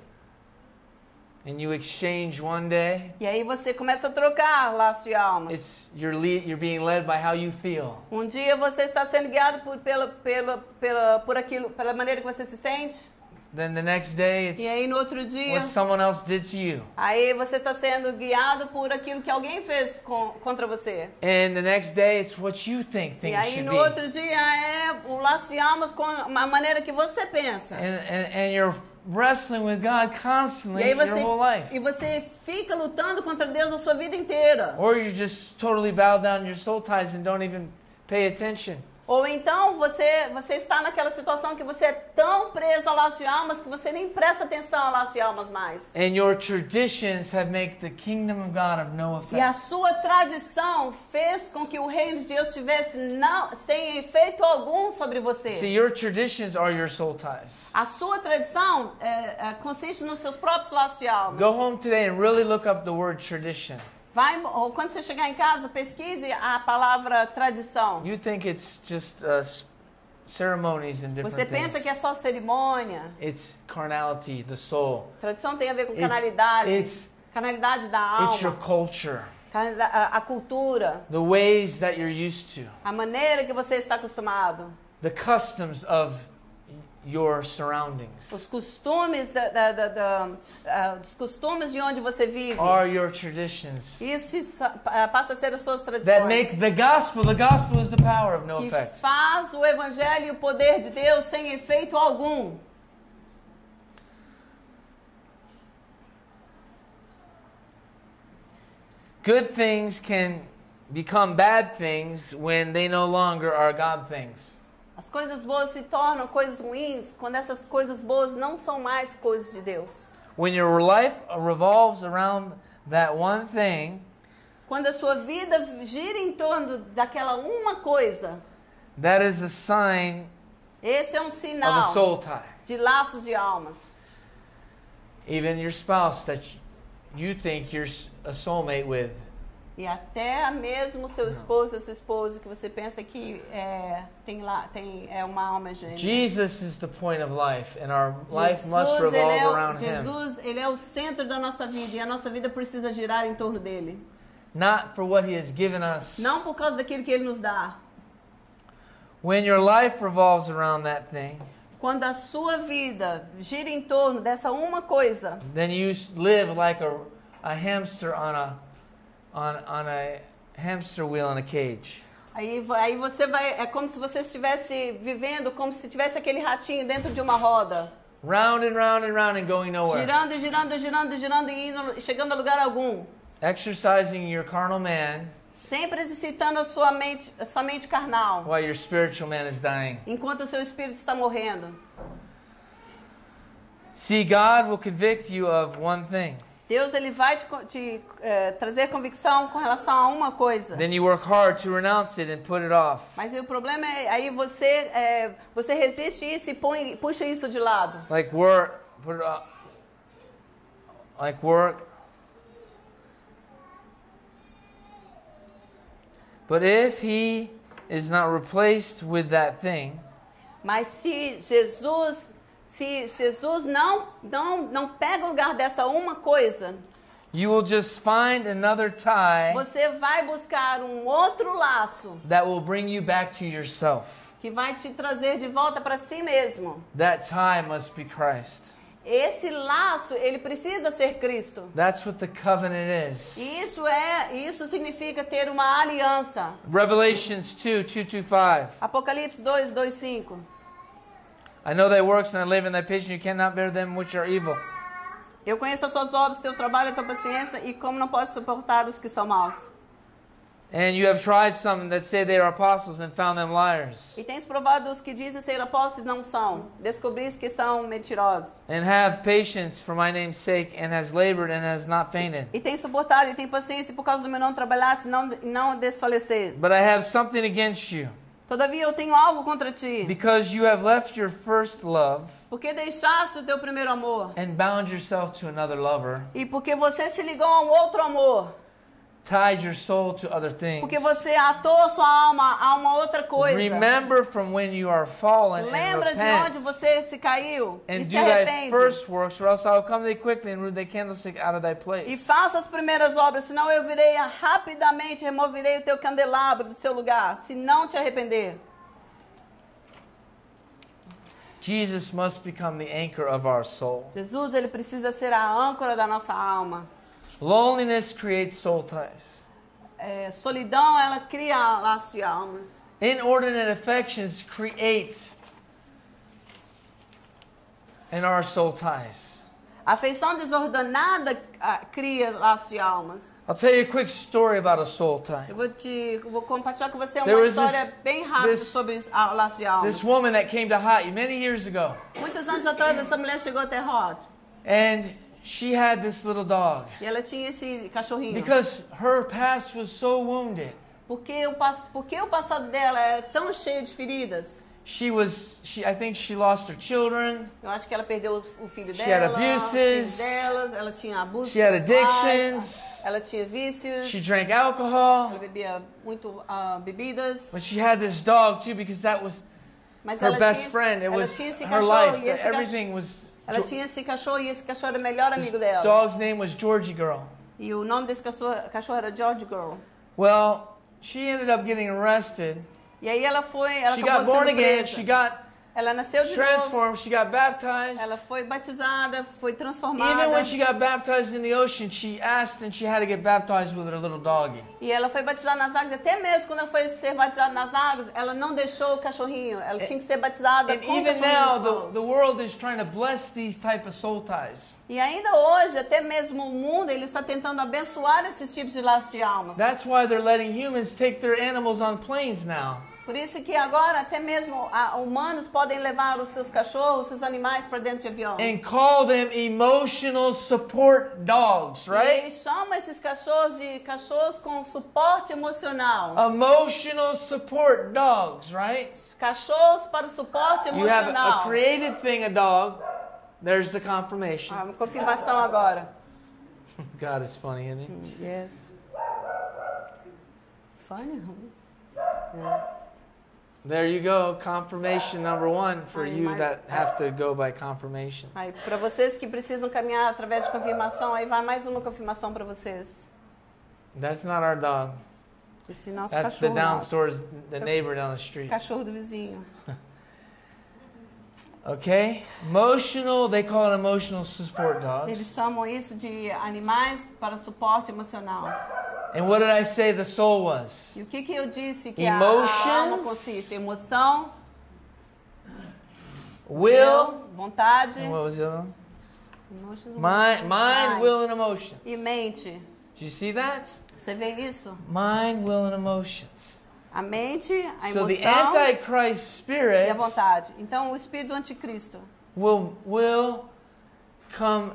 And you exchange one day, E aí você começa a trocar laço de almas. it's you're le- you're being led by how you feel. Um dia você está sendo guiado por, pela, pela, pela, por aquilo, pela maneira que você se sente. Then the next day E aí it's no outro dia, what someone else did to you. aí você está sendo guiado por aquilo que alguém fez com, contra você. And the next day it's what you think E things aí should no be. outro dia é o laço de almas com a maneira que você pensa. And, and, and you're wrestling with God constantly E aí your whole você, life. e você fica lutando contra Deus a sua vida inteira. Or you just totally bow down to your soul ties and don't even pay attention. Ou então você, você está naquela situação que você é tão preso ao laço de almas que você nem presta atenção ao laço de almas mais. And your traditions have made the kingdom of God of no E a effect. sua tradição fez com que o reino de Deus tivesse não, sem efeito algum sobre See, você. your traditions are your soul ties. A sua tradição é, é, consiste nos seus próprios laços de alma. Go home today and really look up the word tradition. Vai, ou quando você chegar em casa, pesquise a palavra tradição. You think it's just uh, s- ceremonies and different Você pensa things. que é só cerimônia. It's carnality, the soul. Tradição tem a ver com It's- canalidade. it's- Canalidade da It's your alma. culture, canalida- A, a cultura. the ways that you're used to, A maneira que você está acostumado. the customs of your Os surroundings costumes, da, da, da, da, ah, os costumes de onde você vive. are your traditions Isso se sa- ah, passa a ser as suas that tradições. make the gospel. The gospel is the power of no Que effect. faz o evangelho e o poder de Deus sem efeito algum. Good things can become bad things when they no longer are God things. As coisas boas se tornam coisas ruins quando essas coisas boas não são mais coisas de Deus. When your life revolves around that one thing, Quando a sua vida gira em torno daquela uma coisa, that is a sign esse é um of a sinal soul tie. de laços de almas. Even your spouse that you think you're a soulmate with E até mesmo seu esposo, sua esposa, que você pensa que é, tem lá, tem é uma alma gêmea. Jesus is the point of life, and our life must Jesus, ele revolve é, o, around Him. Jesus, ele é o centro da nossa vida e a nossa vida precisa girar em torno dele. Not for what He has given us. Não por causa daquilo que ele nos dá. When your life revolves around that thing, Quando a sua vida gira em torno dessa uma coisa, then you live like a, a hamster on a on on a hamster wheel in a cage. aí, aí você vai, é como se você estivesse vivendo, como se tivesse aquele ratinho dentro de uma roda. Round and round and round and going nowhere. Girando, girando, girando, girando e indo, chegando a lugar algum. Exercising your carnal man Sempre exercitando a sua mente, a sua mente carnal, while your spiritual man is dying. enquanto o seu espírito está morrendo. See, God will convict you of one thing. Deus ele vai te, te eh, trazer convicção com relação a uma coisa. Then you work hard to renounce it and put it off. Mas aí o problema é aí você eh, você resiste isso e põe, puxa isso de lado. Like work, put it off. Like work. But if he is not replaced with that thing, Mas se Jesus se Jesus não não não pega o lugar dessa uma coisa, you will just find another tie você vai buscar um outro laço that will bring you back to yourself. que vai te trazer de volta para si mesmo. That tie must be Christ. Esse laço, ele precisa ser Cristo. That's what the covenant is. E isso é, isso significa ter uma aliança. Revelations two, two to five. Apocalipse dois, dois, cinco. I know thy works and I live in thy patience, you cannot bear them which are evil. Eu conheço as suas obras, teu trabalho, a tua paciência, e como não posso suportar os que são maus. And you have tried some that say they are apostles and found them liars. E tens provado os que dizem ser apóstolos e não são. Descobriste que são mentirosos. And have patience for my name's sake, and has labored and has not fainted. E tens suportado e tem paciência por causa do meu não trabalhasse e não, não desfalecer. But I have something against you, Todavia eu tenho algo contra ti. because you have left your first love Porque deixaste o teu primeiro amor. and bound yourself to another lover, E porque você se ligou a um outro amor. tied your soul to other things. Porque você atou sua alma a uma outra coisa. Remember from when you are fallen and Lembra de repent, onde você se caiu e and se do thy arrepende. first works, or else I will come to thee quickly and root thy candlestick out of thy E place. faça as primeiras obras, senão eu virei rapidamente, removerei o teu candelabro do seu lugar, se não te arrepender. Jesus must become the anchor of our soul. Jesus, ele precisa ser a âncora da nossa alma. Loneliness creates soul ties. É, solidão, ela cria laços de almas. Inordinate affections create in our soul ties. A afeição desordenada ah, cria laços de almas. I'll tell you a quick story about a soul tie. Eu vou te eu vou compartilhar com você There uma was história this- bem rápida this- sobre a laço de almas. This woman that came to Hawaii many years ago, Muitos anos atrás, essa mulher chegou até Hot. and she had this little dog. E ela tinha esse cachorrinho. Because her past was so wounded. Porque o, pas- porque o passado dela é tão cheio de feridas. She was, she, I think she lost her children. Eu acho que ela perdeu os- o filho She had dela, os abuses. filhos delas, ela tinha abusos She had sexuais, addictions. ela tinha vícios, She drank ela alcohol. bebia muito ah, bebidas, But she had this dog too, because that was mas her ela, best tinha, friend. It ela was tinha esse her cachorro life. e esse Everything cachorro, was. ela tinha esse cachorro e esse cachorro era o melhor This amigo dela. dog's name was Georgie Girl. E o nome desse cachorro, cachorro era George Girl. Well, she ended up getting arrested. E aí ela foi, ela She acabou got born sendo again. presa. She got Ela nasceu de novo, transformed. She got baptized. ela foi batizada, foi transformada. Even when she got baptized in the ocean, she asked and she had to get baptized with her little doggy. E ela foi batizada nas águas, até mesmo quando ela foi ser batizada nas águas, ela não deixou o cachorrinho, ela tinha que ser batizada And com o even cachorrinho. now, de the, volta. the world is trying to bless these type of soul ties. E ainda hoje, até mesmo o mundo, ele está tentando abençoar esses tipos de laços de almas. That's why they're letting humans take their animals on planes now. Por isso que agora até mesmo ah, humanos podem levar os seus cachorros, os seus animais para dentro de avião. And call them emotional support dogs, E right? eles chamam esses cachorros de cachorros com suporte emocional. Emotional support dogs, right? Cachorros para o suporte You have emocional. a created thing, a dog. There's the confirmation. Ah, uma confirmação agora. God is funny, isn't he? Yes. Stefânia? There you go, confirmation number one for Aí, you mas- that have to go by confirmations. Aí, para vocês que precisam caminhar através de confirmação, aí vai mais uma confirmação para vocês. That's not our dog. Esse nosso That's the cachorro down nosso. stores, the neighbor down the street. Cachorro do vizinho. Okay? Emotional, they call it emotional support Eles dogs. chamam isso de animais para suporte emocional. And what did I say the soul was? E o que que eu disse que a, a alma Emotions. consiste? Emoção, Will, vontade, and what was the other one? emotions, Mind, mind, Mind. will, and emotions. e mente. Do you see that? Você vê isso? Mind, will, and emotions. A mente, a So the emoção Antichrist e spirit a vontade. Então, o espírito do anticristo will, will come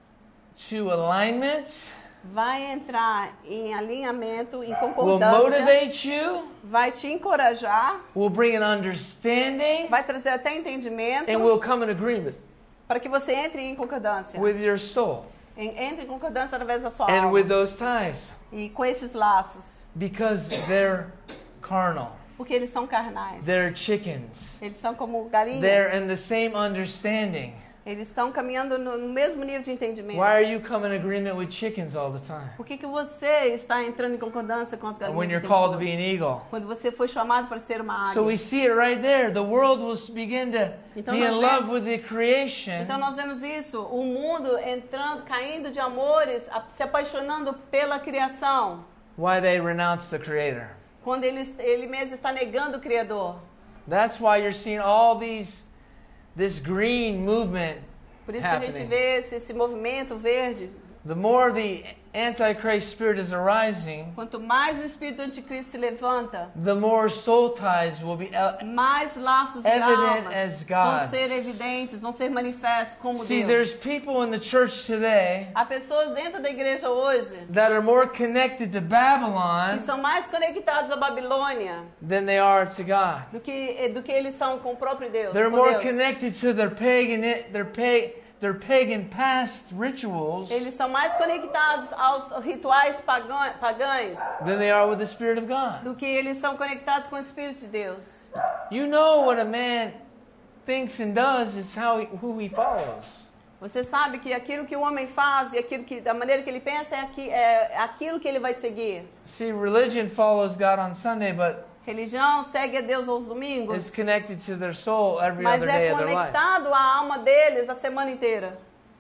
to alignment, vai entrar em alinhamento, em will concordância, motivate you, vai te encorajar, will bring an understanding, vai trazer até entendimento and will come in agreement para que você entre em concordância. with your soul Em- Entre em concordância através da sua and alma. with those ties E com esses laços. because they're carnal. Porque eles são carnais. They're chickens. Eles são como galinhas. They're in the same understanding. Eles estão caminhando no, no mesmo nível de entendimento. Why are you coming in agreement with chickens all the time? Por que, que você está entrando em concordância com as galinhas? When o you're tempo called to todo? be an eagle. Quando você foi chamado para ser uma águia. So we see it right there. The world will begin to Então be nós in love vemos- with the creation. Então nós vemos isso, o mundo entrando, caindo de amores, a- se apaixonando pela criação. Why they renounce the Creator. Quando ele, ele mesmo está negando o Criador. That's why you're seeing all these, this green movement Por isso que a gente happening. vê esse, esse movimento verde. The more the Antichrist spirit is arising, Quanto mais o espírito do anticristo se levanta, the more soul ties will be el- mais laços de evident almas as vão God's. ser evidentes, vão ser manifestos como See, Deus. there's people in the church today Há pessoas dentro da igreja hoje that are more connected to que Babylon são mais conectados à Babilônia than they are to God. do que, do que eles são com o próprio Deus. They're com more Deus. connected to their pagan, their pa- their pagan past rituals Eles são mais conectados aos rituais pagã- pagãos than they are with the Spirit of God. do que eles são conectados com o Espírito de Deus. You know what a man thinks and does is how he, who he follows. Você sabe que aquilo que o homem faz e aquilo que, da maneira que ele pensa é, aqui, é aquilo que ele vai seguir. See, religion follows God on Sunday, but Religião segue a Deus aos is domingos, connected to their soul every mas other day é of their life. conectado à alma deles a semana inteira.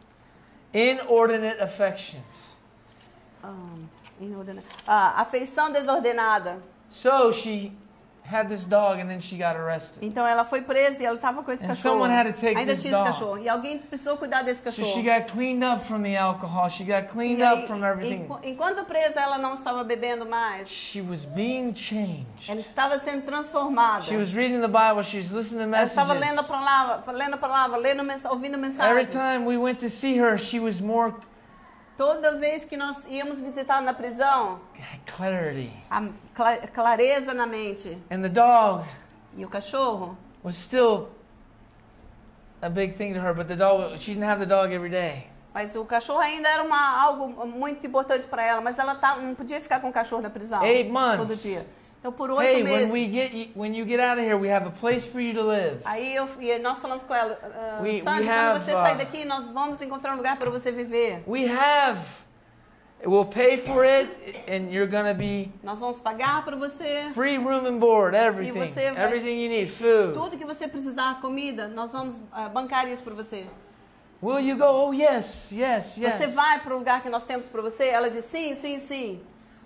Inordinate affections. Um, inordena- ah, afeição desordenada. So she had this dog and then she got arrested. Então ela foi presa e ela estava com esse And cachorro. someone had to take Ainda this tinha esse dog. cachorro. E alguém precisou cuidar desse So cachorro. she got cleaned up from the alcohol. She got cleaned E aí, up from everything. enqu- enquanto presa, ela não estava bebendo mais. She was being changed. Ela estava sendo transformada. She was reading the Bible. She was listening to Ela estava lendo a messages. palavra, lendo a palavra, lendo mens ouvindo Every mensagens. time we went to see her, she was more Toda vez que nós íamos visitar na prisão, clarity. a cla- clareza na mente. And the dog E o cachorro, was still a big thing to her, but the dog, she didn't have the dog every day. mas o cachorro ainda era uma, algo muito importante para ela, mas ela tá, não podia ficar com o cachorro na prisão Eight months. todo dia. Então por oito Hey, meses. when we get when you get out of here, we have a place for you to live. Aí eu, e nós falamos com ela, uh, We- Sandy, we quando have, você uh, sair daqui, nós vamos encontrar um lugar para você viver. We have. We'll pay for it, and you're gonna be Nós vamos pagar para você free room and board, everything, você vai- everything you need, food. tudo que você precisar, comida, nós vamos uh, bancar isso para você. Will you go? Oh yes, yes, yes. Você vai para o lugar que nós temos para você? Ela diz sim, sim, sim.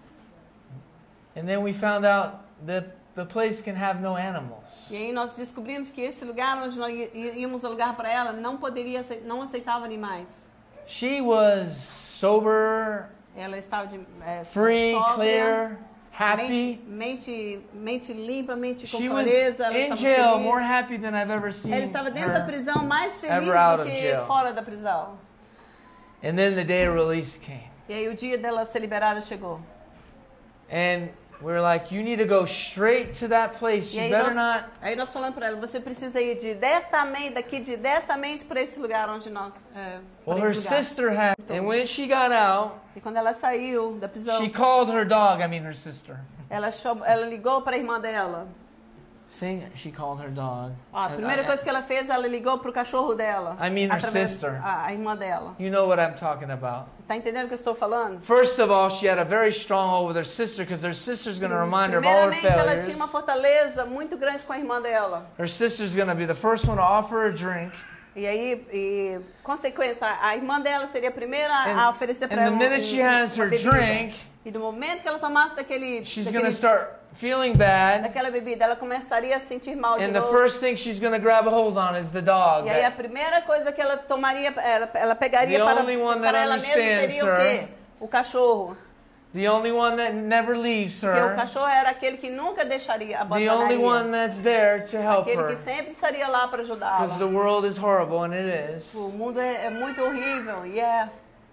And then we found out that the place can have no animals. E aí nós descobrimos que esse lugar onde nós í- íamos alugar para ela não poderia, acei- não aceitava animais. She was sober, Ela estava de é, free, sóbria, clear, happy. mente, mente, mente limpa, mente com She was clareza. Ela in estava jail, feliz. more happy than I've ever seen Ela estava dentro da her. prisão mais feliz ever out do of que jail. fora da prisão. And then the day of release came. E aí o dia dela ser liberada chegou. And we were like, you need to go straight to that place. E You aí better nós, not. aí nós falamos para ela, você precisa ir diretamente, daqui diretamente para esse lugar onde nós... É, Well, para her esse lugar. sister had. And when she got out, E quando ela saiu da prisão, she called her dog, I mean her sister. Ela, chamou, ela ligou para a irmã dela. Saying she called her dog. A primeira I- coisa que ela fez, ela ligou pro cachorro dela. I mean her através- sister. A, a irmã dela. You know what I'm talking about. Você tá entendendo o que eu estou falando? First of all, she had a very stronghold with her sister because her sister's going to remind her of all her Primeiramente, ela failures. tinha uma fortaleza muito grande com a irmã dela. Her sister's going to be the first one to offer her a drink. E aí, e, consequência, a irmã dela seria a primeira And- a oferecer para and ela the uma, minute she has uma her bebida. drink, E no momento que ela tomasse daquele, she's daquele going to start feeling bad. daquela bebida, ela começaria a se sentir mal de And the novo. first thing she's going to grab a hold on is the dog. E aí a That- primeira coisa que ela tomaria, ela, ela pegaria The para, only one that para ela mesma understands seria o quê? O cachorro. The only one that never leaves Porque o her. cachorro era aquele que nunca deixaria, The only one abandonaria. that's there to help Aquele que her. sempre estaria lá para ajudá-la. Because the world is horrible, and it is. O mundo é, é muito horrível e é.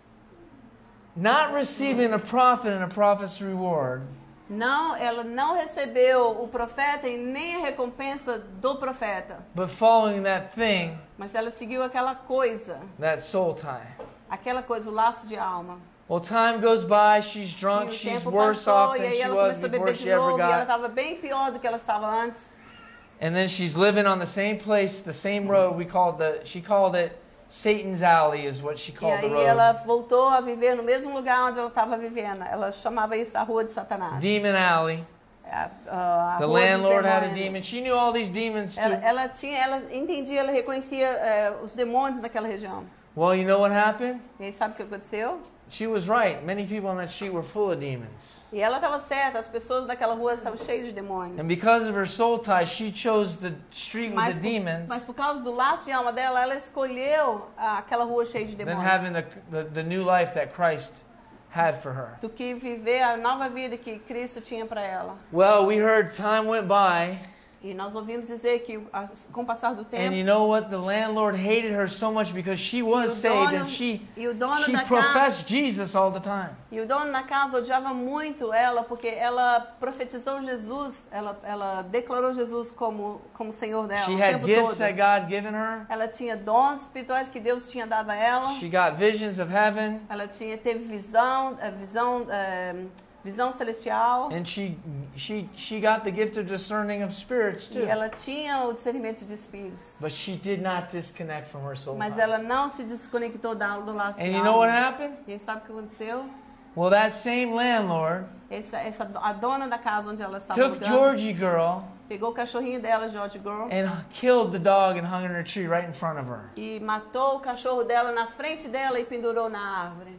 Not receiving a prophet and a prophet's reward. Não, ela não recebeu o profeta e nem a recompensa do profeta. But following that thing, Mas ela seguiu aquela coisa, that soul tie. aquela coisa, o laço de alma. Well, time goes by, she's E drunk, o she's tempo worse passou off e than aí she ela was começou a before beber she de ever novo e ela got. estava bem pior do que ela estava antes. And then she's living on the same place, the same road. We called the, she called it Satan's Alley is what she E called the aí ela road. voltou a viver no mesmo lugar onde ela estava vivendo. Ela chamava isso a rua de Satanás. Demon Alley. A, a, a The rua dos landlord had a demônios. demon. She knew all these demons Ela, too. ela tinha, ela entendia, ela reconhecia eh, os demônios naquela região. Well, you know what happened? E aí sabe o que aconteceu? She was right. Many people on that street were full of demons. E ela estava certa, as pessoas daquela rua estavam cheias de demônios. And because of her soul tie, she chose the street Mas with por, the demons mas por causa do laço de alma dela, ela escolheu ah, aquela rua cheia de than demônios. having the, the, the new life that Christ had for her. Do que viver a nova vida que Cristo tinha para ela. Well, we heard time went by, E nós ouvimos dizer que ah, com o passar do tempo, and you know what? The landlord hated her so much because she was E o saved dono- and she e o dono she da casa, professed Jesus all the time. e o dono da casa odiava muito ela porque ela profetizou Jesus, ela, ela declarou Jesus como como Senhor dela She o had tempo gifts todo. that God given her. Ela tinha dons espirituais que Deus tinha dado a ela. She got visions of heaven, Ela tinha teve visão, eh, visão, eh, visão celestial. and she she she got the gift of discerning of spirits E too. ela tinha o discernimento de espíritos. But she did not disconnect from her soul Mas tie. ela não se desconectou da, do laço And de you know what alma. happened? E aí sabe o que aconteceu? Well, that same landlord Essa, essa, a dona da casa onde ela estava took alugando, Georgie girl pegou o cachorrinho dela, George Girl, and killed the dog and hung it in a tree right in front of her. e matou o cachorro dela na frente dela e pendurou na árvore.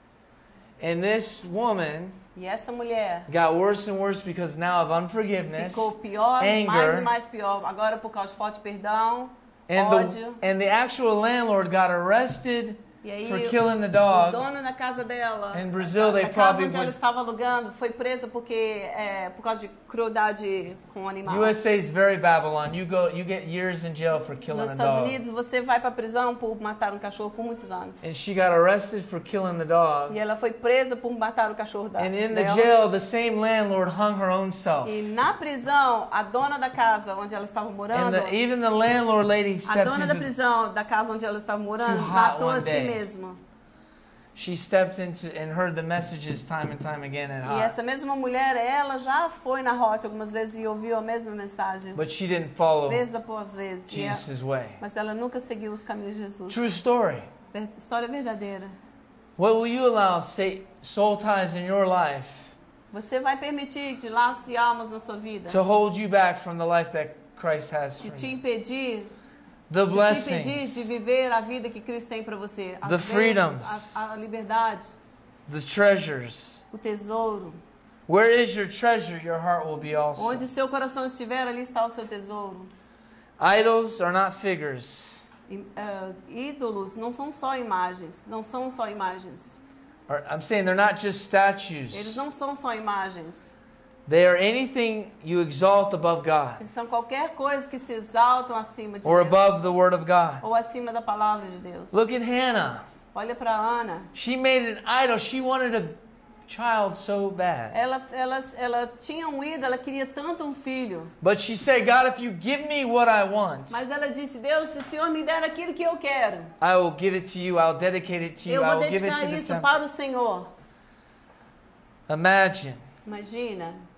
And this woman E essa mulher got worse and worse because now of unforgiveness ficou pior, anger, mais e mais pior. Agora por causa de falta de perdão, and ódio. the, and the actual landlord got arrested E aí for killing the o dog. dono da casa dela, In Brazil, they a casa probably onde ela would- estava alugando, foi presa porque é, por causa de crueldade com o animal. U S A is very Babylon. You go, you get years in jail for killing Nos a Estados dog. Unidos, você vai para prisão por matar um cachorro por muitos anos. And she got arrested for killing the dog. E ela foi presa por matar o cachorro da, And in the dela. jail, the same landlord hung her own self. E na prisão, a dona da casa onde ela estava And morando, the, even the landlord lady a stepped dona da into, prisão da casa onde ela estava morando, Too hot matou one a si day. mesma. she stepped into and heard the messages time and time again at E hot. essa mesma mulher, ela já foi na Hot algumas vezes e ouviu a mesma mensagem, But she didn't follow vez após vez. E ela- Jesus' way. mas ela nunca seguiu os caminhos de Jesus. True story. Ver- História verdadeira. What will you allow say, soul ties in your life Você vai permitir de laços e almas na sua vida to hold you back from the life that Christ has for de te you? impedir, The de te impedir de blessings, viver a vida que Cristo tem para você, as The bênçãos, freedoms. a, a liberdade, the treasures. o tesouro. Where is your treasure, your heart will be also. Onde o seu coração estiver, ali está o seu tesouro. Idols are not figures. E, eh, ídolos não são só imagens, não são só imagens. Or, I'm saying they're not just Eles statues. não são só imagens. They are anything you exalt above God Eles são qualquer coisa que se exaltam acima de or Deus above the Word of God. ou acima da palavra de Deus. Look at Hannah. Olha para Ana. She made an idol. She wanted a child so bad. Ela, ela, ela tinha um ídolo, ela queria tanto um filho. But she said, God, if you give me what I want, Mas ela disse, Deus, se o Senhor me der aquilo que eu quero, I will give it to you. I'll dedicate it to you. eu I vou will give it dedicar to the isso temple. para o Senhor. Imagine Imagina,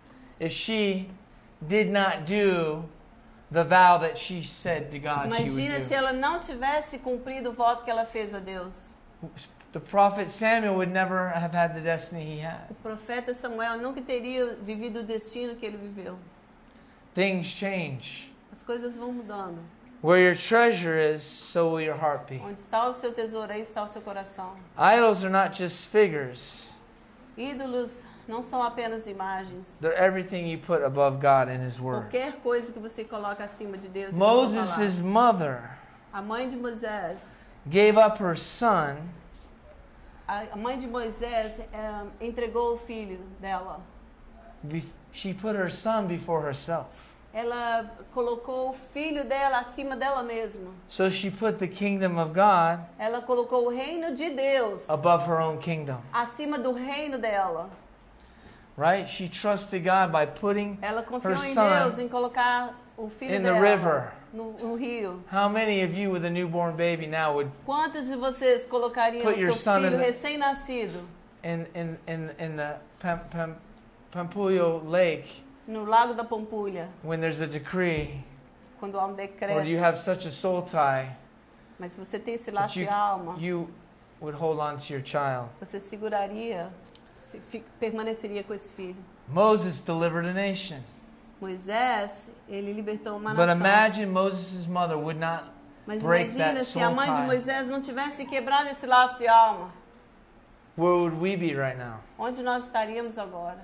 if she did not do the vow that she said to God she would Imagina se do. ela não tivesse cumprido o voto que ela fez a Deus. The prophet Samuel would never have had the destiny he had. O profeta Samuel nunca teria vivido o destino que ele viveu. Things change. As coisas vão mudando. Where your treasure is, so will your heart be. Onde está o seu tesouro, aí está o seu coração. Idols are not just figures. Ídolos não são apenas imagens. They're everything you put above God and His Word. Qualquer coisa que você coloca acima de Deus. e da sua Moses' palavra. mother A mãe de Moisés, gave up her son a mãe de Moisés é, entregou o filho dela. Be- she put her son before herself. Ela colocou o filho dela acima dela mesma. So she put the kingdom of God Ela colocou o reino de Deus above her own kingdom. acima do reino dela. Right? She trusted God by putting Ela confiou her em son Deus em colocar o filho in the dela river. no, no rio. How many of you with a newborn baby now would Quantos de vocês colocariam Put o your seu son filho in the- recém-nascido in in in, in the Pam, Pam, Pampulho Lake no Lago da Pampulha, when there's a decree, quando há um or decreto? you have such a soul tie Mas se você tem esse that laço you de alma, you would hold on to your child? você seguraria, se- fi- permaneceria com esse filho. Moses delivered a nation, Moisés, ele libertou uma but nação. imagine Moses' mother would not Mas break imagina that se a soul mãe de tie. Moisés não tivesse quebrado esse laço de alma. Where would we be right now? Onde nós estaríamos agora?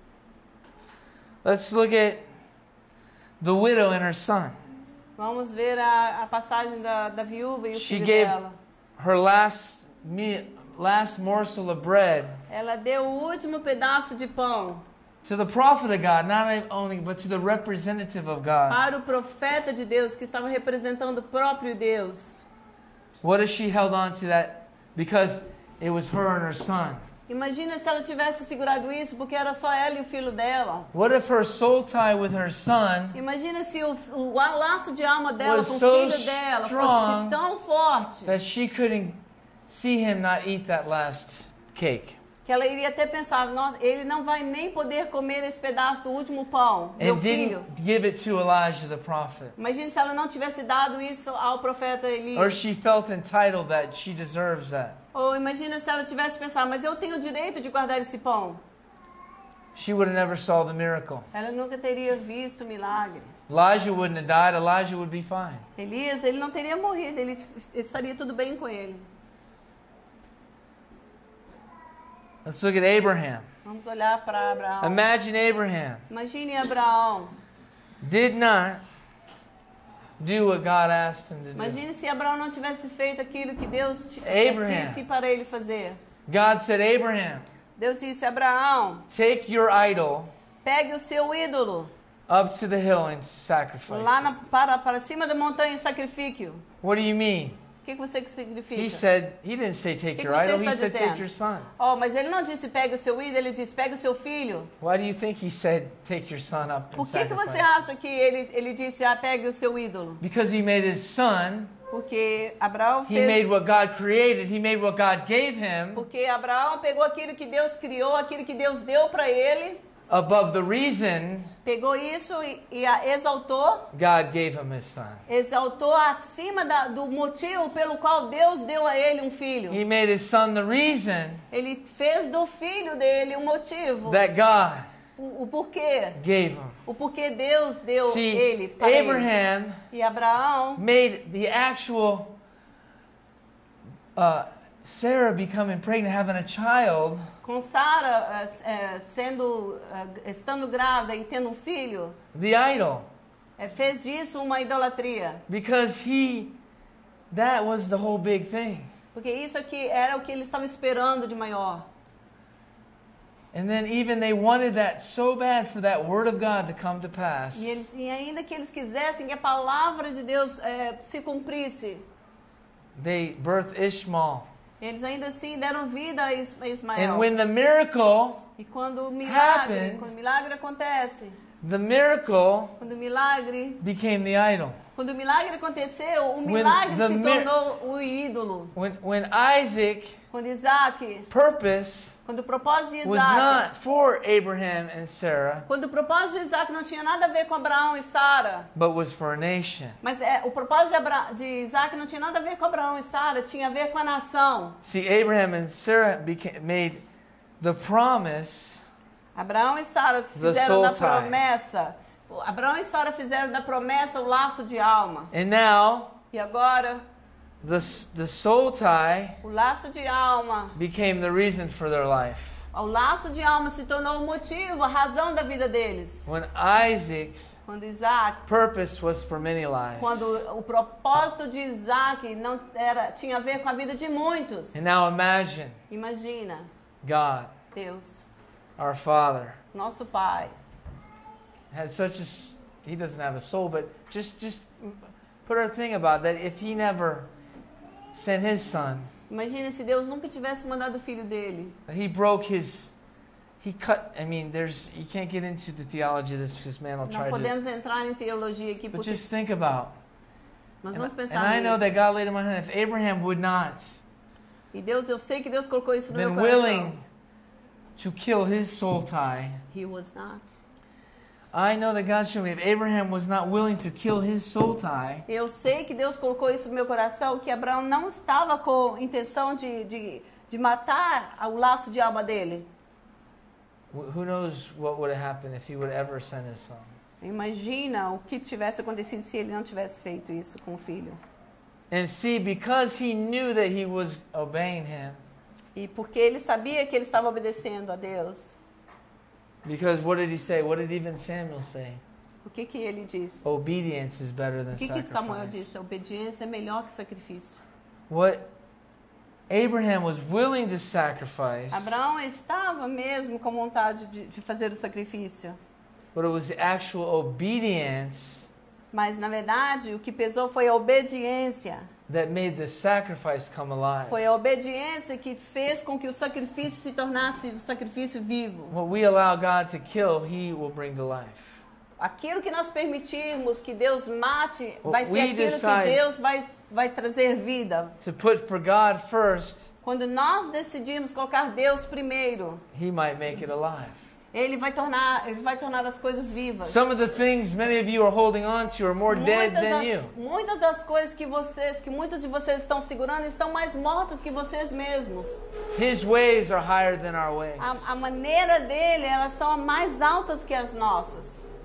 Let's look at the widow and her son. Vamos ver a, a passagem da, da viúva e o She filho gave dela. her last me, last morsel of bread Ela deu o último pedaço de pão to the prophet of God, not only but to the representative of God. para o profeta de Deus que estava representando o próprio Deus. What if she held on to that because it was her and her son? Imagina se ela tivesse segurado isso porque era só ela e o filho dela. What if her soul tie with her son Imagina se o, o laço de alma dela Was com o so filho dela strong fosse tão forte that she couldn't see him not eat that last cake? que ela iria até pensar, nossa, ele não vai nem poder comer esse pedaço do último pão, meu And filho. didn't give it to Elijah the prophet. Imagina se ela não tivesse dado isso ao profeta Or Elias. she felt entitled that she deserves that. Ou imagina se ela tivesse pensado, mas eu tenho o direito de guardar esse pão. She would have never saw the miracle. Ela nunca teria visto o milagre. Elijah wouldn't have died. Elijah would be fine. Elias, ele não teria morrido, ele estaria tudo bem com ele. Let's look at Abraham. Vamos olhar para Abraão. Imagine Abraham Imagine Abraão. did not do what God asked him to do. Imagine se Abraão não tivesse feito aquilo que Deus ti- Abraham. disse para ele fazer. God said, Abraham, Deus disse, Abraão, take your idol pegue o seu ídolo up to the hill and sacrifice lá it. na, para, para cima da montanha e sacrifique-o. What do you mean? O que, que você significa? He said, he didn't say take Que your que você idol, he está said take dizendo? your son. Oh, mas ele não disse pegue o seu ídolo, ele disse pegue o seu filho. Why do you think he said take your son up and Por que, que você sacrifice? acha que ele, ele disse ah, pegue o seu ídolo? Because he made his son, Porque Abraão he fez... made what God created, he made what God gave him Porque Abraão pegou aquilo que Deus criou, aquilo que Deus deu para ele, above the reason pegou isso e, e a exaltou, God gave him his son. exaltou acima da, do motivo pelo qual Deus deu a ele um filho. He made his son the reason Ele fez do filho dele um motivo, that God o, o porquê, gave him. o porquê Deus deu See, ele para ele. Abraham E Abraão made the actual uh, Sarah becoming pregnant, having a child, com Sara eh, eh, sendo eh, estando grávida e tendo um filho, the idol, eh, fez disso uma idolatria. because he, that was the whole big thing. Porque isso aqui era o que ele estava esperando de maior. And then even they wanted that so bad for that word of God to come to pass. E, eles, e ainda que eles quisessem que a palavra de Deus eh, se cumprisse, They birthed Ishmael. eles ainda assim deram vida a Is- a Ismael. And when the miracle E quando o milagre, happened, quando o milagre acontece, the miracle Quando o milagre, became the idol. quando o milagre aconteceu, o When milagre the se mir- tornou o ídolo. When, when Isaac Quando Isaac, purpose quando o propósito de was Isaac, not for Abraham and Sarah, quando o propósito de Isaac não tinha nada a ver com Abraão e Sara, but was for a nation. mas é, o propósito de, Abra de Isaac não tinha nada a ver com Abraão e Sara, tinha a ver com a nação. See, Abraham and Sarah became, made the promise, Abraão e Sara The fizeram soul da tie. promessa. Abraão e Sara fizeram da promessa o laço de alma. and now E agora, the, the soul tie o laço de alma, became the reason for their life. o laço de alma se tornou o motivo, a razão da vida deles. When Isaac's Quando Isaac, purpose was for many lives. quando o propósito de Isaac não era, tinha a ver com a vida de muitos. And now imagine Imagina, God, Deus, our Father, nosso Pai, has such a, s- he doesn't have a soul, but just, just put our thing about that. If he never sent his son, imagina se Deus nunca tivesse mandado o filho dele. he broke his, he cut, I mean, there's, you can't get into the theology of this because man will Não try to, podemos entrar em teologia aqui but porque just think about, nós and, vamos and pensar I know nisso. that God laid in my hand, if Abraham would not E Deus, eu sei que Deus colocou isso no meu been coração. willing to kill his soul tie, He was not. I know that God showed me if Abraham was not willing to kill his soul tie, Eu sei que Deus colocou isso no meu coração, que Abraão não estava com intenção de, de, de matar o laço de alma dele. wh- who knows what would have happened if he would ever send his son. Imagina o que tivesse acontecido se ele não tivesse feito isso com o filho. And see, because he knew that he was obeying him, E porque ele sabia que ele estava obedecendo a Deus, because what did he say? What did even Samuel say? o que que ele disse? Obedience is better than O que que Samuel sacrifice. disse? A obediência é melhor que sacrifício. What Abraham was willing to sacrifice, Abraão estava mesmo com vontade de, de fazer o sacrifício. but it was the actual obedience Mas, na verdade, o que pesou foi a obediência. that made the sacrifice come alive. Foi a obediência que fez com que o sacrifício se tornasse um sacrifício vivo. What we allow God to kill, he will bring to life. Aquilo que nós permitirmos que Deus mate, Well, vai ser we aquilo decide- que Deus vai, vai trazer vida. To put for God first, Quando nós decidimos colocar Deus primeiro, he might make it alive. Ele vai tornar, ele vai tornar as coisas vivas. Some of the things many of you are holding on to are more dead Muitas than you. das, muitas das coisas que vocês, que muitos de vocês estão segurando, estão mais mortas que vocês mesmos. His ways are higher than our ways. A, a maneira dele, elas são mais altas que as nossas.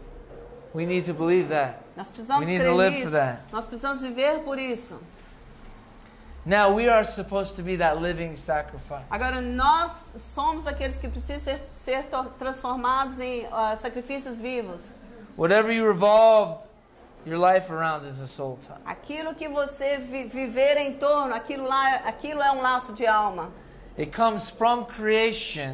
We need to believe that. Nós precisamos We need crer to live nisso. for that. Nós precisamos viver por isso. Now we are supposed to be that living sacrifice. Agora, nós somos aqueles que precisam ser, ser to- transformados em uh, sacrifícios vivos. Whatever you revolve your life around is a soul tie. Aquilo que você vi- viver em torno, aquilo, lá, aquilo é um laço de alma. It comes from creation,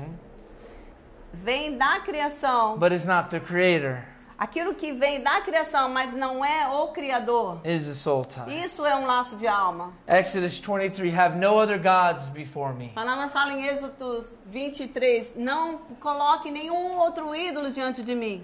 Vem da criação. but is not the creator. Aquilo que vem da criação, mas não é o Criador. Is a soul tie. Isso é um laço de alma. Exodus twenty-three, have no other gods before me. A palavra fala em Êxodo vinte e três, não coloque nenhum outro ídolo diante de mim.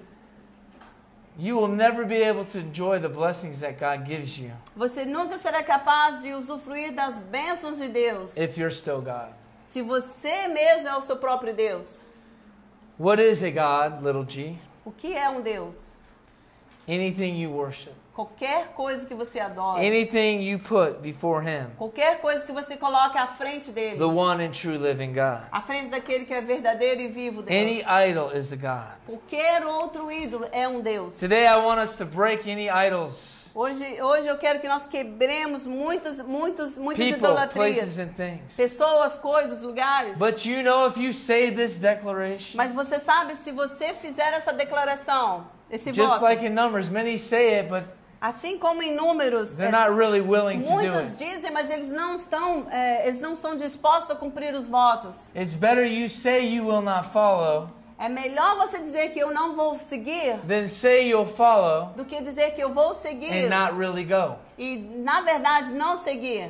You will never be able to enjoy the blessings that God gives you Você nunca será capaz de usufruir das bênçãos de Deus if you're still God. se você mesmo é o seu próprio Deus. What is a God, little g? O que é um Deus? Anything you worship. Qualquer coisa que você adora. Anything you put before Him. Qualquer coisa que você coloque à frente dele. The one and true living God. À frente daquele que é verdadeiro e vivo Deus. Any idol is a God. Qualquer outro ídolo é um Deus. Today I want us to break any idols. Hoje, hoje eu quero que nós quebremos muitas, muitas, muitas People, idolatrias. places and things. Pessoas, coisas, lugares. But you know if you say this declaration, Mas você sabe, se você fizer essa declaração, esse just voto, like in Numbers, many say it, but assim como em Números, they're é, not really willing to do muitos it. dizem, mas eles não estão, é, eles não estão dispostos a cumprir os votos. It's better you say you will not follow É melhor você dizer que eu não vou seguir than say you'll follow do que dizer que eu vou seguir and not really go. e, na verdade, não seguir.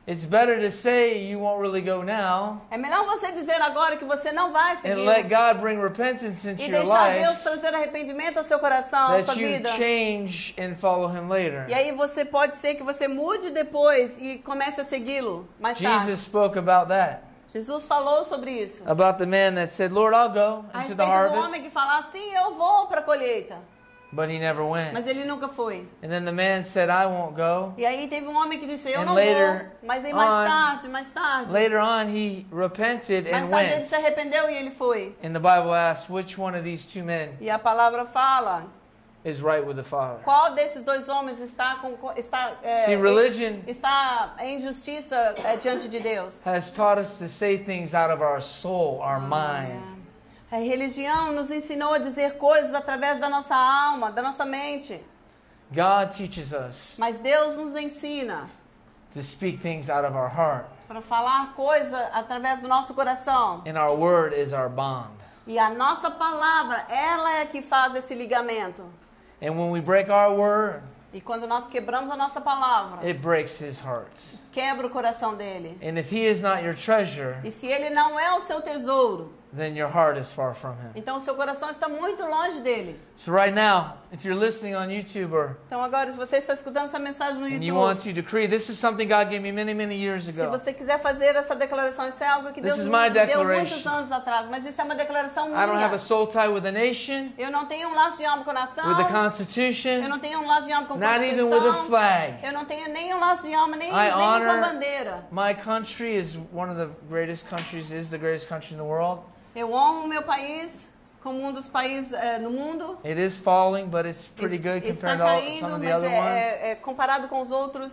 It's better to say you won't really go now É melhor você dizer agora que você não vai and seguir let God bring repentance into e your deixar Deus life trazer arrependimento ao seu coração, à sua that you vida. change and follow Him later. E aí você pode ser que você mude depois e comece a segui-lo mais tarde. Jesus spoke about that, Jesus falou sobre isso. about the man that said, Lord, I'll go A into the respeito do homem que harvest, fala assim, eu vou para a colheita. but he never went. Mas ele nunca foi. And then the man said, I won't go. E aí teve um homem que disse, eu And não later vou. Mas aí mais on- tarde, mais tarde. Later on, he repented Mais and tarde ele went. se arrependeu e ele foi. And the Bible asks, which one of these two men E a palavra fala, is right with the Father? qual desses dois homens está, com, está, é, See, religion está em justiça é, diante de Deus? has taught us to say things out of our soul, our mind. A religião nos ensinou a dizer coisas através da nossa alma, da nossa mente. God teaches us Mas Deus nos ensina to speak things out of our heart. para falar coisas através do nosso coração. And our word is our bond. E a nossa palavra, ela é que faz esse ligamento. And when we break our word, E quando nós quebramos a nossa palavra, it breaks his heart. quebra o coração dele. And if he is not your treasure, E se ele não é o seu tesouro, then your heart is far from him. então o seu coração está muito longe dele. So right now, if you're listening on YouTube or Então agora, se você está escutando essa mensagem no and you want YouTube, to decree, this is something God gave me many, many years se ago. você quiser fazer essa declaração, isso é algo que This Deus is me my deu declaration. muitos anos atrás, mas isso é uma declaração I don't have minha. a soul tie with a nation, Eu não tenho um laço de alma com a nação, with a eu constitution, não tenho um laço de alma com a not even with a Constituição, flag. eu não tenho nem um laço de alma, nem, I nem com a honor bandeira. my country is one of the greatest countries, is the greatest country in the world. Eu honro o meu país como um dos países eh, no mundo. It is falling, but it's pretty Es- good está compared to all, caindo, some of the mas other é, ones. é- é comparado com os outros,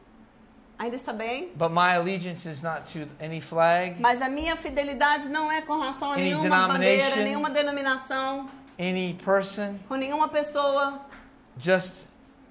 ainda está bem. But my allegiance is not to any flag, Mas a minha fidelidade não é com relação a Any nenhuma denomination. bandeira, nenhuma denominação, any person, com nenhuma pessoa, just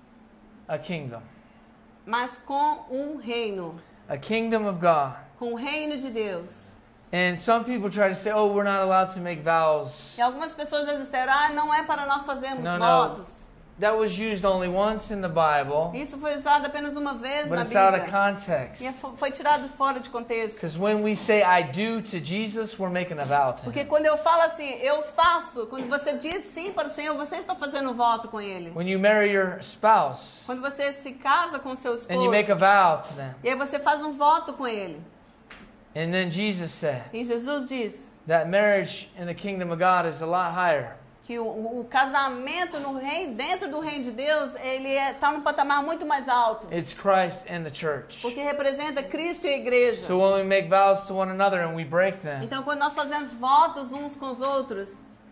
a kingdom. mas com um reino, A kingdom of God. com o reino de Deus. And some people try to say, oh, we're not allowed to make vows. E algumas pessoas já disseram, ah, não é para nós fazermos No, no. votos. That was used only once in the Bible, Isso foi usado apenas uma vez but na it's out of Bíblia. context. E é fo- foi tirado fora de contexto. Because when we say I do to Jesus, we're making a vow to Porque him. quando eu falo assim, eu faço, quando você diz sim para o Senhor, você está fazendo um voto com Ele. When you marry your spouse Quando você se casa com seu and you make esposo, a vow to them, e aí você faz um voto com Ele. and then Jesus said E Jesus diz that marriage in the kingdom of God is a lot higher. que o, o casamento no reino, dentro do reino de Deus, ele está num patamar muito mais alto. It's Christ and the church. Porque representa Cristo e a igreja. So when we make vows to one another and we break them, Então, quando nós fazemos votos uns com os outros,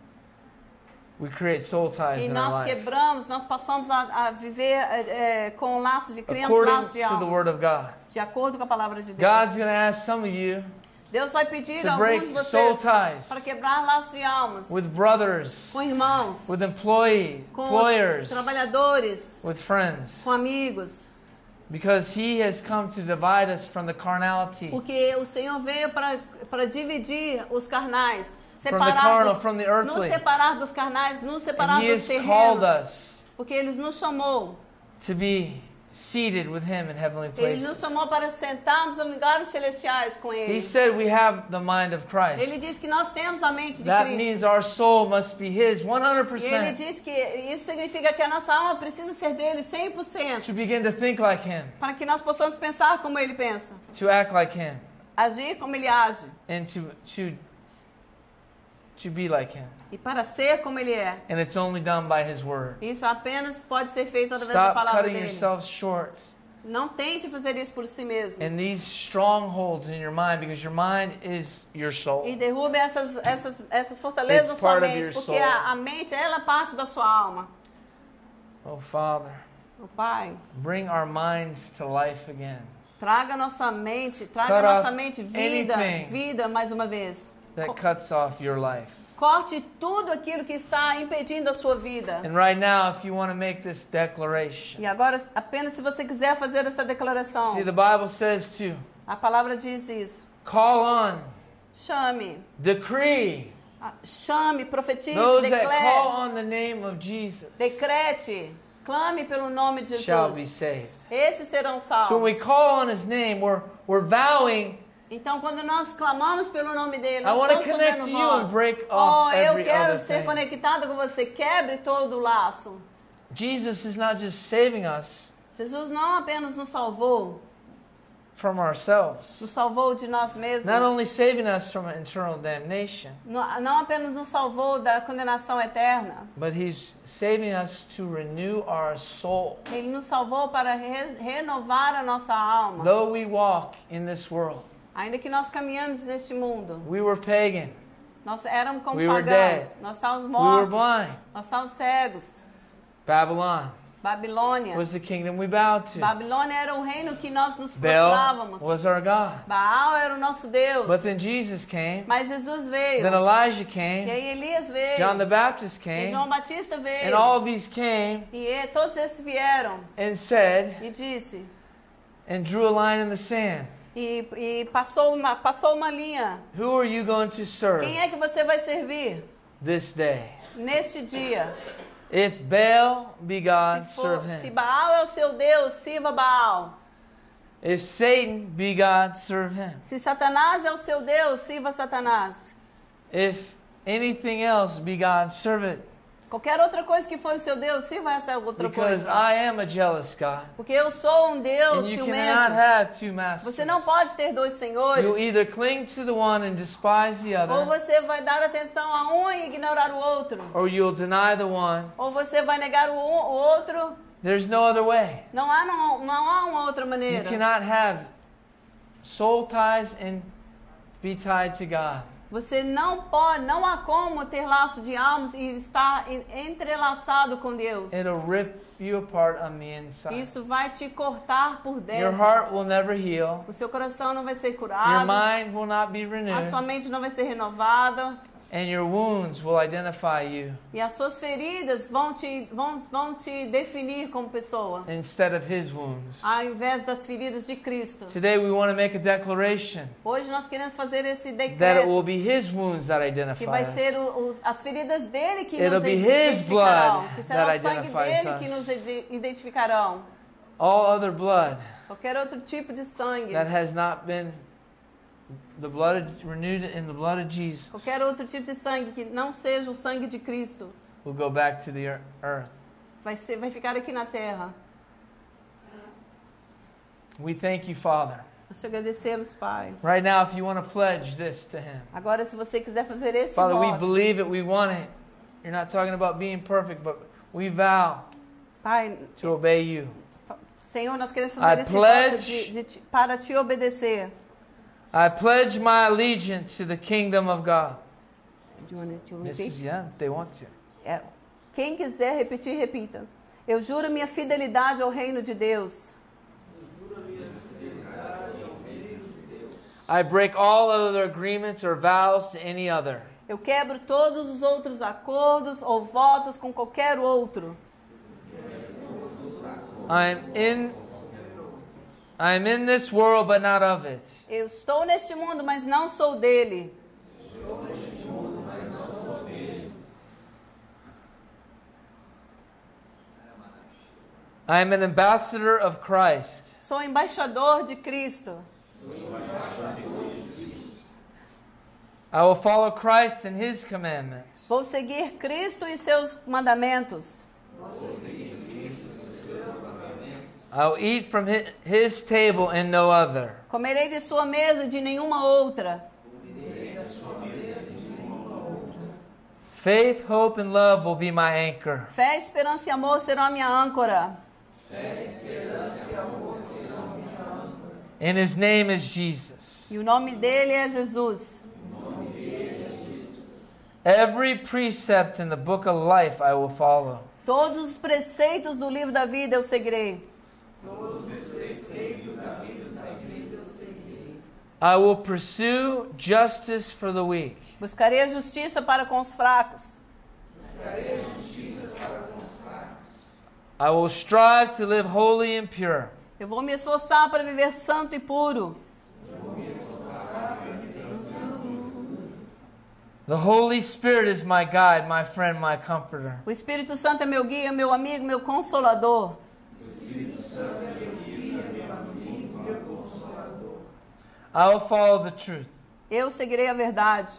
we create soul ties e in our nós life. quebramos, nós passamos a, a viver é, é, com laços de crianças, According laços de to the Word almas. of God. De acordo com a palavra de Deus. God's going to ask some of you Deus vai pedir to a alguns de break soul vocês ties para quebrar laços de almas. with brothers, Com irmãos, with employees, com employers, trabalhadores, with friends. com amigos. Because He has come to divide us from the carnality, Porque o Senhor veio para, para dividir os carnais. from the Separar carnal, dos, from the nos earthly. separar dos carnais, nos separar And He dos has called terrenos. us Porque Ele nos chamou. to be seated with Him in heavenly Ele nos places. chamou para sentarmos em lugares celestiais com He Ele. said we have the mind of Ele Christ. diz que nós temos a mente de That Cristo. means our soul must be His one hundred E Ele percent diz que isso significa que a nossa alma precisa ser dele cem por cento. to begin to think like Him, Para que nós possamos pensar como Ele pensa. to act like Him, Agir como Ele age. and to to to be like Him. E para ser como Ele é. And it's only done by His Word. Isso apenas pode ser feito através da Stop palavra cutting dele. yourself short Não tente fazer isso por si mesmo. in these strongholds in your mind, because your mind is your soul. E derrube essas, essas, essas fortalezas It's na sua part of mente. your Porque soul. a, a mente, ela é parte da sua alma. Oh, Father, O Pai, bring our minds to life again. traga a nossa mente, traga Cut a nossa off mente vida, anything vida mais uma vez. That Co- cuts off your life. Corte tudo aquilo que está impedindo a sua vida. And right now, if you want to make this declaration, E agora, apenas se você quiser fazer essa declaração, see, the Bible says to a palavra diz isso. call on, Chame, decree ah, chame, profetize, those that call declare, on the name of Jesus. decrete, clame pelo nome de shall be Jesus, saved. esses serão So when we salvos. call on His name, we're, we're vowing, Então, quando nós clamamos pelo nome dele, I nós want to estamos connect fazendo to you and voto. break Oh, off eu every quero other ser thing. conectado com você. Quebre todo o laço. Jesus is not just saving us Jesus não apenas nos salvou, from ourselves, nos salvou de nós mesmos. not only saving us from eternal damnation, Não, não apenas nos salvou da condenação eterna. but He's saving us to renew our soul. Ele nos salvou para re- renovar a nossa alma. Though we walk in this world, Ainda que nós caminhamos neste mundo, we were pagan, nós éramos como We were pagãos. dead. Nós estávamos we were mortos. blind. Nós estávamos cegos. Babylon Babilônia. was the kingdom we bowed to. Babilônia era o reino que nós nos Baal prostrávamos. was our God. Baal era o nosso Deus. But then Jesus came, Mas Jesus veio. then Elijah E came, aí Elias veio. John the Baptist E came, João Batista veio. and all of these came E e- todos esses vieram and said, e disse. and drew a line in the sand, E, e passou, uma, passou uma linha. who are you going to serve Quem é que você vai servir this day? neste dia? If Baal be God, Se, for, serve se him. Baal é o seu Deus, sirva Baal. If Satan be God, serve him. Se Satanás é o seu Deus, sirva Satanás. If anything else be God, serve it. Qualquer outra coisa que for o seu Deus, sirva essa outra Because coisa. I am a jealous God. Porque eu sou um Deus And you cannot ciumento. have two masters. Você não pode ter dois senhores. You'll either cling to the one and despise the Ou other, você vai dar atenção a um e ignorar o outro. or you'll deny the one. Ou você vai negar o, um- o outro. There's no other way. Não há, não, não há uma outra You maneira. cannot have soul ties and be tied to God. Você não pode, não há como ter laço de almas e estar en- entrelaçado com Deus. It'll rip you apart on the inside. Isso vai te cortar por Your dentro. heart will never heal. O seu coração não vai ser Your curado. mind will not be A renewed. sua mente não vai ser renovada. And your wounds will identify you E as suas feridas vão te, vão, vão te definir como pessoa. instead of His wounds. Ao invés das feridas de Cristo. Today we want to make a declaration Hoje nós queremos fazer esse that it decreto. will be His wounds that Que identify vai ser us. o, os, as feridas dele que It'll nos be His identificarão. blood Que será that o sangue identifies dele que us. nos ide- identificarão. All other blood Qualquer outro tipo de sangue. that has not been the blood of, renewed in the blood of Jesus Qualquer outro tipo de sangue que não seja o sangue de Cristo. will go back to the ear- earth. Vai, ser, vai ficar aqui na terra. We thank you, Father. Nós te agradecemos, Pai. Right now, if you want to pledge this to Him, Agora, se você quiser fazer esse Father, we voto. believe it, we want it. You're not talking about being perfect, but we vow Pai, to obey you. Senhor, nós queremos I fazer esse pledge- voto de, de, te- para te obedecer. I pledge my allegiance to the kingdom of God. Do you want to This repeat? is, yeah, if they want to. É. Quem quiser repetir, repita. Eu juro minha fidelidade ao reino de Deus. I break all other agreements or vows to any other. Eu quebro todos os outros acordos ou votos com qualquer outro. I'm in I'm in this world but not of it. Eu estou neste mundo, mas não sou dele. I am an ambassador of Christ. Sou embaixador de Cristo. I will follow Christ and His commandments. Vou seguir Cristo e seus mandamentos. I will eat from hi- His table and no other. Comerei de sua mesa e de nenhuma outra. Faith, hope, and love will be my anchor. Fé, esperança e amor serão a minha âncora. And His name is Jesus. E o nome dele é Jesus. Every precept in the book of life I will follow. Todos os preceitos do livro da vida eu seguirei. I will pursue justice for the weak. Buscarei a justiça para com os fracos. I will strive to live holy and pure. Eu vou me esforçar para viver santo e puro. The Holy Spirit is my guide, my friend, my comforter. O Espírito Santo é meu guia, meu amigo, meu consolador. I will follow the truth. Eu seguirei a verdade.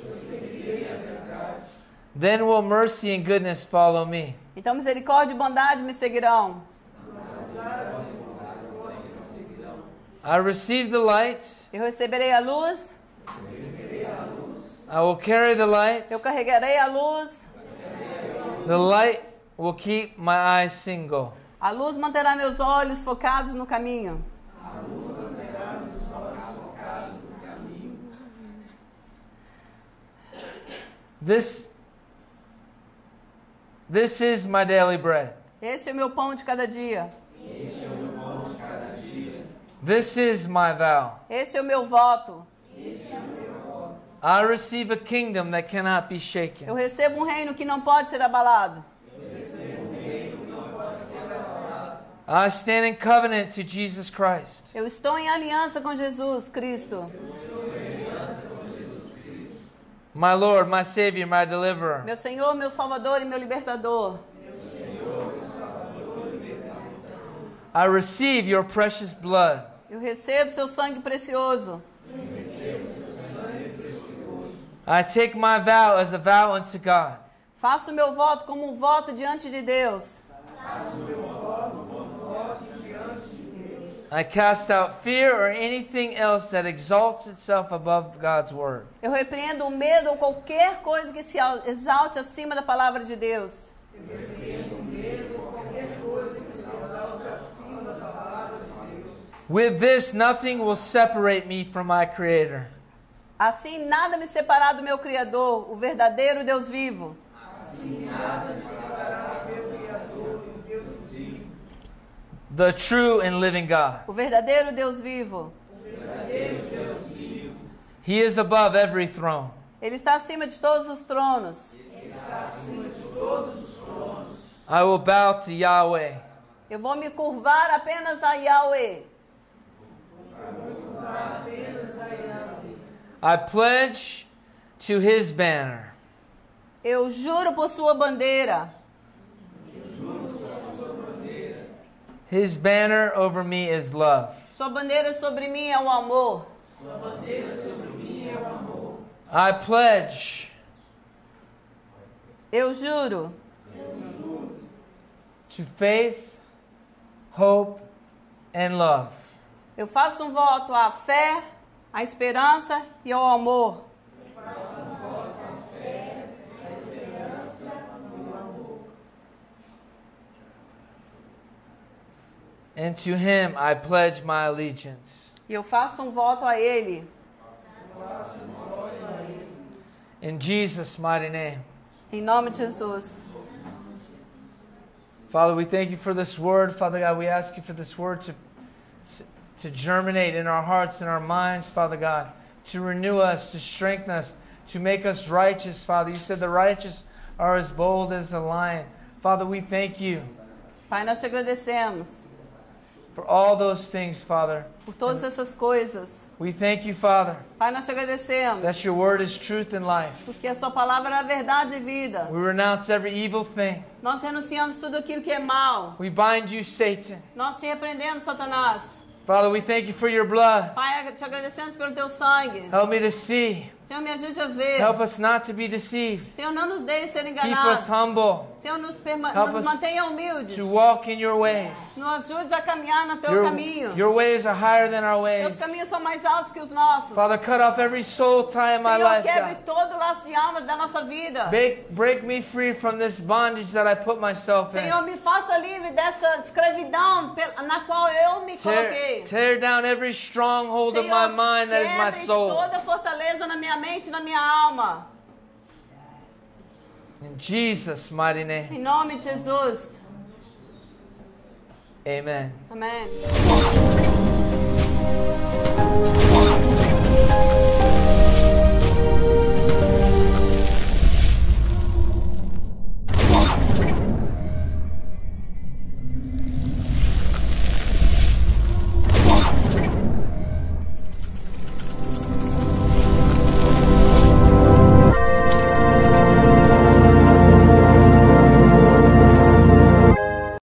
Then will mercy and goodness follow me. Então misericórdia e bondade me seguirão. I receive the light. Eu receberei a luz. I will carry the light. Eu carregarei a luz. The light will keep my eyes single. A luz manterá meus olhos focados no caminho. This, this is my daily bread. Este é meu pão de cada dia. This is my vow. Este é o meu voto. I receive a kingdom that cannot be shaken. Eu recebo um reino que não pode ser abalado. I stand in covenant to Jesus Christ. Eu estou em aliança com Jesus Cristo. My Lord, my Savior, my Deliverer. Meu Senhor, meu Salvador e meu Libertador. I receive your precious blood. Eu recebo seu sangue precioso. I take my vow as a vow unto God. Faço meu voto como um voto diante de Deus. I cast out fear or anything else that exalts itself above God's word. Eu repreendo o medo ou qualquer coisa que se exalte acima da palavra de Deus. With this, nothing will separate me from my Creator. Assim nada me separar do meu Criador, o verdadeiro Deus vivo. The true and living God. O verdadeiro Deus vivo. He is above every throne. Ele está acima de todos os tronos. I will bow to Yahweh. Eu vou me curvar apenas a Yahweh. I pledge to His banner. Eu juro por sua bandeira. His banner over me is love. Sua bandeira sobre mim é o amor. I pledge Eu juro to faith, hope, and love. Eu faço um voto à fé, à esperança e ao amor. And to Him I pledge my allegiance. E eu faço um voto a Ele. In Jesus' mighty name. Em nome de Jesus. Father, we thank you for this word. Father God, we ask you for this word to, to germinate in our hearts and our minds, Father God, to renew us, to strengthen us, to make us righteous, Father. You said the righteous are as bold as a lion. Father, we thank you Pai, nós te agradecemos for all those things, Father. por todas essas coisas. We thank you, Father, Pai, nós te agradecemos that your word is truth and life. porque a sua palavra é a verdade e vida. We renounce every evil thing. Nós renunciamos tudo aquilo que é mal. We bind you, Satan. Nós te repreendemos, Satanás. Father, we thank you for your blood. Pai, te agradecemos pelo teu sangue. Help me to see. Senhor, me ajude a ver. Help us not to be deceived. Senhor, não nos deixe ser Keep us enganados. humble. Senhor, nos, perma- Help nos us mantenha humildes. To walk in your ways. Nos ajude a caminhar no teu Your, caminho. your ways are higher than our Teus ways. caminhos são mais altos que os nossos. Father, cut off every soul tie in my Senhor, life, quebre God. todo o laço de alma da nossa vida. Break, break me free from this bondage that I put myself in. Senhor, me faça livre dessa escravidão pe- na qual eu me Tear, coloquei. tear down every stronghold of Senhor, my mind that is my quebre soul. toda fortaleza na minha mente e na minha alma. In Jesus' mighty name. Em nome de Jesus. Amen. Amém.